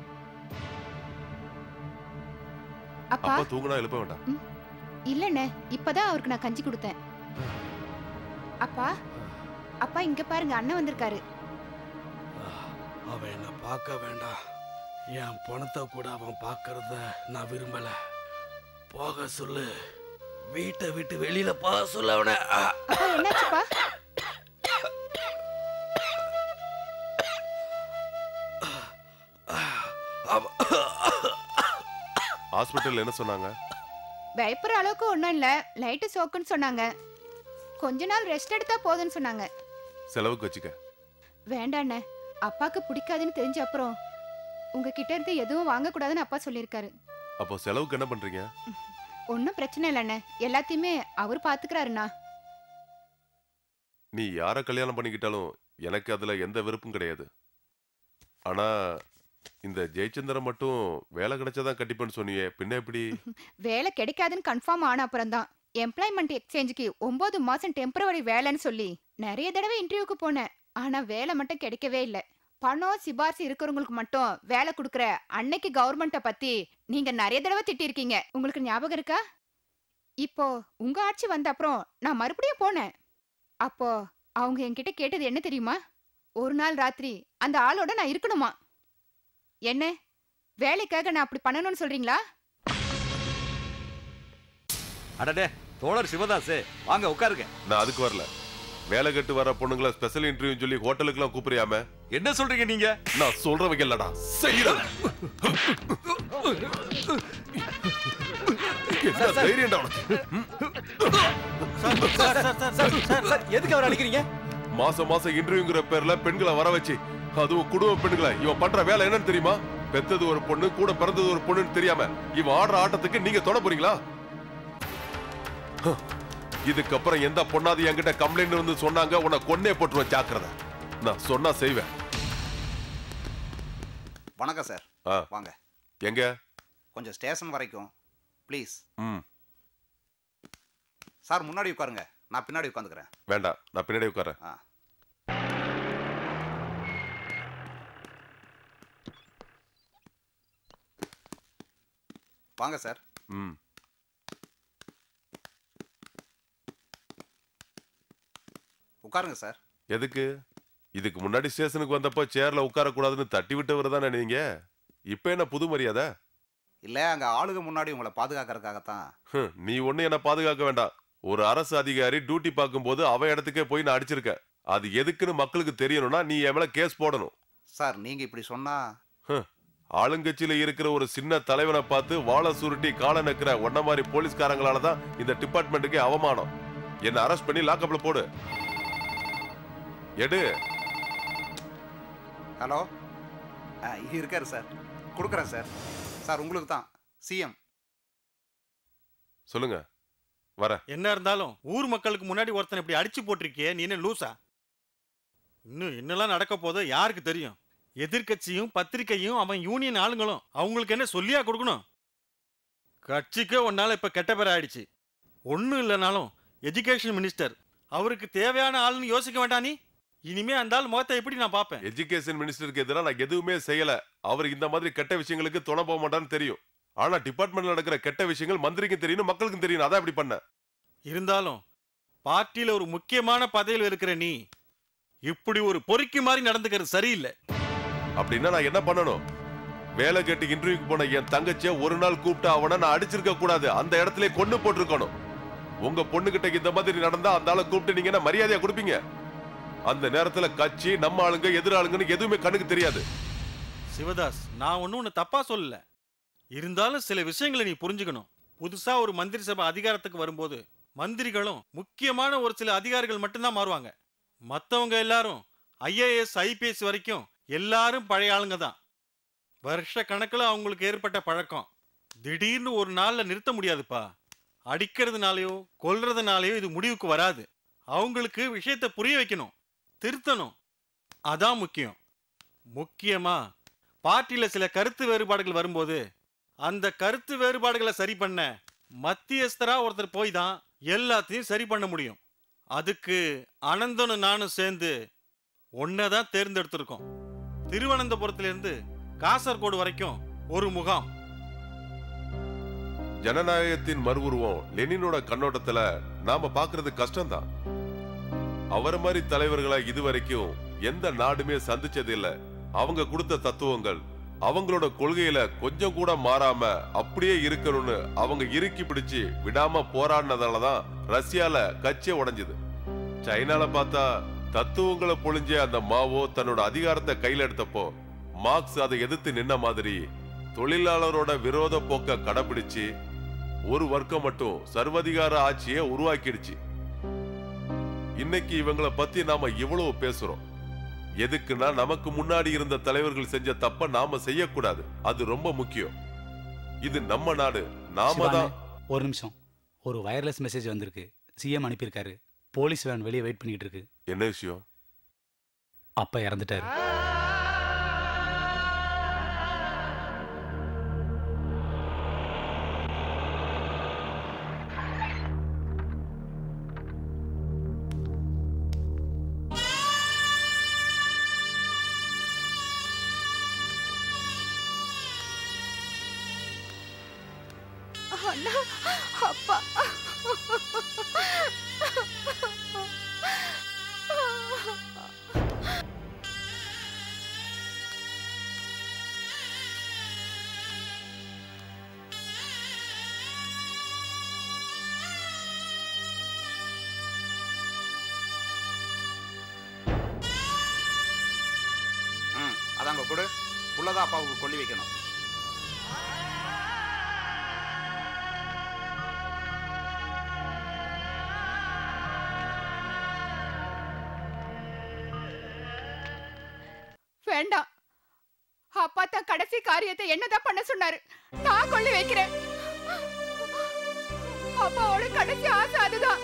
Speaker 7: அப்பா
Speaker 9: தூங்குனா எழுப்ப வேண்டாம்.
Speaker 7: இல்லண்ணே, இப்பதான் அவருக்கு நான் கஞ்சி கொடுத்தேன். அப்பா அப்பா இங்க பாருங்க, அண்ணன் வந்திருக்காரு.
Speaker 8: அவன் என்ன பார்க்க வேண்டாம். என் பணத்தை கூட அவன் பார்க்கறத நான் விரும்பல. போக சொல்லு. வீட்டை விட்டு வெளியில போக சொல்ல அவனை.
Speaker 7: என்னாச்சுப்பா?
Speaker 9: ஹாஸ்பிட்டல் என்ன சொன்னாங்க?
Speaker 7: பயப்படுற அளவுக்கு ஒண்ணும் இல்ல, லைட் சோக்குன்னு சொன்னாங்க. கொஞ்ச நாள் ரெஸ்ட் எடுத்தா போதும்னு சொன்னாங்க.
Speaker 9: செலவுக்கு வச்சுக்க.
Speaker 7: வேண்டாண்ணே, அப்பாக்கு பிடிக்காதுன்னு தெரிஞ்ச அப்புறம் உங்ககிட்ட இருந்து எதுவும் வாங்க கூடாதுன்னு அப்பா சொல்லியிருக்காரு.
Speaker 9: அப்போ செலவுக்கு என்ன பண்றீங்க?
Speaker 7: ஒன்னும் பிரச்சனை இல்லண்ணே, எல்லாத்தையுமே அவர் பாத்துக்கிறாருண்ணா.
Speaker 9: நீ யார கல்யாணம் பண்ணிக்கிட்டாலும் எனக்கு அதுல எந்த விருப்பம் கிடையாது. ஆனா இந்த ஜெயச்சந்திரன் மட்டும் வேலை கிடைச்சாதான் கட்டிப்பேன்னு சொன்னியே, பின்ன எப்படி?
Speaker 7: வேலை கிடைக்காதுன்னு கன்ஃபார்ம் ஆன அப்புறம் தான் எம்ப்ளாய்மெண்ட் எக்ஸ்சேஞ்சுக்கு 9 மாசம் டெம்பரவரி வேலைன்னு சொல்லி நிறைய தடவை இன்டர்வியூக்கு போனேன். ஆனா வேலை மட்டும் கிடைக்கவே இல்லை. பணம் சிபாரிசு இருக்கிறவங்களுக்கு மட்டும் வேலை கொடுக்குற அன்னைக்கு கவர்மெண்ட்டை பத்தி நீங்க நிறைய தடவை திட்டிருக்கீங்க. உங்களுக்கு ஞாபகம் இருக்கா? இப்போ உங்க ஆட்சி வந்த அப்புறம் நான் மறுபடியும் போனேன். அப்போ அவங்க என்கிட்ட கேட்டது என்ன தெரியுமா? ஒரு நாள் ராத்திரி அந்த ஆளோட நான் இருக்கணுமா? என்ன வேலைக்காக நான் அப்படி பண்ணணும்னு சொல்றீங்களா?
Speaker 12: அடடே தோழர் சிவதாஸ், வாங்க உட்காருங்க.
Speaker 9: நான் அதுக்கு வரல. வேலை கட்டு வர பொண்ணுங்களை ஸ்பெஷல் இன்டர்வியூ சொல்லி ஹோட்டலுக்கு எல்லாம் கூப்பிடுறியாம?
Speaker 12: என்ன சொல்றீங்க நீங்க?
Speaker 9: நான் சொல்றவங்க இல்லடா, செய்யறேன். என்ன தைரியம்டா உனக்கு?
Speaker 14: எதுக்கு அவர் அடிக்கிறீங்க?
Speaker 9: மாசம் மாசம் இன்டர்வியூங்கிற பேர்ல பெண்களை வர வச்சு, அதுவும் குடும்ப பெண்களை, இவன் பண்ற வேலை என்னன்னு தெரியுமா? பெத்தது ஒரு பொண்ணு, கூட பிறந்தது ஒரு பொண்ணுன்னு தெரியாம இவன் ஆடுற ஆட்டத்துக்கு நீங்க தொட போறீங்களா? இதுக்கப்புறம் எந்த பொண்ணாவது என்கிட்ட கம்ப்ளைண்ட் வந்து சொன்னாங்க, உன்னை கொன்னே போட்டுருவேன், ஜாக்கிரதை. நான் சொன்னா செய்வேன்.
Speaker 2: வணக்கம் சார். வாங்க.
Speaker 9: எங்க?
Speaker 2: கொஞ்சம் ஸ்டேஷன் வரைக்கும் ப்ளீஸ். சார் முன்னாடி உட்காருங்க, நான் பின்னாடி உட்காந்துக்கிறேன்.
Speaker 9: வேண்டாம், நான் பின்னாடி உட்காரேன்.
Speaker 2: வாங்க சார். உட்காருங்க சார்.
Speaker 9: எதுக்கு? இதுக்கு முன்னாடி ஸ்டேஷனுக்கு வந்தப்போ சேர்ல உட்கார கூடாதுன்னு தட்டி விட்டவர் தானே நீங்க. இப்ப என்ன புது மரியாதை?
Speaker 2: இல்ல, அங்க ஆளுங்க முன்னாடி உங்களை பாதுகாக்கிறதுக்காகத்தான்.
Speaker 9: நீ ஒண்ணு என்ன பாதுகாக்க வேண்டாம். ஒரு அரசு அதிகாரி டியூட்டி பார்க்கும்போது அவன் இடத்துக்கே போய் நான் அடிச்சிருக்கேன். அது எதுக்குன்னு மக்களுக்கு தெரியணும்னா நீ என் மேல கேஸ் போடணும்.
Speaker 2: சார் நீங்க இப்படி சொன்னா
Speaker 9: ஆளுங்கட்சியில இருக்கிற ஒரு சின்ன தலைவனை பார்த்து வாழை சுருட்டி காலை நக்கிற ஒன்ன மாதிரி போலீஸ்காரங்களால தான் இந்த டிபார்ட்மெண்ட்டுக்கு அவமானம். என்ன அரெஸ்ட் பண்ணி லாக்அப்ல போடு. எடு.
Speaker 2: ஹலோ, இருக்காரு சார், கொடுக்குறேன் சார். சார் உங்களுக்கு தான் சிஎம்.
Speaker 9: சொல்லுங்க. வர.
Speaker 4: என்ன இருந்தாலும் ஊர் மக்களுக்கு முன்னாடி ஒருத்தன் இப்படி அடிச்சு போட்டிருக்கியே, நீ என்ன லூசா? இன்னும் என்னெல்லாம் நடக்க போதோ யாருக்கு தெரியும்? எதிர்கட்சியும் பத்திரிகையும் அவன் யூனியன் ஆளுங்களும் அவங்களுக்கு என்ன சொல்லியா கொடுக்கணும்? கட்சிக்கே ஒன்னால இப்ப கெட்ட பேர் ஆயிடுச்சு. ஒன்னும் இல்லைனாலும் எஜுகேஷன் மினிஸ்டர், அவருக்கு தேவையான ஆளுன்னு யோசிக்க வேண்டாம் நீ? இனிமே அந்த ஆள் முகத்தை எப்படி நான் பாப்பேன்?
Speaker 9: எஜுகேஷன் மினிஸ்டருக்கு எதிராக நான் எதுவுமே செய்யல. அவர் இந்த மாதிரி கெட்ட விஷயங்களுக்கு துணை போக மாட்டான்னு தெரியும். ஆனா டிபார்ட்மெண்ட்ல நடக்கிற கெட்ட விஷயங்கள் மந்திரிக்கும் தெரியும், மக்களுக்கும் தெரியும். அதான் இப்படி பண்ண.
Speaker 4: இருந்தாலும் பார்ட்டியில ஒரு முக்கியமான பதவியில் இருக்கிற நீ இப்படி ஒரு பொறுக்கி மாதிரி நடந்துக்கிறது சரியில்லை.
Speaker 9: அப்படின்னா நான் என்ன பண்ணணும்? வேலை கேட்டு இன்டர்வியூக்கு போன என் தங்கச்சிய ஒரு நாள் கூப்பிட்டு அவனை நான் அடிச்சிருக்க கூடாது, அந்த இடத்துல கொண்டு போட்டிருக்கணும். உங்க பொண்ணுகிட்ட இந்த மாதிரி நடந்தா அந்த ஆளை கூப்பிட்டு நீங்க என்ன மரியாதையா கொடுப்பீங்க? அந்த நேரத்துல கட்சி, நம்ம ஆளுங்க, எதிராளுங்கன்னு எதுவுமே கண்ணுக்கு தெரியாது.
Speaker 4: சிவதாஸ், நான் ஒன்னு தப்பா சொல்லல. இருந்தாலும் சில விஷயங்களை நீ புரிஞ்சுக்கணும். புதுசா ஒரு மந்திரி சபை அதிகாரத்துக்கு வரும்போது மந்திரிகளும் முக்கியமான ஒரு சில அதிகாரிகள் மட்டும்தான் மாறுவாங்க. மத்தவங்க எல்லாரும் IAS IPS வரைக்கும் எல்லாரும் பழைய ஆளுங்க தான். வருஷ கணக்கில் அவங்களுக்கு ஏற்பட்ட பழக்கம் திடீர்னு ஒரு நாள்ல நிறுத்த முடியாதுப்பா. அடிக்கிறதுனாலயோ கொல்றதுனாலயோ இது முடிவுக்கு வராது. அவங்களுக்கு விஷயத்தை புரிய வைக்கணும், திருத்தணும். அதான் முக்கியம். முக்கியமா பார்ட்டியில சில கருத்து வேறுபாடுகள் வரும்போது அந்த கருத்து வேறுபாடுகளை சரி பண்ண மத்தியஸ்தரா ஒருத்தர் போய் தான் எல்லாத்தையும் சரி பண்ண முடியும். அதுக்கு அனந்தனும் நானும் சேர்ந்து ஒன்னதான் தேர்ந்தெடுத்திருக்கோம். திருவனந்தபுரத்திலிருந்து காசர்கோடு வரைக்கும் ஒரு முகாம்.
Speaker 9: ஜனநாயகத்தின் மறுவுருவம் லெனினோட கண்ணோட்டத்துல நாம பாக்குறது கஷ்டம்தான். அவர் மாதிரி தலைவர்களை இதுவரைக்கும் எந்த நாடுமே சந்திச்சது இல்ல. அவங்க கொடுத்த தத்துவங்கள், அவங்களோட கொள்கையில கொஞ்சம் கூட மாறாம அப்படியே இருக்கணும்னு அவங்க இறுக்கி பிடிச்சு விடாம போராடினதாலதான் ரஷ்யால கட்சியே உடைஞ்சது. சைனால பார்த்தா தத்துவங்களை பொழிஞ்ச அந்த மாவோ தன்னோட அதிகாரத்தை கையில எடுத்தப்போ மார்க்ஸ் அதை எதிர்த்து நின்ன மாதிரி தொழிலாளரோட விரோத போக்க கடைபிடிச்சு ஒரு வர்க்கம் மட்டும் சர்வதிகார ஆட்சியை உருவாக்கிடுச்சு. இன்னைக்கு இவங்களை பத்தி நாம இவ்வளவு பேசுறோம். எதுக்குன்னா நமக்கு முன்னாடி இருந்த தலைவர்கள் செஞ்ச தப்ப நாம செய்யக்கூடாது. அது ரொம்ப முக்கியம். இது நம்ம நாடு, நாம தான்.
Speaker 3: ஒரு நிமிஷம், ஒரு வயர்லெஸ் மெசேஜ் வந்திருக்கு. சிஎம் அனுப்பியிருக்காரு. போலீஸ் வேன் வெளியே வெயிட் பண்ணிட்டு இருக்கு.
Speaker 9: என்ன விஷயம்?
Speaker 3: அப்பா இறந்துட்டாரு.
Speaker 7: அப்பா
Speaker 2: அதாங்க கொடு. புள்ளதான் அப்பாவுக்கு கொல்லி வைக்கணும்.
Speaker 7: வேண்டாம். அப்பா தான் கடைசி காரியத்தை என்னதான் பண்ண சொன்னாரு. நான் கொள்ளி வைக்கிறேன். அப்பாவோட கடைசி ஆசை அதுதான்.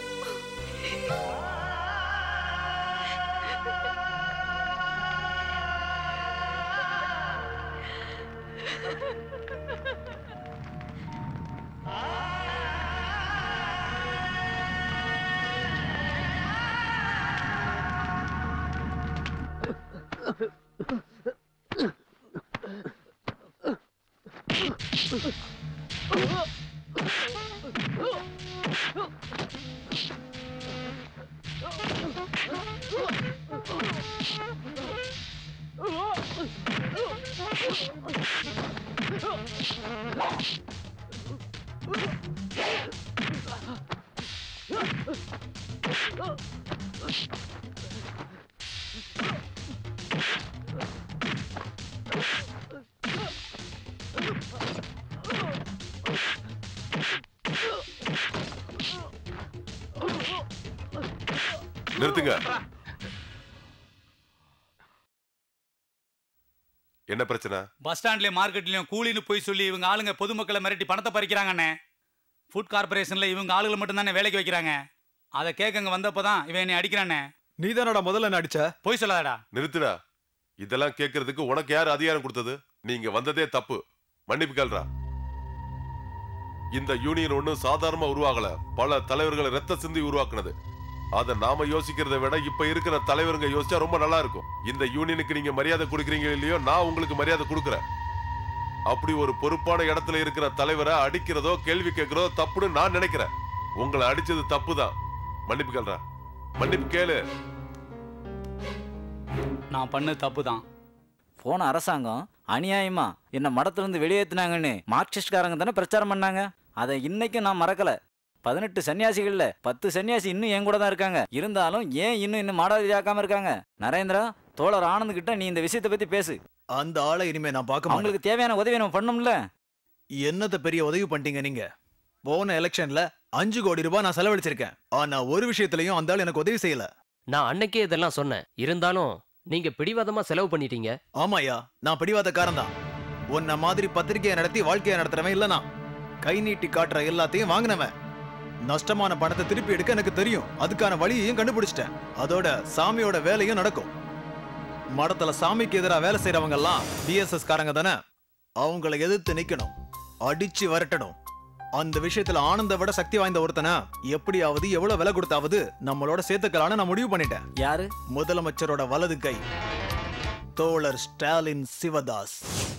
Speaker 9: நிறுத்துங்க. என்ன பிரச்சனை?
Speaker 3: பஸ் ஸ்டாண்ட்லயும் மார்க்கெட்லயும் கூலின்னு போய் சொல்லி இவங்க ஆளுங்க பொதுமக்களை மிரட்டி பணத்தை பறிக்கிறாங்கண்ணே. ஃபுட் கார்பரேஷன்ல இவங்க ஆளுகளை மட்டும் தானே வேலைக்கு வைக்கிறாங்க. அதை கேட்கங்க வந்தப்பதான் இவன் என்னை அடிக்கிறானே.
Speaker 5: நீ தானடா முதல்ல என்ன அடிச்ச?
Speaker 3: போய் சொல்லாதடா.
Speaker 9: நிறுத்துடா. இதெல்லாம் கேட்கறதுக்கு உனக்கு யார் அதிகாரம் கொடுத்தது? நீங்க வந்ததே தப்பு. மன்னிப்பு கேள்றா. இந்த யூனியன் ஒன்னும் சாதாரணமா உருவாகல. பல தலைவர்களை ரத்த சிந்தி உருவாக்குனது. அதை நாம யோசிக்கிறத விட இப்ப இருக்கிற தலைவருங்க யோசிச்சா ரொம்ப நல்லா இருக்கும். இந்த யூனியனுக்கு நீங்க மரியாதை கொடுக்குறீங்க இல்லையோ, நான் உங்களுக்கு மரியாதை கொடுக்குறேன். அப்படி ஒரு பொறுப்பான இடத்துல இருக்கிற தலைவரை அடிக்கிறதோ கேள்வி கேட்கிறதோ தப்புன்னு நான் நினைக்கிறேன். உங்களை அடிச்சது தப்பு தான். மன்னிப்பு கேள்றா. மன்னிப்பு கேளு.
Speaker 3: நான் பண்ண தப்பு தான்.
Speaker 11: போன அரசாங்கம் அநியாயமா என்ன மடத்திலிருந்து வெளியேற்றினாங்கன்னு மார்க்சிஸ்ட்காரங்க தானே பிரச்சாரம் பண்ணாங்க. அதை இன்னைக்கும் நான் மறக்கல. 18 சன்னியாசிகள்ல 10 சன்னியாசி இன்னும் என் கூட தான் இருக்காங்க. இருந்தாலும் ஏன் இன்னும் மாடாதியாக்காம இருக்காங்க? நரேந்திரா, தோழர் ஆனந்த் கிட்ட நீ இந்த விஷயத்தை பத்தி பேசு.
Speaker 5: அந்த ஆளை இனிமே நான் பார்க்க மாட்டேன்.
Speaker 11: அவங்களுக்கு தேவையான உதவி நம்ம பண்ணணும்ல.
Speaker 5: என்னத்த பெரிய உதவி பண்ணிட்டீங்க நீங்க? போன எலெக்ஷன்ல 5 கோடி ரூபாய் நான் செலவழிச்சிருக்கேன். ஆனா ஒரு விஷயத்திலையும் அந்த ஆள் எனக்கு உதவி செய்யல.
Speaker 6: நான் அன்னைக்கே இதெல்லாம் சொன்னேன். இருந்தாலும் நீங்க பிடிவாதமா செலவு பண்ணிட்டீங்க.
Speaker 5: ஆமாயா, நான் பிடிவாதக்காரன் தான். உன்ன மாதிரி பத்திரிகையை நடத்தி வாழ்க்கையை நடத்துறவன் இல்லனா. கை நீட்டி காட்டுற எல்லாத்தையும் வாங்கினவன். நஷ்டமான பணத்தை திருப்பி எடுக்க எனக்கு தெரியும். அதுக்கான வழியையும் கண்டுபிடிச்சிட்டேன். அதோட சாமியோட வேலையும் நடக்கும். மடத்துல சாமிக்கு எதிராக வேலை செய்யறவங்க எல்லாம் பிஎஸ்எஸ் காரங்க தானே. அவங்களை எதிர்த்து நிக்கணும், அடிச்சு வரட்டணும். அந்த விஷயத்துல ஆனந்த விட சக்தி வாய்ந்த ஒருத்தனை எப்படியாவது எவ்வளவு விலை கொடுத்தாவது நம்மளோட சேர்த்துக்கலான்னு நான் முடிவு பண்ணிட்டேன்.
Speaker 11: யாரு?
Speaker 5: முதலமைச்சரோட வலது கை தோழர் ஸ்டாலின் சிவதாஸ்.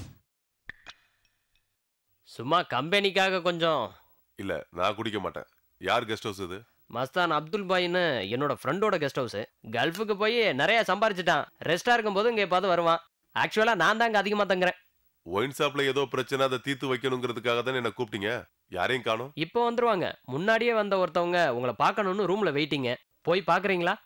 Speaker 6: சும்மா கம்பெனிக்காக கொஞ்சம்.
Speaker 9: இல்ல, நான் குடிக்க மாட்டேன். யார் கெஸ்ட் ஹவுஸ் இது?
Speaker 6: மஸ்தான் அப்துல் பாயின்னு என்னோட ஃப்ரெண்டோட கெஸ்ட் ஹவுஸ். கல்ஃபுக்கு போய் நிறைய சம்பாரிச்சிட்டான். ரெஸ்டா இருக்கும்போது இங்கே எப்பாவது வருவான். ஆக்சுவலா நான் தாங்க அதிகமா தங்குறேன்.
Speaker 9: ஒயின் ஷாப்ல ஏதோ பிரச்சனை, அதை தீர்த்து வைக்கணுங்கிறதுக்காக தானே என்ன கூப்பிட்டீங்க. யாரையும் காணோம்.
Speaker 6: இப்போ வந்துருவாங்க. முன்னாடியே வந்த ஒருத்தவங்க உங்களை பார்க்கணும்னு ரூம்ல வெயிட்டிங்க. போய் பார்க்குறீங்களா?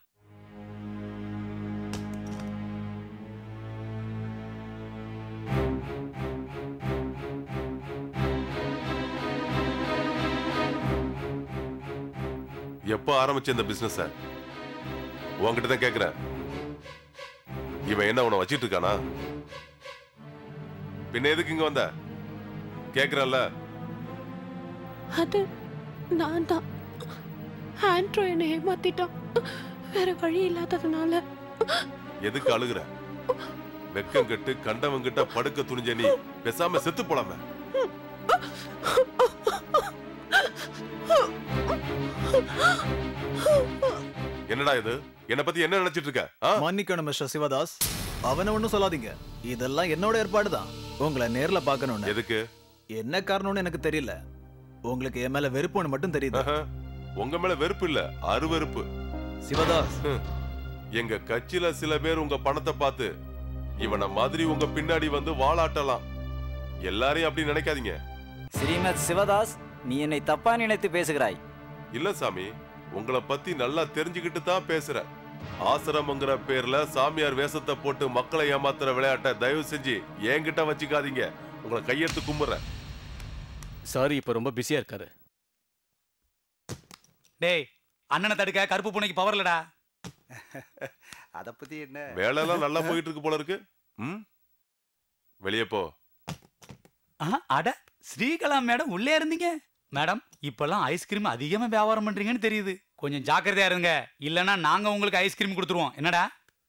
Speaker 9: எப்போ ஆரம்பிச்ச இந்த பிசினஸ்? உன்கிட்ட தான் கேக்குறேன். இவன் என்ன உன்னை வச்சிட்டு இருக்கானா? பின்ன எதுக்கு இங்க வந்த? கேக்குறல்ல.
Speaker 15: அது நான் தான். ஆண்ட்ரோ என்னை ஏமாத்திட்டான். வேற வழி இல்லாததுனால.
Speaker 9: எதுக்கு அழுகுற? வெக்கம் கட்டு கண்டவங்கிட்ட படுக்க துணிஞ்ச நீ பேசாம செத்து போலாம. என்னடா இது? என்ன பத்தி என்ன நினைச்சிட்டு இருக்க?
Speaker 5: மன்னிக்கணும் மிஸ்டர் சிவதாஸ், அவனை ஒண்ணும் சொல்லாதீங்க. இதெல்லாம் என்னோட ஏற்பாடு தான். உங்களை நேர்ல பார்க்கணும்.
Speaker 9: எதுக்கு?
Speaker 5: என்ன காரணம்னு எனக்கு தெரியல. உங்களுக்கு என் மேல வெறுப்புன்னு மட்டும் தெரியுது.
Speaker 9: உங்க மேல வெறுப்பு இல்ல, அருவெறுப்பு.
Speaker 5: சிவதாஸ்,
Speaker 9: எங்க கட்சியில சில பேர் உங்க பணத்தை பார்த்து இவனை மாதிரி உங்க பின்னாடி வந்து வாளாட்டலாம். எல்லாரையும் அப்படி நினைக்காதீங்க.
Speaker 11: ஸ்ரீமத் சிவதாஸ், நீ என்னை தப்பா நினைத்து பேசுகிறாய்.
Speaker 9: இல்ல சாமி, உங்களை பத்தி நல்லா தெரிஞ்சுக்கிட்டு தான் பேசுறேன். ஆசிரமங்கிற பேர்ல சாமியார் வேஷத்தை போட்டு மக்களை ஏமாத்துற விளையாட்டை தயவு செஞ்சு என்கிட்ட வச்சுக்காதீங்க. உங்களை கையெடுத்து கும்பிடுறேன்.
Speaker 14: சாரி, இப்ப ரொம்ப பிஸியா இருக்காரு.
Speaker 3: டேய், அண்ணனை தடுக்க கருப்பு பூனைக்கு பவர் இல்லடா.
Speaker 2: அத பத்தி என்ன?
Speaker 9: வேலை எல்லாம் நல்லா போயிட்டு இருக்கு போல இருக்கு. வெளியே போ.
Speaker 3: அட ஸ்ரீகலா மேடம் உள்ளே இருந்தீங்க. மேடம் இப்பெல்லாம் ஐஸ்கிரீம் அதிகமா வியாபாரம் பண்றீங்கன்னு தெரியுது. கொஞ்சம் ஜாக்கிரதையா இருங்க, இல்லனா நாங்க உங்களுக்கு ஐஸ்கிரீம் கொடுத்துருவோம். என்னடா?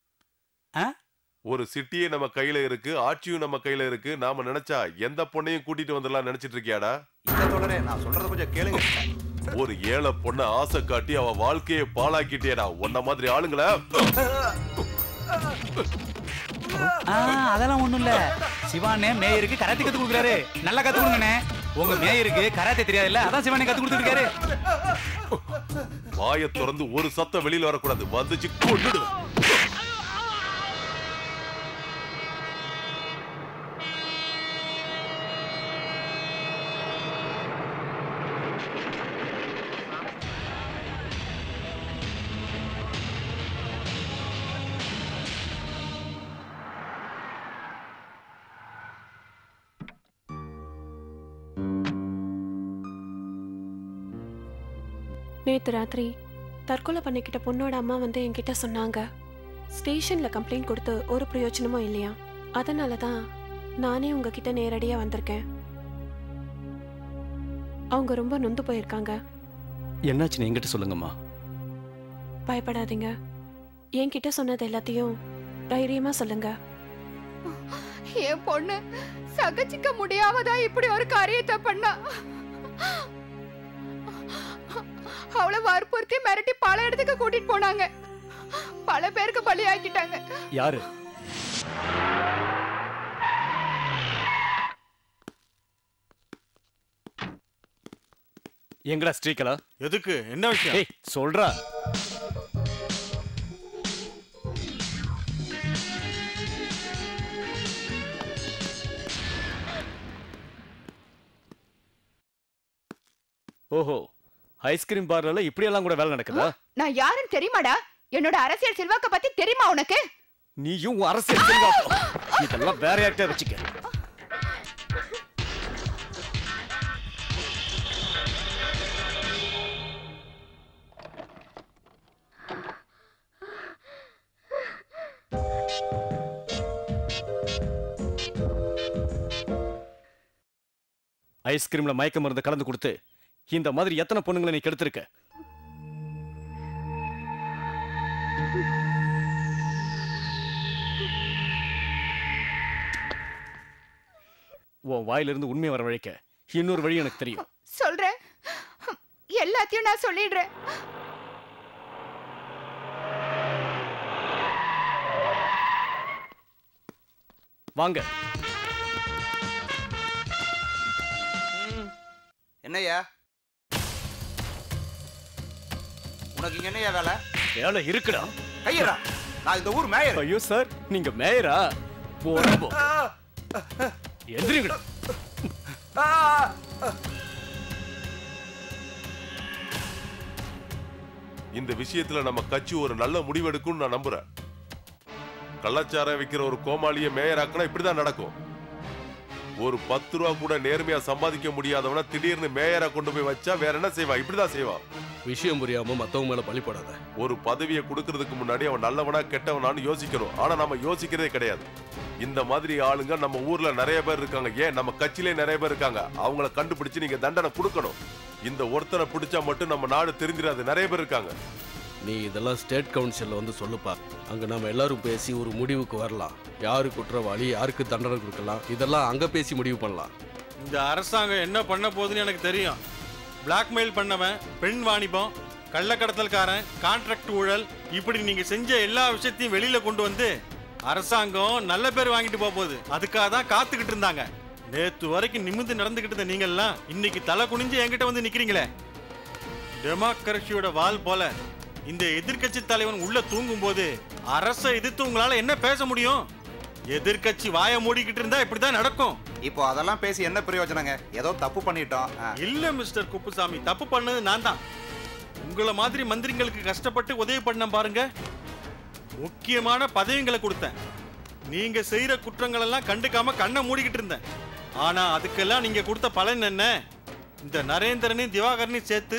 Speaker 9: ஒரு சிட்டியே நம்ம கையில இருக்கு, ஆட்சியும் நம்ம கையில இருக்கு. நாம நினைச்சா எந்த பொண்ணையும் கூட்டிட்டு வந்துடலாம் நினைச்சிட்டு இருக்கியாடா?
Speaker 2: நான் சொல்றத கொஞ்சம் கேளுங்க.
Speaker 9: ஒரு ஏழை பொண்ண ஆசை காட்டி அவ வாழ்க்கையை பாழாக்கிட்டேடா. உன்ன மாதிரி ஆளுங்கள
Speaker 3: அதெல்லாம் ஒண்ணும் இல்ல. சிவானே மேயருக்கு கராத்தே கத்து கொடுக்குறாரு. நல்லா கத்து கொடுங்கண்ணே. உங்க மேயருக்கு கராத்தே தெரியாதுல்ல, அதான் சிவானே கத்து கொடுத்துருக்காரு.
Speaker 9: வாயை திறந்து ஒரு சத்தம் வெளியில வரக்கூடாது, வந்துச்சு கொன்னுடுவேன்.
Speaker 15: நேற்று ராத்திரி தற்கொலை பண்ணிக்கிட்ட பொண்ணோட அம்மா வந்து என்கிட்ட சொன்னாங்க, ஸ்டேஷனில் கம்ப்ளைண்ட் கொடுத்து ஒரு பிரயோஜனமும் இல்லையா. அதனால தான் நானே உங்ககிட்ட நேரடியாக வந்திருக்கேன். அவங்க ரொம்ப நொந்து போயிருக்காங்க.
Speaker 1: என்னாச்சுன்னு என்கிட்ட சொல்லுங்கம்மா.
Speaker 15: பயப்படாதீங்க, என்கிட்ட சொன்னது எல்லாத்தையும் தைரியமா சொல்லுங்க.
Speaker 7: என் பொண்ணு சகிச்சுக்க முடியாமதா இப்படி ஒரு காரியத்தை பண்ணா. அவளை வற்புறுத்தி மிரட்டி பல இடத்துக்கு கூட்டிட்டு போனாங்க. பல பேருக்கு பலி ஆக்கிட்டாங்க.
Speaker 1: யாரு? எங்கடா ஸ்ரீகலா?
Speaker 4: எதுக்கு? என்ன விஷயம்?
Speaker 1: ஏய் சொல்றா. ஓஹோ, ஐஸ்கிரீம் பார்லர்ல இப்படி எல்லாம் கூட வேலை நடக்குதா?
Speaker 7: நான் யாருன்னு தெரியுமாடா? என்னோட அரசியல் செல்வாக்க பத்தி தெரியுமா உனக்கு?
Speaker 1: நீயும் அரசியல் செல்வாக்கு இதெல்லாம் வேற யார்கிட்ட வச்சுக்க. ஐஸ்கிரீம்ல மயக்க மருந்து கலந்து கொடுத்து இந்த மாதிரி எத்தனை பொண்ணுங்களை நீ கெடுத்திருக்க? உன் வாயிலிருந்து உண்மை வர வழிக்க இன்னொரு வழி எனக்கு தெரியும்.
Speaker 7: சொல்றேன், எல்லாத்தையும் நான் சொல்லிடுறேன்.
Speaker 1: வாங்க.
Speaker 2: என்னையா உனக்கு இங்க என்னையா வேலை?
Speaker 1: வேலை இருக்குடா.
Speaker 2: கையடா, நான் இந்த ஊர் மேயர்.
Speaker 1: ஐயோ சார், நீங்க மேயரா? போறப்போ எந்திரிங்கடா.
Speaker 9: இந்த விஷயத்துல நம்ம கட்சி ஒரு நல்ல முடிவு எடுக்கும்னு நான் நம்புறேன். கள்ளச்சாரம் விற்கிற ஒரு கோமாளிய மேயராக்குனா இப்படிதான் நடக்கும். ஒரு 10 ரூபா கூட நேர்மையா சம்பாதிக்க முடியாதவன திடீர்னு மேயரா கொண்டு போய் வச்சா வேற என்ன செய்வா? இப்படிதான் செய்வா.
Speaker 8: விஷயம் புரியாம மத்தவங்க மேல பழி போடாத.
Speaker 9: ஒரு பதவியை கொடுக்கறதுக்கு முன்னாடி அவன் நல்லவனா கெட்டவனான்னு யோசிக்கணும். ஆனா நம்ம யோசிக்கிறதே கிடையாது. இந்த மாதிரி ஆளுங்க நம்ம ஊர்ல நிறைய பேர் இருக்காங்க. ஏன் நம்ம கட்சியிலே நிறைய பேர் இருக்காங்க. அவங்கள கண்டுபிடிச்சு நீங்க தண்டனை கொடுக்கணும். இந்த ஒருத்தனை பிடிச்சா மட்டும் நம்ம நாடு தெரிஞ்சிடாது. நிறைய பேர் இருக்காங்க.
Speaker 8: நீ இதெல்லாம் ஸ்டேட் கவுன்சில்ல வந்து சொல்லுப்பா. அங்க நம்ம எல்லாரும் பேசி ஒரு முடிவுக்கு வரலாம். யாரு குற்றவாளி, யாருக்கு தண்டனை கொடுக்கலாம், இதெல்லாம் அங்க பேசி முடிவு பண்ணலாம்.
Speaker 4: இந்த அரசாங்கம் என்ன பண்ண போகுதுன்னு எனக்கு தெரியும். பிளாக்மெயில் பண்ணவன், பெண் வாணிபம், கள்ளக்கடத்தல்காரன், கான்ட்ராக்ட் ஊழல், இப்படி நீங்க செஞ்ச எல்லா விஷயத்தையும் வெளியில கொண்டு வந்து அரசாங்கம் நல்ல பேர் வாங்கிட்டு போகுது. அதுக்காக தான் காத்துக்கிட்டு இருந்தாங்க. நேத்து வரைக்கும் நிமிர்ந்து நடந்துகிட்டு இருந்த நீங்க எல்லாம் இன்னைக்கு தலை குனிஞ்சு என்கிட்ட வந்து நிக்கிறீங்களே. டெமோக்ரஸியோட வால் போல இந்த எதிர்கட்சி தலைவன் உள்ள தூங்கும் போது அரசை எதிர்த்து உங்களால என்ன பேச முடியும்? எதிர்கட்சி வாயை மூடிக்கிட்டு இருந்தா இப்படிதான் நடக்கும்.
Speaker 2: இப்போ அதெல்லாம் பேசி என்ன பிரயோஜனங்க? ஏதோ தப்பு பண்ணிட்டோம்.
Speaker 4: இல்ல மிஸ்டர் குப்புசாமி, தப்பு பண்ணது நான் தான். உங்களை மாதிரி மந்திரிங்களுக்கு கஷ்டப்பட்டு உதவி பண்ண பாருங்க. முக்கியமான பதவிகளை கொடுத்தேன். நீங்க செய்யற குற்றங்கள் எல்லாம் கண்டுக்காம கண்ணை மூடிக்கிட்டு இருந்தேன். ஆனா அதுக்கெல்லாம் நீங்க கொடுத்த பலன் என்ன? இந்த நரேந்திரனையும் திவாகரனையும் சேர்த்து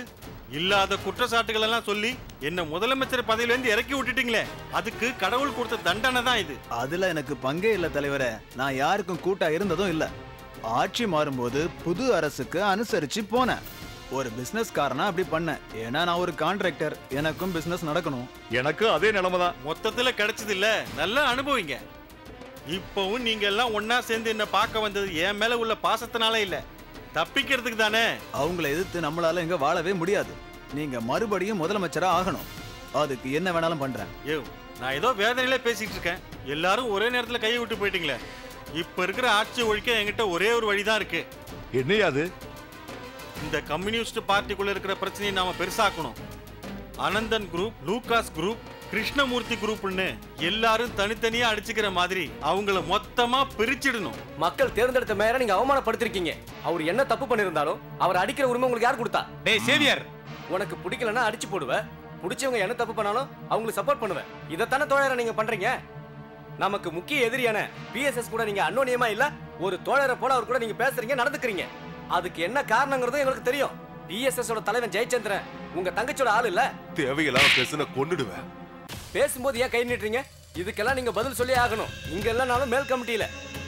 Speaker 4: இல்லாத குற்றச்சாட்டுகள் எல்லாம் சொல்லி என்ன முதலமைச்சர் பதவியில இருந்து இறக்கி விட்டுட்டீங்களே, அதுக்கு கடவுள் கொடுத்த தண்டனை தான் இது.
Speaker 5: அதுல எனக்கு பங்கே இல்ல தலைவரே. நான் யாருக்கும் கூட்டா இருந்ததும் இல்ல. ஆட்சி மாறும்போது புது அரசுக்கு அனுசரிச்சு போனேன். ஒரு பிசினஸ் காரனா அப்படி பண்ணேன். ஏன்னா நான் ஒரு கான்ட்ராக்டர், எனக்கும் பிசினஸ் நடக்கணும்.
Speaker 12: எனக்கு அதே நிலைமை தான்.
Speaker 4: மொத்தத்துல கிடைச்சது இல்ல, நல்லா அனுபவிங்க. இப்பவும் நீங்க எல்லாம் ஒன்னா சேர்ந்து என்ன பார்க்க வந்தது என் மேல உள்ள பாசத்தினால இல்ல, தப்பிக்கிறதுக்கு தானே.
Speaker 5: அவங்கள எதிர்த்து நம்மளால இங்க வாழவே முடியாது. நீங்க மறுபடியும் முதலமைச்சரா ஆகணும். அதுக்கு என்ன வேணாலும் பண்றேன்.
Speaker 4: நான் ஏதோ வேதனையில பேசிட்டு இருக்கேன், எல்லாரும் ஒரே நேரத்துல கையை விட்டு போயிட்டீங்களே. இப்ப இருக்கிற ஆட்சி ஒழிக்க என்கிட்ட ஒரே ஒரு வழிதான் இருக்கு.
Speaker 12: என்னையாது?
Speaker 4: இந்த கம்யூனிஸ்ட் பார்ட்டிக்குள்ள இருக்கிற பிரச்சனையை நாம பெருசாக்கணும். Ananthan group, Lucas group, Krishnamoorthy குரூப்னு எல்லாரும் தனித்தனியா அடிச்சுக்கிற மாதிரி அவங்கள மொத்தமா பிரிச்சிடணும்.
Speaker 14: மக்கள் தேர்ந்தெடுத்த மேயரை நீங்க அவமானப்படுத்திருக்கீங்க. அவர் என்ன தப்பு பண்ணிருந்தாலும் அவர் அடிக்கிற உரிமை உங்களுக்கு யார் கொடுத்தா?
Speaker 3: டேய் சேவியர்,
Speaker 14: உனக்கு பிடிக்கலன்னா அடிச்சு போடுவ, பிடிச்சவங்க என்ன தப்பு பண்ணாலும் அவங்களுக்கு சப்போர்ட் பண்ணுவேன். இதைத்தானே தோழரை நீங்க பண்றீங்க. நமக்கு முக்கிய எதிரியான பிஎஸ்எஸ் கூட நீங்க அன்னோனியமா இல்ல, ஒரு தோழரை போல அவர் கூட நீங்க பேசுறீங்க, நடந்துக்கிறீங்க. அதுக்கு என்ன காரணங்கிறதும் எங்களுக்கு தெரியும். பிஎஸ்எஸ் ஓட தலைவன் ஜெயச்சந்திரன் உங்க தங்கச்சியோட ஆள் இல்ல.
Speaker 9: தேவையில்லாம பேசுன கொன்னுடுவேன்.
Speaker 14: பேசும்போது ஏன் கை நீட்டுறீங்க? இதுக்கெல்லாம் நீங்க பதில் சொல்லி ஆகணும். இங்க இல்லைனாலும் மேல் கமிட்டியில.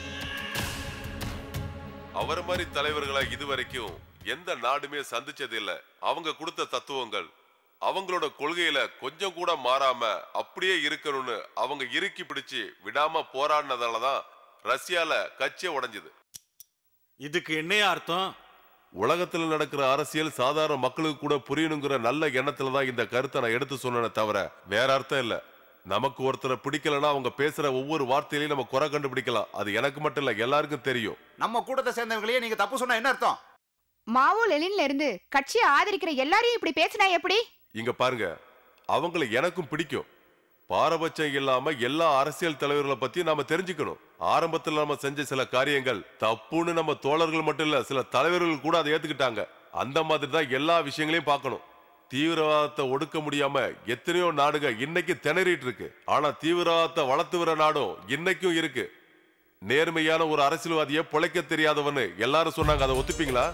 Speaker 9: அவர் மாதிரி தலைவர்களை இதுவரைக்கும் எந்த நாடுமே சந்திச்சது இல்ல. அவங்க கொடுத்த தத்துவங்கள் அவங்களோட கொள்கையில கொஞ்சம் கூட மாறாம அப்படியே இருக்கணும்னு அவங்க இறுக்கி பிடிச்சு விடாம போராடினதாலதான் ரஷ்யால கட்சியே உடைஞ்சது.
Speaker 4: இதுக்கு என்னையா அர்த்தம்?
Speaker 9: உலகத்துல நடக்கிற அரசியல் சாதாரண மக்களுக்கு கூட புரியணுங்கிற நல்ல எண்ணத்துலதான் இந்த கருத்தை நான் எடுத்து சொன்னேனே தவிர வேற அர்த்தம் இல்ல. நமக்கு ஒருத்தரை பிடிக்கலன்னா அவங்க பேசுற ஒவ்வொரு வார்த்தையிலையும் நம்ம குறை கண்டுபிடிக்கலாம். அது எனக்கு மட்டும் இல்ல, எல்லாருக்கும் தெரியும்.
Speaker 2: நம்ம கூட்டத்தை சேர்ந்தவங்களையே நீங்க தப்பு சொன்னா என்ன அர்த்தம்?
Speaker 7: மாவோ லெனின்ல இருந்து கட்சியை ஆதரிக்கிற எல்லாரையும் இப்படி பேசினா எப்படி?
Speaker 9: இங்க பாருங்க, அவங்களை எனக்கும் பிடிக்கும். பாரபட்சம் இல்லாம எல்லா அரசியல் தலைவர்களை பத்தி நாம தெரிஞ்சுக்கணும். ஆரம்பத்தில் நம்ம செஞ்ச சில காரியங்கள் தப்புன்னு நம்ம தோழர்கள் மட்டும் இல்ல, சில தலைவர்கள் கூட அதை ஏத்துக்கிட்டாங்க. அந்த மாதிரி தான் எல்லா விஷயங்களையும் பார்க்கணும். தீவிரவாதத்தை ஒடுக்க முடியாம எத்தனையோ நாடுகள் இன்னைக்கு திணறிட்டு இருக்கு. ஆனா தீவிரவாதத்தை வளர்த்து வர நாடும் இன்னைக்கும் இருக்கு. நேர்மையான ஒரு அரசியல்வாதியை பிழைக்க தெரியாதவன்னு எல்லாரும் சொன்னாங்க. அதை ஒத்துப்பீங்களா?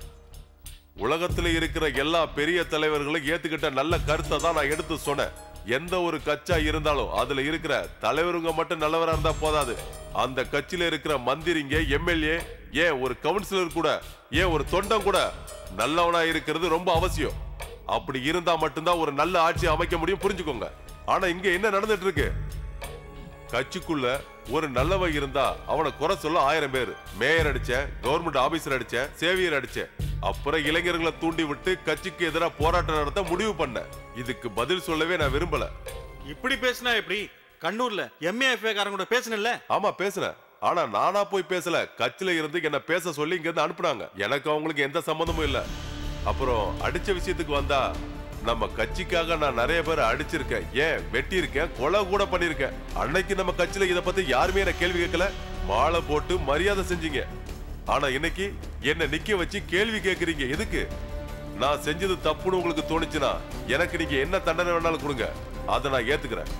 Speaker 9: உலகத்துல இருக்கிற எல்லா பெரிய தலைவர்களும் ஏத்துக்கிட்ட நல்ல கருத்தை தான் நான் எடுத்து சொன்னேன். எந்த ஒரு கட்சியா இருந்தாலும் அதுல இருக்கிற தலைவருங்க மட்டும் நல்லவரா இருந்தா போதாது. அந்த கட்சியில இருக்கிற மந்திரிங்க, எம்எல்ஏ, ஏன் ஒரு கவுன்சிலர் கூட, ஏன் ஒரு தொண்டன் கூட நல்லவனா இருக்கிறது ரொம்ப அவசியம். அப்படி இருந்தா மட்டும்தான் ஒரு நல்ல ஆட்சி அமைக்க முடியும், புரிஞ்சுக்கோங்க. ஆனா இங்க என்ன நடந்துட்டு இருக்கு? கட்சிக்குள்ள ஒரு நல்லவன் இருந்தா அவனை குறை சொல்ல 1000 பேர். மேயர் அடிச்ச, கவர்மெண்ட் ஆபீசர் அடிச்ச, சேவியர் அடிச்ச, அப்புறம் இளைஞர்களை தூண்டி விட்டு கட்சிக்கு எதிராக போராட்டம் நடத்த முடிவு பண்ண. இதுக்கு பதில் சொல்லவே நான் விரும்பல.
Speaker 4: இப்படி பேசினா எப்படி? கண்ணூர்ல எம்ஏஎஃப்ஏ காரங்க கூட பேசணும்ல?
Speaker 9: ஆமா பேசுறேன். ஆனா நானா போய் பேசல. கட்சியில இருந்து என்ன பேச சொல்லி இங்க இருந்து அனுப்புனாங்க. எனக்கு அவங்களுக்கு எந்த சம்பந்தமும் இல்ல. அப்புறம் அடிச்ச விஷயத்துக்கு வந்தா, நம்ம கட்சிக்காக நான் நிறைய பேர் அடிச்சிருக்கேன், ஏன் வெட்டி இருக்கேன், கொலை கூட பண்ணிருக்கேன். அன்னைக்கு நம்ம கட்சியில இத பத்தி யாருமே என்ன கேள்வி கேட்கல. மாலை போட்டு மரியாதை செஞ்சீங்க. ஆனா இன்னைக்கு என்ன நிக்க வச்சு கேள்வி கேட்கறீங்க. எதுக்கு? நான் செஞ்சது தப்புன்னு உங்களுக்கு தோணுச்சுன்னா எனக்கு நீங்க என்ன தண்டனை வேணாலும் கொடுங்க, அதை நான் ஏத்துக்கிறேன்.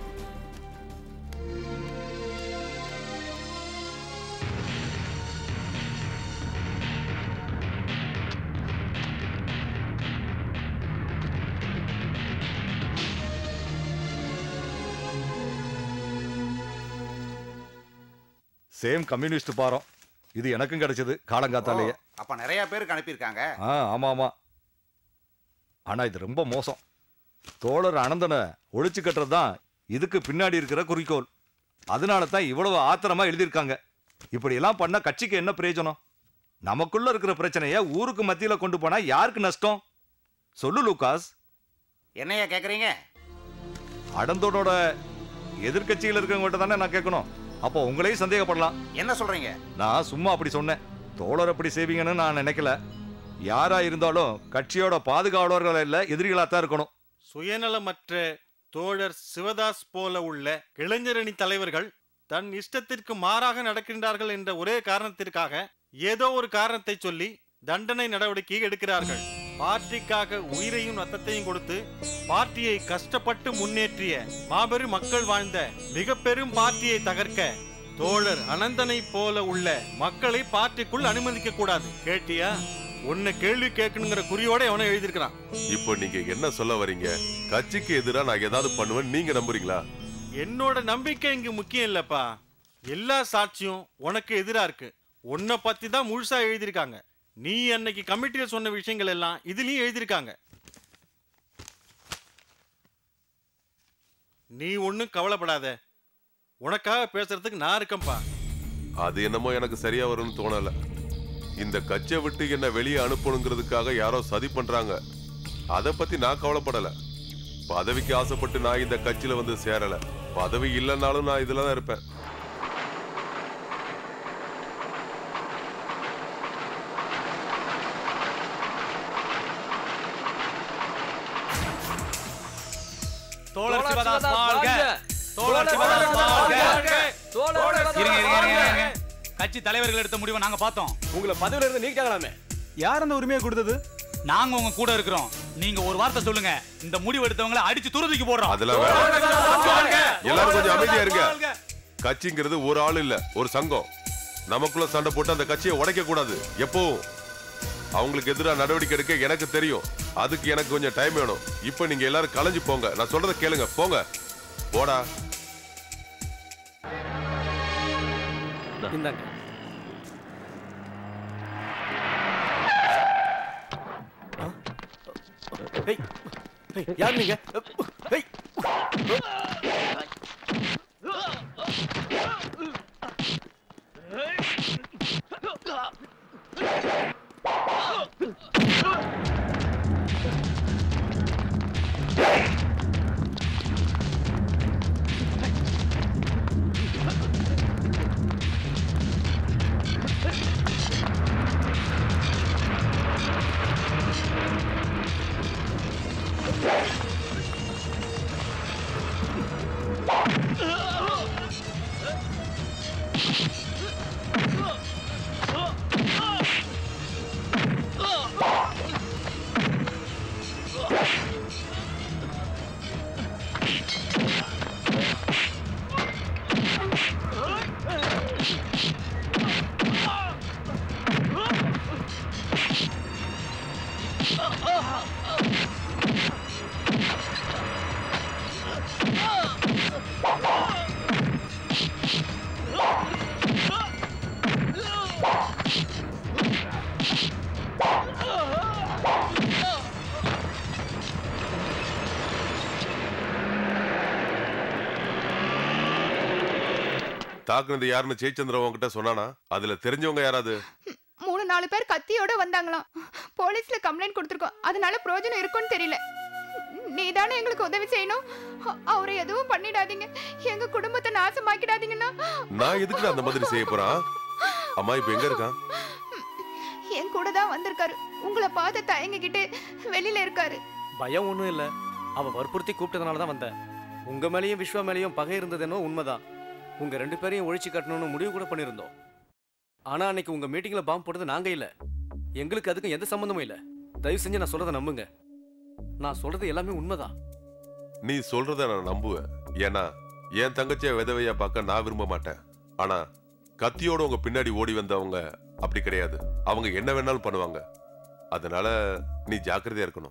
Speaker 12: சேம் கம்யூனிஸ்ட் பாரம். இது எனக்கும் கிடைச்சது காலங்காத்தாலேயே.
Speaker 2: அப்ப நிறைய பேருக்கு அனுப்பியிருக்காங்க.
Speaker 12: ஆமா ஆமா. ஆனா இது ரொம்ப மோசம். தோழர் அனந்தனை ஒழிச்சு கட்டுறது தான் இதுக்கு பின்னாடி இருக்கிற குறிக்கோள். அதனால தான் இவ்வளவு ஆத்திரமா எழுதியிருக்காங்க. இப்படி எல்லாம் பண்ணா கட்சிக்கு என்ன பிரயோஜனம்? நமக்குள்ள இருக்கிற பிரச்சனைய ஊருக்கு மத்தியில கொண்டு போனா யாருக்கு நஷ்டம்? சொல்லு லூகாஸ்.
Speaker 2: என்னையா கேக்குறீங்க?
Speaker 12: அடந்தோட எதிர்கட்சியில் இருக்கிறவங்ககிட்ட தானே நான் கேட்கணும். அப்போ உங்களையும் சந்தேகப்படலாம்.
Speaker 2: என்ன சொல்றீங்க?
Speaker 12: நான் சும்மா அப்படி சொன்னேன். தோழர் அப்படி செய்வீங்கன்னு நான் நினைக்கல. யாரா இருந்தாலும் கட்சியோட பாதுகாவலர்கள் இல்ல, எதிரிகளாத்தான் இருக்கணும்.
Speaker 4: சுயநலமற்ற தோழர் சிவதாஸ் போல உள்ள இளைஞரணி தலைவர்கள் தன் இஷ்டத்திற்கு மாறாக நடக்கின்றார்கள் என்ற ஒரே காரணத்திற்காக ஏதோ ஒரு காரணத்தை சொல்லி தண்டனை நடவடிக்கை எடுக்கிறார்கள். பார்ட்டிக்காக உயிரையும் ரத்தத்தையும் கொடுத்து பார்ட்டியை கஷ்டப்பட்டு முன்னேற்றிய மாபெரும் மக்கள் வாழ்ந்த மிக பெரும் பார்ட்டியை தகர்க்க தோழர் அனந்தனை போல உள்ள மக்களை பார்ட்டிக்குள் அனுமதிக்க கூடாது. கேட்டியா? உன்னை கேள்வி கேட்கணுங்கிற குறியோட எவனோ எழுதியிருக்கிறான்.
Speaker 9: இப்போ நீங்க என்ன சொல்ல வரீங்க? கட்சிக்கு எதிரா நான் ஏதாவது பண்ணுவேன் நீங்க நம்புறீங்களா?
Speaker 4: என்னோட நம்பிக்கை இங்க முக்கியம் இல்லப்பா. எல்லா சாட்சியும் உனக்கு எதிரா இருக்கு. உன்னை பத்தி தான் முழுசா எழுதியிருக்காங்க. நீ அன்னைக்கு கமிட்டியில சொன்ன விஷயங்கள் எல்லாம் இதுலயும் எழுதியிருக்காங்க. நீ ஒன்னும் கவலைப்படாத, உனக்காக பேசுறதுக்கு நான் இருக்கேன்ப்பா.
Speaker 9: அது என்னமோ எனக்கு சரியா வரும்னு தோணல. இந்த கட்சியை விட்டு என்ன வெளியே அனுப்பணுங்கிறதுக்காக யாரோ சதி பண்றாங்க. அதை பத்தி நான் கவலைப்படல. பதவிக்கு ஆசைப்பட்டு நான் இந்த கட்சியில வந்து சேரல. பதவி இல்லைன்னாலும் நான் இதுல தான் இருப்பேன்.
Speaker 3: தோழர் சிவதாஸ் வாழ்க! தோழர் சிவதாஸ் வாழ்க! இருங்க. கட்சி தலைவர்கள் எடுத்த முடிவை நாங்க பார்த்தோம்.
Speaker 14: உங்களை பதவியில இருந்து நீக்கிட்டாங்களாமே.
Speaker 3: யார் அந்த உரிமையை கொடுத்தது? நாங்க உங்க கூட இருக்கிறோம். நீங்க ஒரு வார்த்தை சொல்லுங்க. இந்த முடிவு எடுத்தவங்களை அடிச்சு துருதிக்கு போடுறோம்.
Speaker 9: அதெல்லாம் எல்லாரும் கொஞ்சம் அமைதியா இருங்க. கட்சிங்கிறது ஒரு ஆள் இல்ல, ஒரு சங்கம். நமக்குள்ள சண்டை போட்டு அந்த கட்சியை உடைக்க கூடாது. எப்பவும் அவங்களுக்கு எதிராக நடவடிக்கை எடுக்க எனக்கு தெரியும். அதுக்கு எனக்கு கொஞ்சம் டைம் வேணும். இப்ப நீங்க எல்லாரும் கலைஞ்சு போங்க. நான் சொல்றத கேளுங்க. போங்க. போடா.
Speaker 14: இந்தாங்க. யார் நீங்க?
Speaker 9: தாக்குனது யாருன்னு ஜெயச்சந்திரன் உங்ககிட்ட சொன்னானா? அதுல தெரிஞ்சவங்க யாராவது?
Speaker 7: 3-4 பேர் கத்தியோட வந்தாங்களாம். போலீஸ்ல கம்ப்ளைண்ட் கொடுத்துருக்கோம். அதனால பிரயோஜனம் இருக்கும்னு தெரியல. நீதானே எங்களுக்கு உதவி செய்யணும். அவரை எதுவும் பண்ணிடாதீங்க. எங்க குடும்பத்தை நாசமாக்கிடாதீங்கன்னா.
Speaker 9: நான் எதுக்கு அந்த மாதிரி செய்ய போறான்? அம்மா இப்ப எங்க இருக்கான்?
Speaker 7: என் கூட தான் வந்திருக்காரு. உங்களை பார்த்து தயங்கிக்கிட்டு வெளியில இருக்காரு.
Speaker 14: பயம் ஒண்ணும் இல்ல. அவ வற்புறுத்தி கூப்பிட்டதுனால தான் வந்தேன். உங்க மேலேயும் விஸ்வா மேலேயும் பகை இருந்ததுன்னு உண்மைதான். உங்க 2 பேரையும் ஒழிச்சு கட்டணும்னு முடிவு கூட பண்ணியிருந்தோம். ஆனா அன்னைக்கு உங்க மீட்டிங்ல பாம்பு போட்டது நாங்க இல்ல. எங்களுக்கு அதுக்கு எந்த சம்பந்தமும் இல்ல. தயவு செஞ்சு நான் சொல்றதை நம்புங்க. நான் சொல்றது எல்லாமே உண்மைதான்.
Speaker 9: நீ சொல்றத நான் நம்புவேன். ஏன்னா என் தங்கச்சியை விதவையா பார்க்க நான் விரும்ப மாட்டேன். ஆனா கத்தியோட உங்க பின்னாடி ஓடி வந்தவங்க அப்படி கிடையாது. அவங்க என்ன வேணாலும் பண்ணுவாங்க. அதனால நீ ஜாக்கிரதையா இருக்கணும்.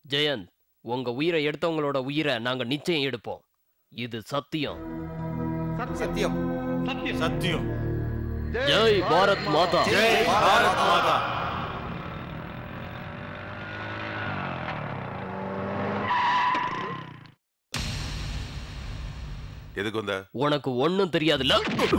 Speaker 6: ஜெயந்த், உங்க உயிரை எடுத்தவங்களோட உயிரை நாங்க நிச்சயம் எடுப்போம். இது சத்தியம்.
Speaker 2: சத்தியம்.
Speaker 4: சத்தியம்.
Speaker 6: ஜெய் பாரத் மாதா.
Speaker 4: ஜெய் பாரத் மாதா.
Speaker 9: எதுக்கு வந்த?
Speaker 6: உனக்கு ஒண்ணும் தெரியாதுல்ல?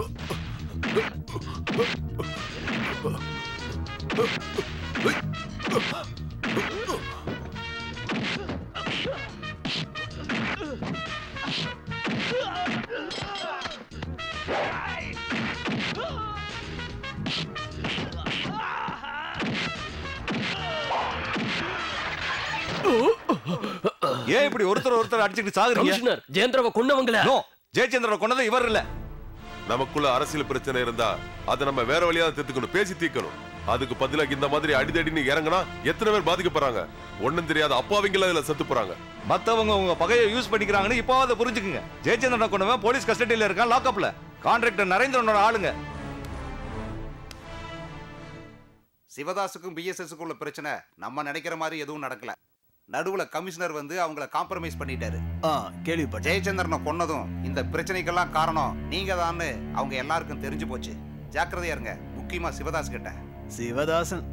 Speaker 12: ஏன் இப்படி ஒருத்தர் அடிச்சுட்டு சாகுறீங்க?
Speaker 6: கமிஷனர், ஜெயந்திரவை கொன்னவங்கள.
Speaker 12: நோ, ஜெயச்சந்திரவை கொன்னது இவர் இல்ல.
Speaker 9: நமக்குள்ள அரசியல் பிரச்சனை இருந்தா அதை நம்ம வேற வழியா தீர்த்துக்கணும், பேசி தீர்க்கணும். அதுக்கு பதிலா இந்த மாதிரி அடிதடின்னு இறங்கினா எத்தனை பேர் பாதிக்கப்படுறாங்க? ஒண்ணும் தெரியாத அப்பாவிங்கள இதுல செத்து போறாங்க.
Speaker 12: மத்தவங்க உங்க பகையை யூஸ் பண்ணிக்கிறாங்கன்னு இப்போவாத புரிஞ்சுக்குங்க. ஜெயச்சந்திரனை கொண்டவன் போலீஸ் கஸ்டடியில இருக்கான், லாக்அப்ல. கான்ட்ராக்டர் நரேந்திரனோட ஆளுங்க.
Speaker 2: சிவதாஸுக்கும் பிஎஸ்எஸ்க்கும் உள்ள பிரச்சனை நம்ம நினைக்கிற மாதிரி எதுவும் நடக்கல. நடுவுல கமிஷனர் வந்து அவங்கள காம்ப்ரமைஸ் பண்ணிட்டாரு.
Speaker 5: கேள்விப்பட்ட
Speaker 2: ஜெயச்சந்திரனை கொன்னதும் இந்த பிரச்சனைக்கெல்லாம் காரணம் நீங்க தான்னு அவங்க எல்லாருக்கும் தெரிஞ்சு போச்சு. ஜாக்கிரதையா இருங்க, முக்கியமா சிவதாஸ் கிட்ட.
Speaker 5: சிவதாசன்,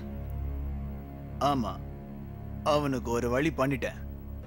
Speaker 5: ஆமா, அவனுக்கு ஒரு வழி பண்ணிட்டேன்.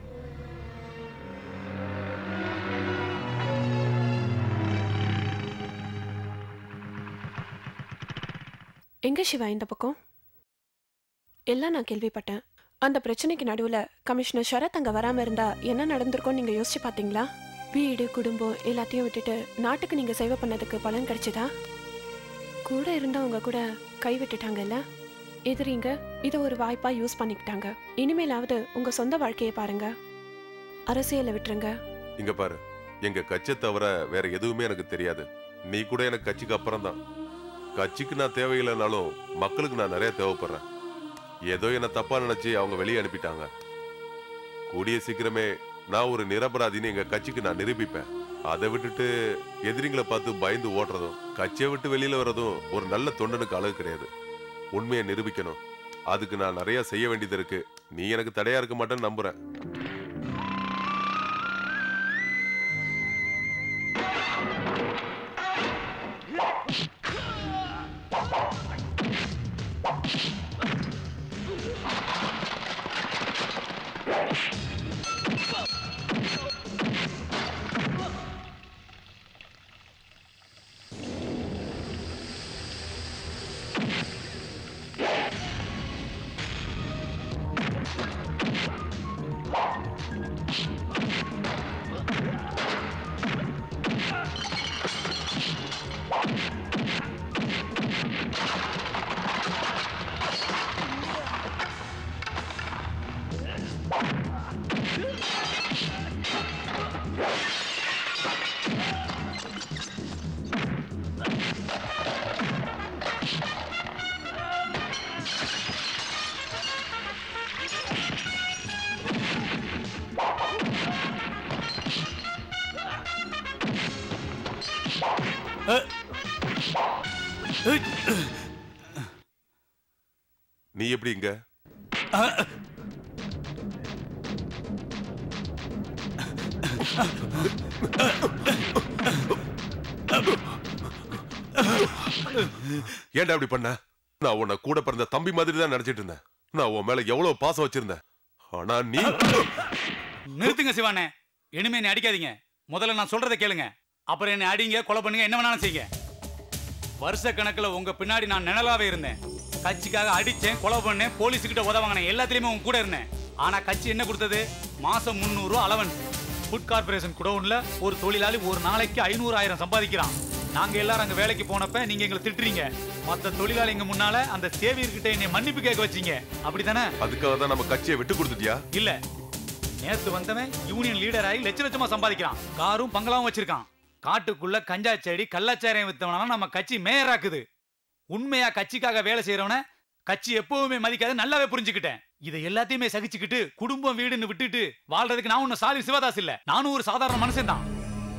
Speaker 15: எங்க சிவா இந்த பக்கம்? எல்லாம் நான் கேள்விப்பட்டேன். அந்த பிரச்சனைக்கு நடுவுல கமிஷனர் சரத் அங்க வராம இருந்தா என்ன நடந்திருக்கும் நீங்க யோசிச்சு பாத்தீங்களா? வீடு குடும்பம் எல்லாத்தையும் விட்டுட்டு நாட்டுக்கு நீங்க சேவை பண்ணதுக்கு பலன் கிடைச்சதா? கூட இருந்தவங்க கூட கைவிட்டுட்டாங்கல்ல. எதிரிங்க இதை ஒரு வாய்ப்பா யூஸ் பண்ணிக்கிட்டாங்க. இனிமேலாவது உங்க சொந்த வாழ்க்கையை பாருங்க, அரசியலை விட்டுருங்க.
Speaker 9: இங்க பாரு, எங்க கட்சியை தவிர வேற எதுவுமே எனக்கு தெரியாது. நீ கூட எனக்கு கட்சிக்கு அப்புறம் தான். கட்சிக்கு நான் தேவையில்லைனாலும் மக்களுக்கு நான் நிறைய தேவைப்படுறேன். ஏதோ என்ன தப்பா நினைச்சு அவங்க வெளியே அனுப்பிட்டாங்க. கூடிய சீக்கிரமே நான் ஒரு நிரபராதின்னு எங்க கட்சிக்கு நான் நிரூபிப்பேன். அதை விட்டுட்டு எதிரிங்களை பார்த்து பயந்து ஓடுறதும் கட்சியை விட்டு வெளியில வர்றதும் ஒரு நல்ல தொண்டனுக்கு அழகு கிடையாது. உண்மையை நிரூபிக்கணும். அதுக்கு நான் நிறைய செய்ய வேண்டியது இருக்கு. நீ எனக்கு தடையா இருக்க மாட்டேன்னு நம்புறேன். நீ எப்படி இங்க? ஏன்டா அப்படி பண்ண? நான் உன்னை கூட பிறந்த தம்பி மாதிரி தான் நினைச்சிட்டு இருந்தேன். நான் உன் மேல எவ்வளவு பாசம் வச்சிருந்தேன். ஆனா நீ...
Speaker 3: நிறுத்துங்க சிவானே, இனிமே என்னை அடிக்காதீங்க. முதல்ல நான் சொல்றதை கேளுங்க, அப்புறம் என்னை அடிங்க, கொலை பண்ணுங்க, என்ன வேணாலும் செய்யுங்க. வருஷ கணக்குல உங்க பின்னாடி நான் நிழலாவே இருந்தேன். கட்சிக்காக அடிச்சேன், கொலை பண்ணேன், போலீஸுக்கிட்ட உதவாங்கினேன், எல்லாத்துலயுமே உங்க கூட இருந்தேன். ஆனா கட்சி என்ன கொடுத்தது? மாசம் 300 ரூபா அலவன்ஸ். ஃபுட் கார்பரேஷன் குடவுன்ல ஒரு தொழிலாளி ஒரு நாளைக்கு 500,000 சம்பாதிக்கிறான். நாங்க எல்லாரும் அங்க வேலைக்கு போனப்ப நீங்க எங்களை திட்டுறீங்க. மத்த தொழிலாளிங்க முன்னால அந்த சேவியர்கிட்ட என்னை மன்னிப்பு கேட்க வச்சீங்க, அப்படித்தானே?
Speaker 9: அதுக்காக தான் நம்ம கட்சியை விட்டு கொடுத்துட்டியா?
Speaker 3: இல்ல, நேத்து வந்தவன் யூனியன் லீடர் ஆகி லட்சமா சம்பாதிக்கிறான். காரும் பங்களாவும் வச்சிருக்கான். காட்டுக்குள்ள கஞ்சா செடி கள்ளச்சாரையும் வித்தவனால நம்ம கட்சி மேயராக்குது. உண்மையா கட்சிக்காக வேலை செய்யறவன கட்சி எப்பவுமே மதிக்காத நல்லாவே புரிஞ்சுக்கிட்டேன். இதை எல்லாத்தையுமே சகிச்சுக்கிட்டு குடும்பம் வீடுன்னு விட்டுட்டு வாழ்றதுக்கு நான் ஒன்னும் சாலி சிவதாஸ் இல்ல. நானும் ஒரு சாதாரண மனுஷன் தான்.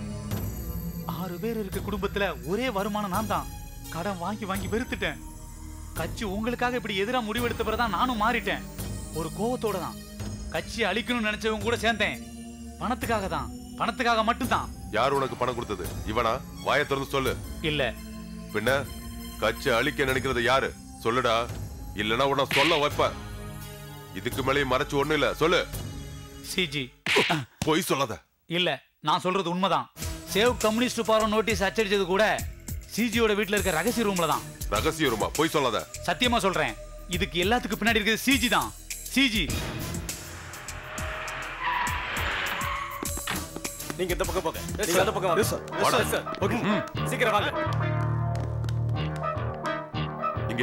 Speaker 3: 6 பேர் இருக்க குடும்பத்துல ஒரே வருமானம் நான் தான். கடன் வாங்கி வாங்கி வெறுத்துட்டேன். கட்சி உங்களுக்காக இப்படி எதிராக முடிவெடுத்த பிறகுதான் நானும் மாறிட்டேன். ஒரு கோவத்தோட தான். கட்சி அழிக்கணும்னு நினைச்சவங்க கூட சேர்ந்தேன். பணத்துக்காக தான், பணத்துக்காக மட்டும்தான்.
Speaker 9: யார் உனக்கு பணம் கொடுத்தது? இவனா? வாயை திறந்து சொல்லு.
Speaker 3: இல்ல.
Speaker 9: பின்ன கட்சி அழிக்க நினைக்கிறது யாரு? சொல்லுடா, இல்லனா உன்னை சொல்ல வைப்ப. இதுக்கு மேலே மறைச்சு ஒண்ணு இல்ல, சொல்லு.
Speaker 3: சிஜி.
Speaker 9: போய் சொல்லாத.
Speaker 3: இல்ல, நான் சொல்றது உண்மைதான். சேவ் கம்யூனிஸ்ட் பார்வை நோட்டீஸ் அச்சடிச்சது கூட சிஜியோட வீட்ல இருக்க ரகசிய ரூம்ல தான்.
Speaker 9: ரகசிய ரூமா? போய் சொல்லாத.
Speaker 3: சத்தியமா சொல்றேன். இதுக்கு எல்லாத்துக்கு பின்னாடி இருக்கிறது சிஜி தான். சிஜி.
Speaker 14: நீங்க இந்த பக்கம் போங்க. நீங்க அந்த பக்கம் வாங்க.
Speaker 9: வாடா.
Speaker 14: சார். ஓகே. சீக்கிரம் வாங்க.
Speaker 9: இங்க.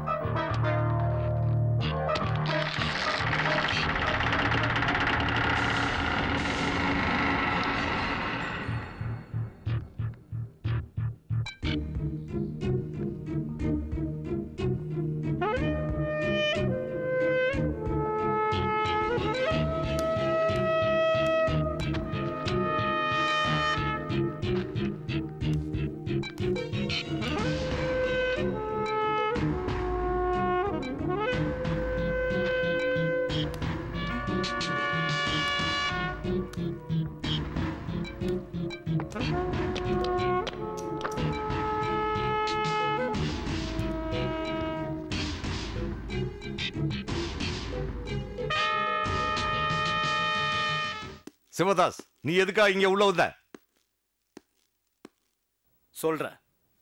Speaker 12: சிவதாஸ், நீ எதுக்கா இங்க உள்ள வந்த?
Speaker 14: சொல்றேன்.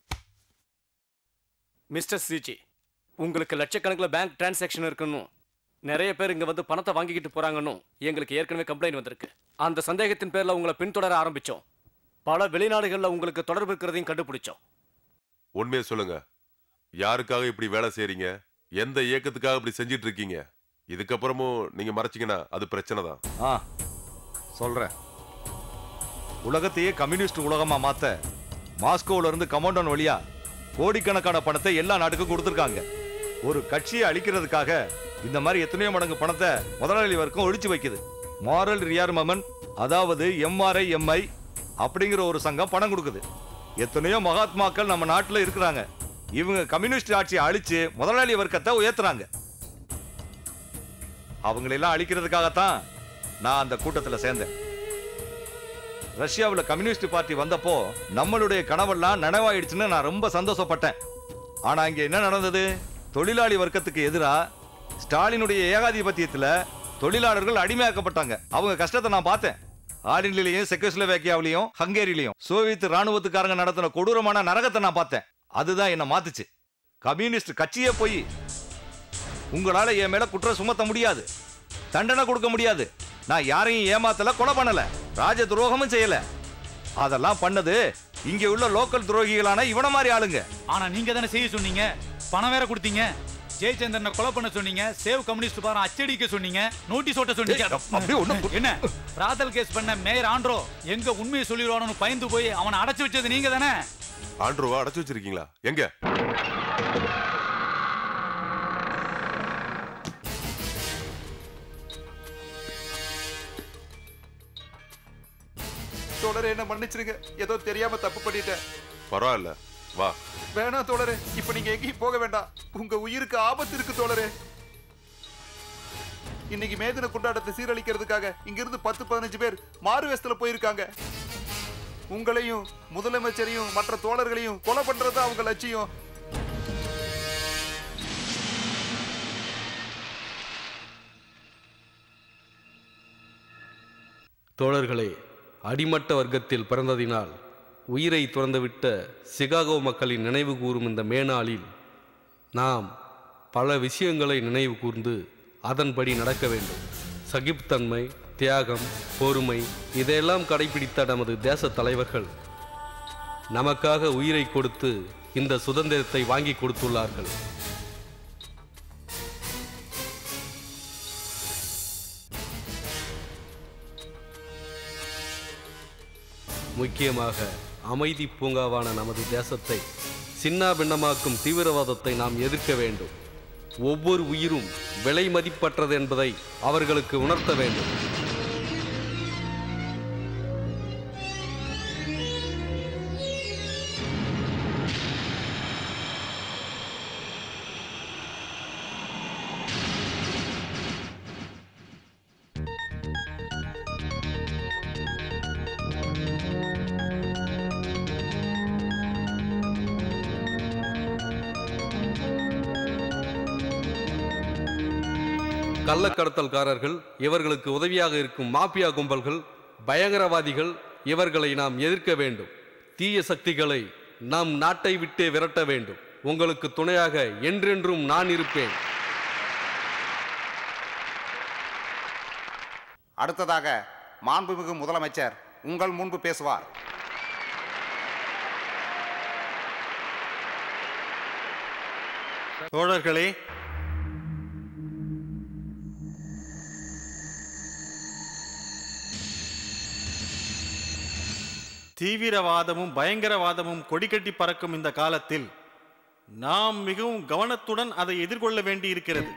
Speaker 14: மிஸ்டர் சிஜி, உங்களுக்கு லட்சக்கணக்கில் பேங்க் டிரான்சாக்ஷன் இருக்குன்னு, நிறைய பேர் இங்க வந்து பணத்தை வாங்கிக்கிட்டு போறாங்கன்னு எங்களுக்கு ஏற்கனவே கம்ப்ளைண்ட் வந்திருக்கு. அந்த சந்தேகத்தின் பேர்ல உங்களை பின்தொடர ஆரம்பிச்சோம். பல வெளிநாடுகள்ல உங்களுக்கு தொடர்பு இருக்கிறதையும் கண்டுபிடிச்சோம்.
Speaker 9: உண்மையை சொல்லுங்க. யாருக்காக இப்படி வேலை செய்றீங்க? எந்த இயக்கத்துக்காக இப்படி செஞ்சிட்டு இருக்கீங்க? இதுக்கப்புறமும் நீங்க மறைச்சிங்கன்னா அது பிரச்சனை தான்.
Speaker 12: சொல்றேன். உலகத்தையே கம்யூனிஸ்ட் உலகமா மாத்த மாஸ்கோல இருந்து கமாண்டோன் வழியா கோடிக்கணக்கான பணத்தை எல்லா நாட்டுக்கும் கொடுத்துருக்காங்க. ஒரு கட்சியை அழிக்கிறதுக்காக இந்த மாதிரி எத்தனையோ மடங்கு பணத்தை முதலாளி வரைக்கும் ஒழிச்சு வைக்குது. மாரல் ரியார்மமென்ட், அதாவது MRIMI அப்படிங்கிற ஒரு சங்கம் பணம் கொடுக்குது. எத்தனையோ மகாத்மாக்கள் நம்ம நாட்டில் இருக்கிறாங்க. இவங்க கம்யூனிஸ்ட் ஆட்சியை அழிச்சு முதலாளி வர்க்கத்தை உயர்த்துறாங்க. அவங்களெல்லாம் அழிக்கிறதுக்காகத்தான் நான் அந்த கூட்டத்தில் சேர்ந்தேன். ரஷ்யாவில் கம்யூனிஸ்ட் பார்ட்டி வந்தப்போ நம்மளுடைய கனவெல்லாம் நனவாயிடுச்சுன்னு நான் ரொம்ப சந்தோஷப்பட்டேன். ஆனா இங்க என்ன நடந்தது? தொழிலாளி வர்க்கத்துக்கு எதிராக ஸ்டாலினுடைய ஏகாதிபத்தியத்தில் தொழிலாளர்கள் அடிமையாக்கப்பட்டாங்க. அவங்க கஷ்டத்தை நான் பார்த்தேன். ஆர்டின்லையும் செக்கோஸ்லோவேக்கியாவிலையும் ஹங்கேரியிலையும் சோவியத் ராணுவத்துக்காரங்க நடத்தின கொடூரமான நரகத்தை நான் பார்த்தேன். அதுதான் என்ன மாத்துச்சு. கம்யூனிஸ்ட் கட்சியே போய் உங்களால என் மேல குற்றம் சுமத்த முடியாது, தண்டனை கொடுக்க முடியாது. நான் யாரையும் ஏமாத்தல, கொலை பண்ணல, ராஜ துரோகமும் செய்யல. அதெல்லாம் பண்ணது இங்க உள்ள லோக்கல் துரோகிகளான இவன மாதிரி ஆளுங்க.
Speaker 3: ஆனா நீங்க தானே செய்ய சொன்னீங்க, பணம் வேற கொடுத்தீங்க. ஜெயச்சந்திரனை கொலை பண்ண சொன்னீங்க, சேவ் கம்யூனிஸ்ட் பாரம் அச்சடிக்க சொன்னீங்க, நோட்டீஸ் ஓட்ட சொன்னீங்க. என்ன ராதல் கேஸ் பண்ண மேயர் ஆண்ட்ரோ எங்க உண்மையை சொல்லிடுவானு பயந்து போய் அவனை அடைச்சு வச்சது நீங்க தானே?
Speaker 9: ஆண்ட்ரோவா அடைச்சு வச்சிருக்கீங்களா? எங்க?
Speaker 2: தோழரே, என்ன மன்னிச்சிருங்க. ஏதோ தெரியாம தப்பு பண்ணிட்டேன்.
Speaker 9: பரவாயில்ல, வா.
Speaker 2: வேணாம் தோழரே, இப்ப நீங்க எங்கேயும் போக வேண்டாம். உங்க உயிருக்கு ஆபத்து இருக்கு தோழரே. இன்னைக்கு மேதின கொண்டாட்டத்தை சீரழிக்கிறதுக்காக இங்கிருந்து 10-15 பேர் மாறு வேஷத்துல போயிருக்காங்க. உங்களையும் முதலமைச்சரையும் மற்ற தோழர்களையும் கொலை பண்றது அவங்க லட்சியம்.
Speaker 8: தோழர்களே, அடிமட்ட வர்க்கத்தில் பிறந்ததினால் உயிரை துறந்துவிட்ட சிகாகோ மக்களின் நினைவு கூறும் இந்த மேனாளில் நாம் பல விஷயங்களை நினைவு கூர்ந்து அதன்படி நடக்க வேண்டும். சகிப்புத்தன்மை, தியாகம், பொறுமை இதையெல்லாம் கடைபிடித்த நமது தேச தலைவர்கள் நமக்காக உயிரை கொடுத்து இந்த சுதந்திரத்தை வாங்கி கொடுத்துள்ளார்கள். முக்கியமாக அமைதி பூங்காவான நமது தேசத்தை சின்னாபின்னமாக்கும் தீவிரவாதத்தை நாம் எதிர்க்க வேண்டும். ஒவ்வொரு உயிரும் விலை மதிப்பற்றது என்பதை அவர்களுக்கு உணர்த்த வேண்டும். கள்ளக்கடத்தல்காரர்கள், இவர்களுக்கு உதவியாக இருக்கும் மாபியா கும்பல்கள், பயங்கரவாதிகள், இவர்களை நாம் எதிர்க்க வேண்டும். தீய சக்திகளை நம் நாட்டை விட்டே விரட்ட வேண்டும். உங்களுக்கு துணையாக என்றென்றும் நான் இருப்பேன்.
Speaker 2: அடுத்ததாக மாண்புமிகு முதலமைச்சர் உங்கள் முன்பு பேசுவார்.
Speaker 4: தோழர்களே, தீவிரவாதமும் பயங்கரவாதமும் கொடிக்கட்டி பறக்கும் இந்த காலத்தில் நாம் மிகவும் கவனத்துடன் அதை எதிர்கொள்ள வேண்டியிருக்கிறது.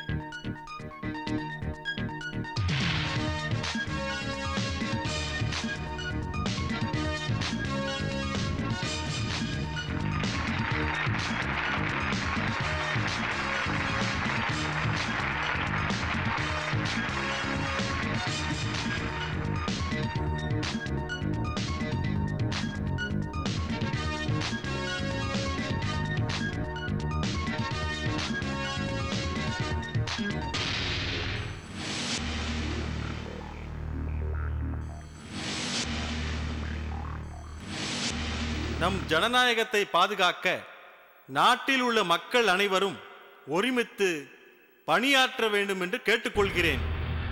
Speaker 4: நம் ஜனநாயகத்தை பாதுகாக்க நாட்டில் உள்ள மக்கள் அனைவரும் ஒருமித்து பணியாற்ற வேண்டும் என்று கேட்டுக்கொள்கிறேன்.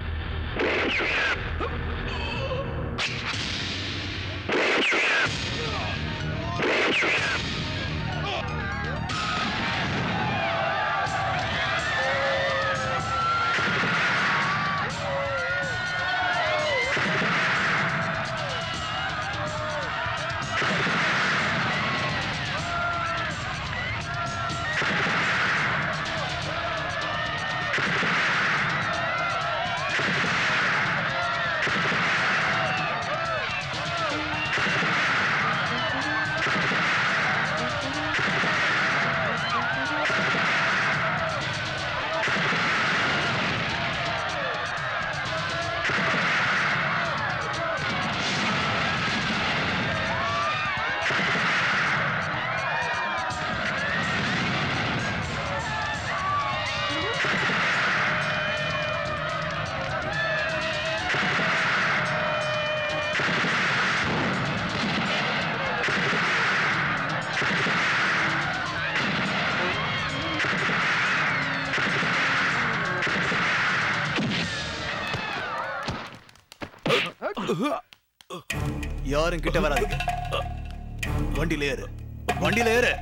Speaker 5: யாரும் கிட்ட வராதீங்க. வண்டியில ஏறு, வண்டியில ஏறு.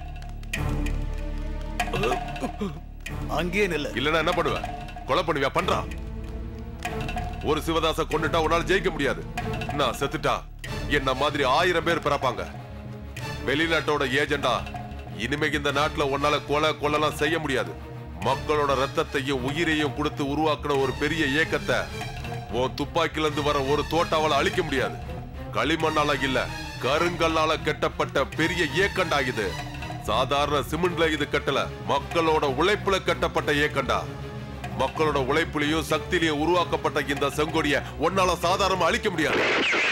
Speaker 5: அங்கேயே நில்ல.
Speaker 9: இல்லன்னா என்ன பண்ணுவ? கொலை பண்ணுவியா? பண்றா. ஒரு சிவதாச கொண்டுட்டா உன்னால ஜெயிக்க முடியாது. நான் செத்துட்டா என்ன மாதிரி 1000 பேர் பிறப்பாங்க. வெளிநாட்டோட ஏஜெண்டா இனிமே இந்த நாட்டுல உன்னால கொலைலாம் செய்ய முடியாது. மக்களோட ரத்தத்தையும் உயிரையும் கொடுத்து உருவாக்குன ஒரு பெரிய இயக்கத்தை உன் துப்பாக்கில இருந்து வர ஒரு தோட்டாவால அழிக்க முடியாது. களிமண்ணால இல்ல, கருங்கல்லால கட்டப்பட்ட பெரிய இயக்கண்டா இது. சாதாரண சிமெண்ட்ல இது கட்டல, மக்களோட உழைப்புல கட்டப்பட்ட இயக்கண்டா. மக்களோட உழைப்புலயும் சக்தியிலையும் உருவாக்கப்பட்ட இந்த செங்கொடிய ஒன்னால சாதாரணமா அழிக்க முடியாது.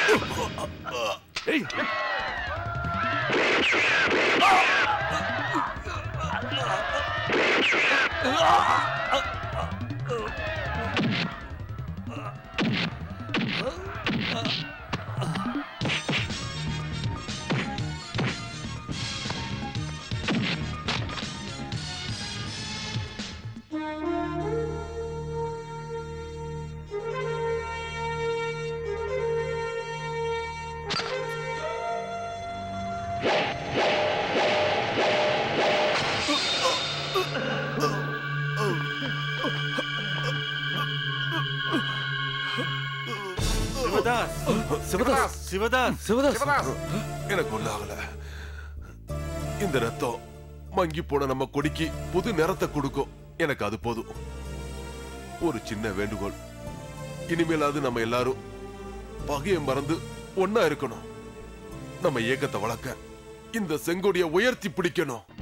Speaker 9: எனக்கு ஒண்ணாகல. இந்த ரத்தம் மங்கி போன நம்ம கொடிக்கு புது நிறத்தை கொடுக்கும். எனக்கு அது போதும். ஒரு சின்ன வேண்டுகோள், இனிமேல் அது நம்ம எல்லாரும் பகையை மறந்து ஒன்னா இருக்கணும். நம்ம இயக்கத்தை வளர்க்க இந்த செங்கோடியை உயர்த்தி பிடிக்கணும்.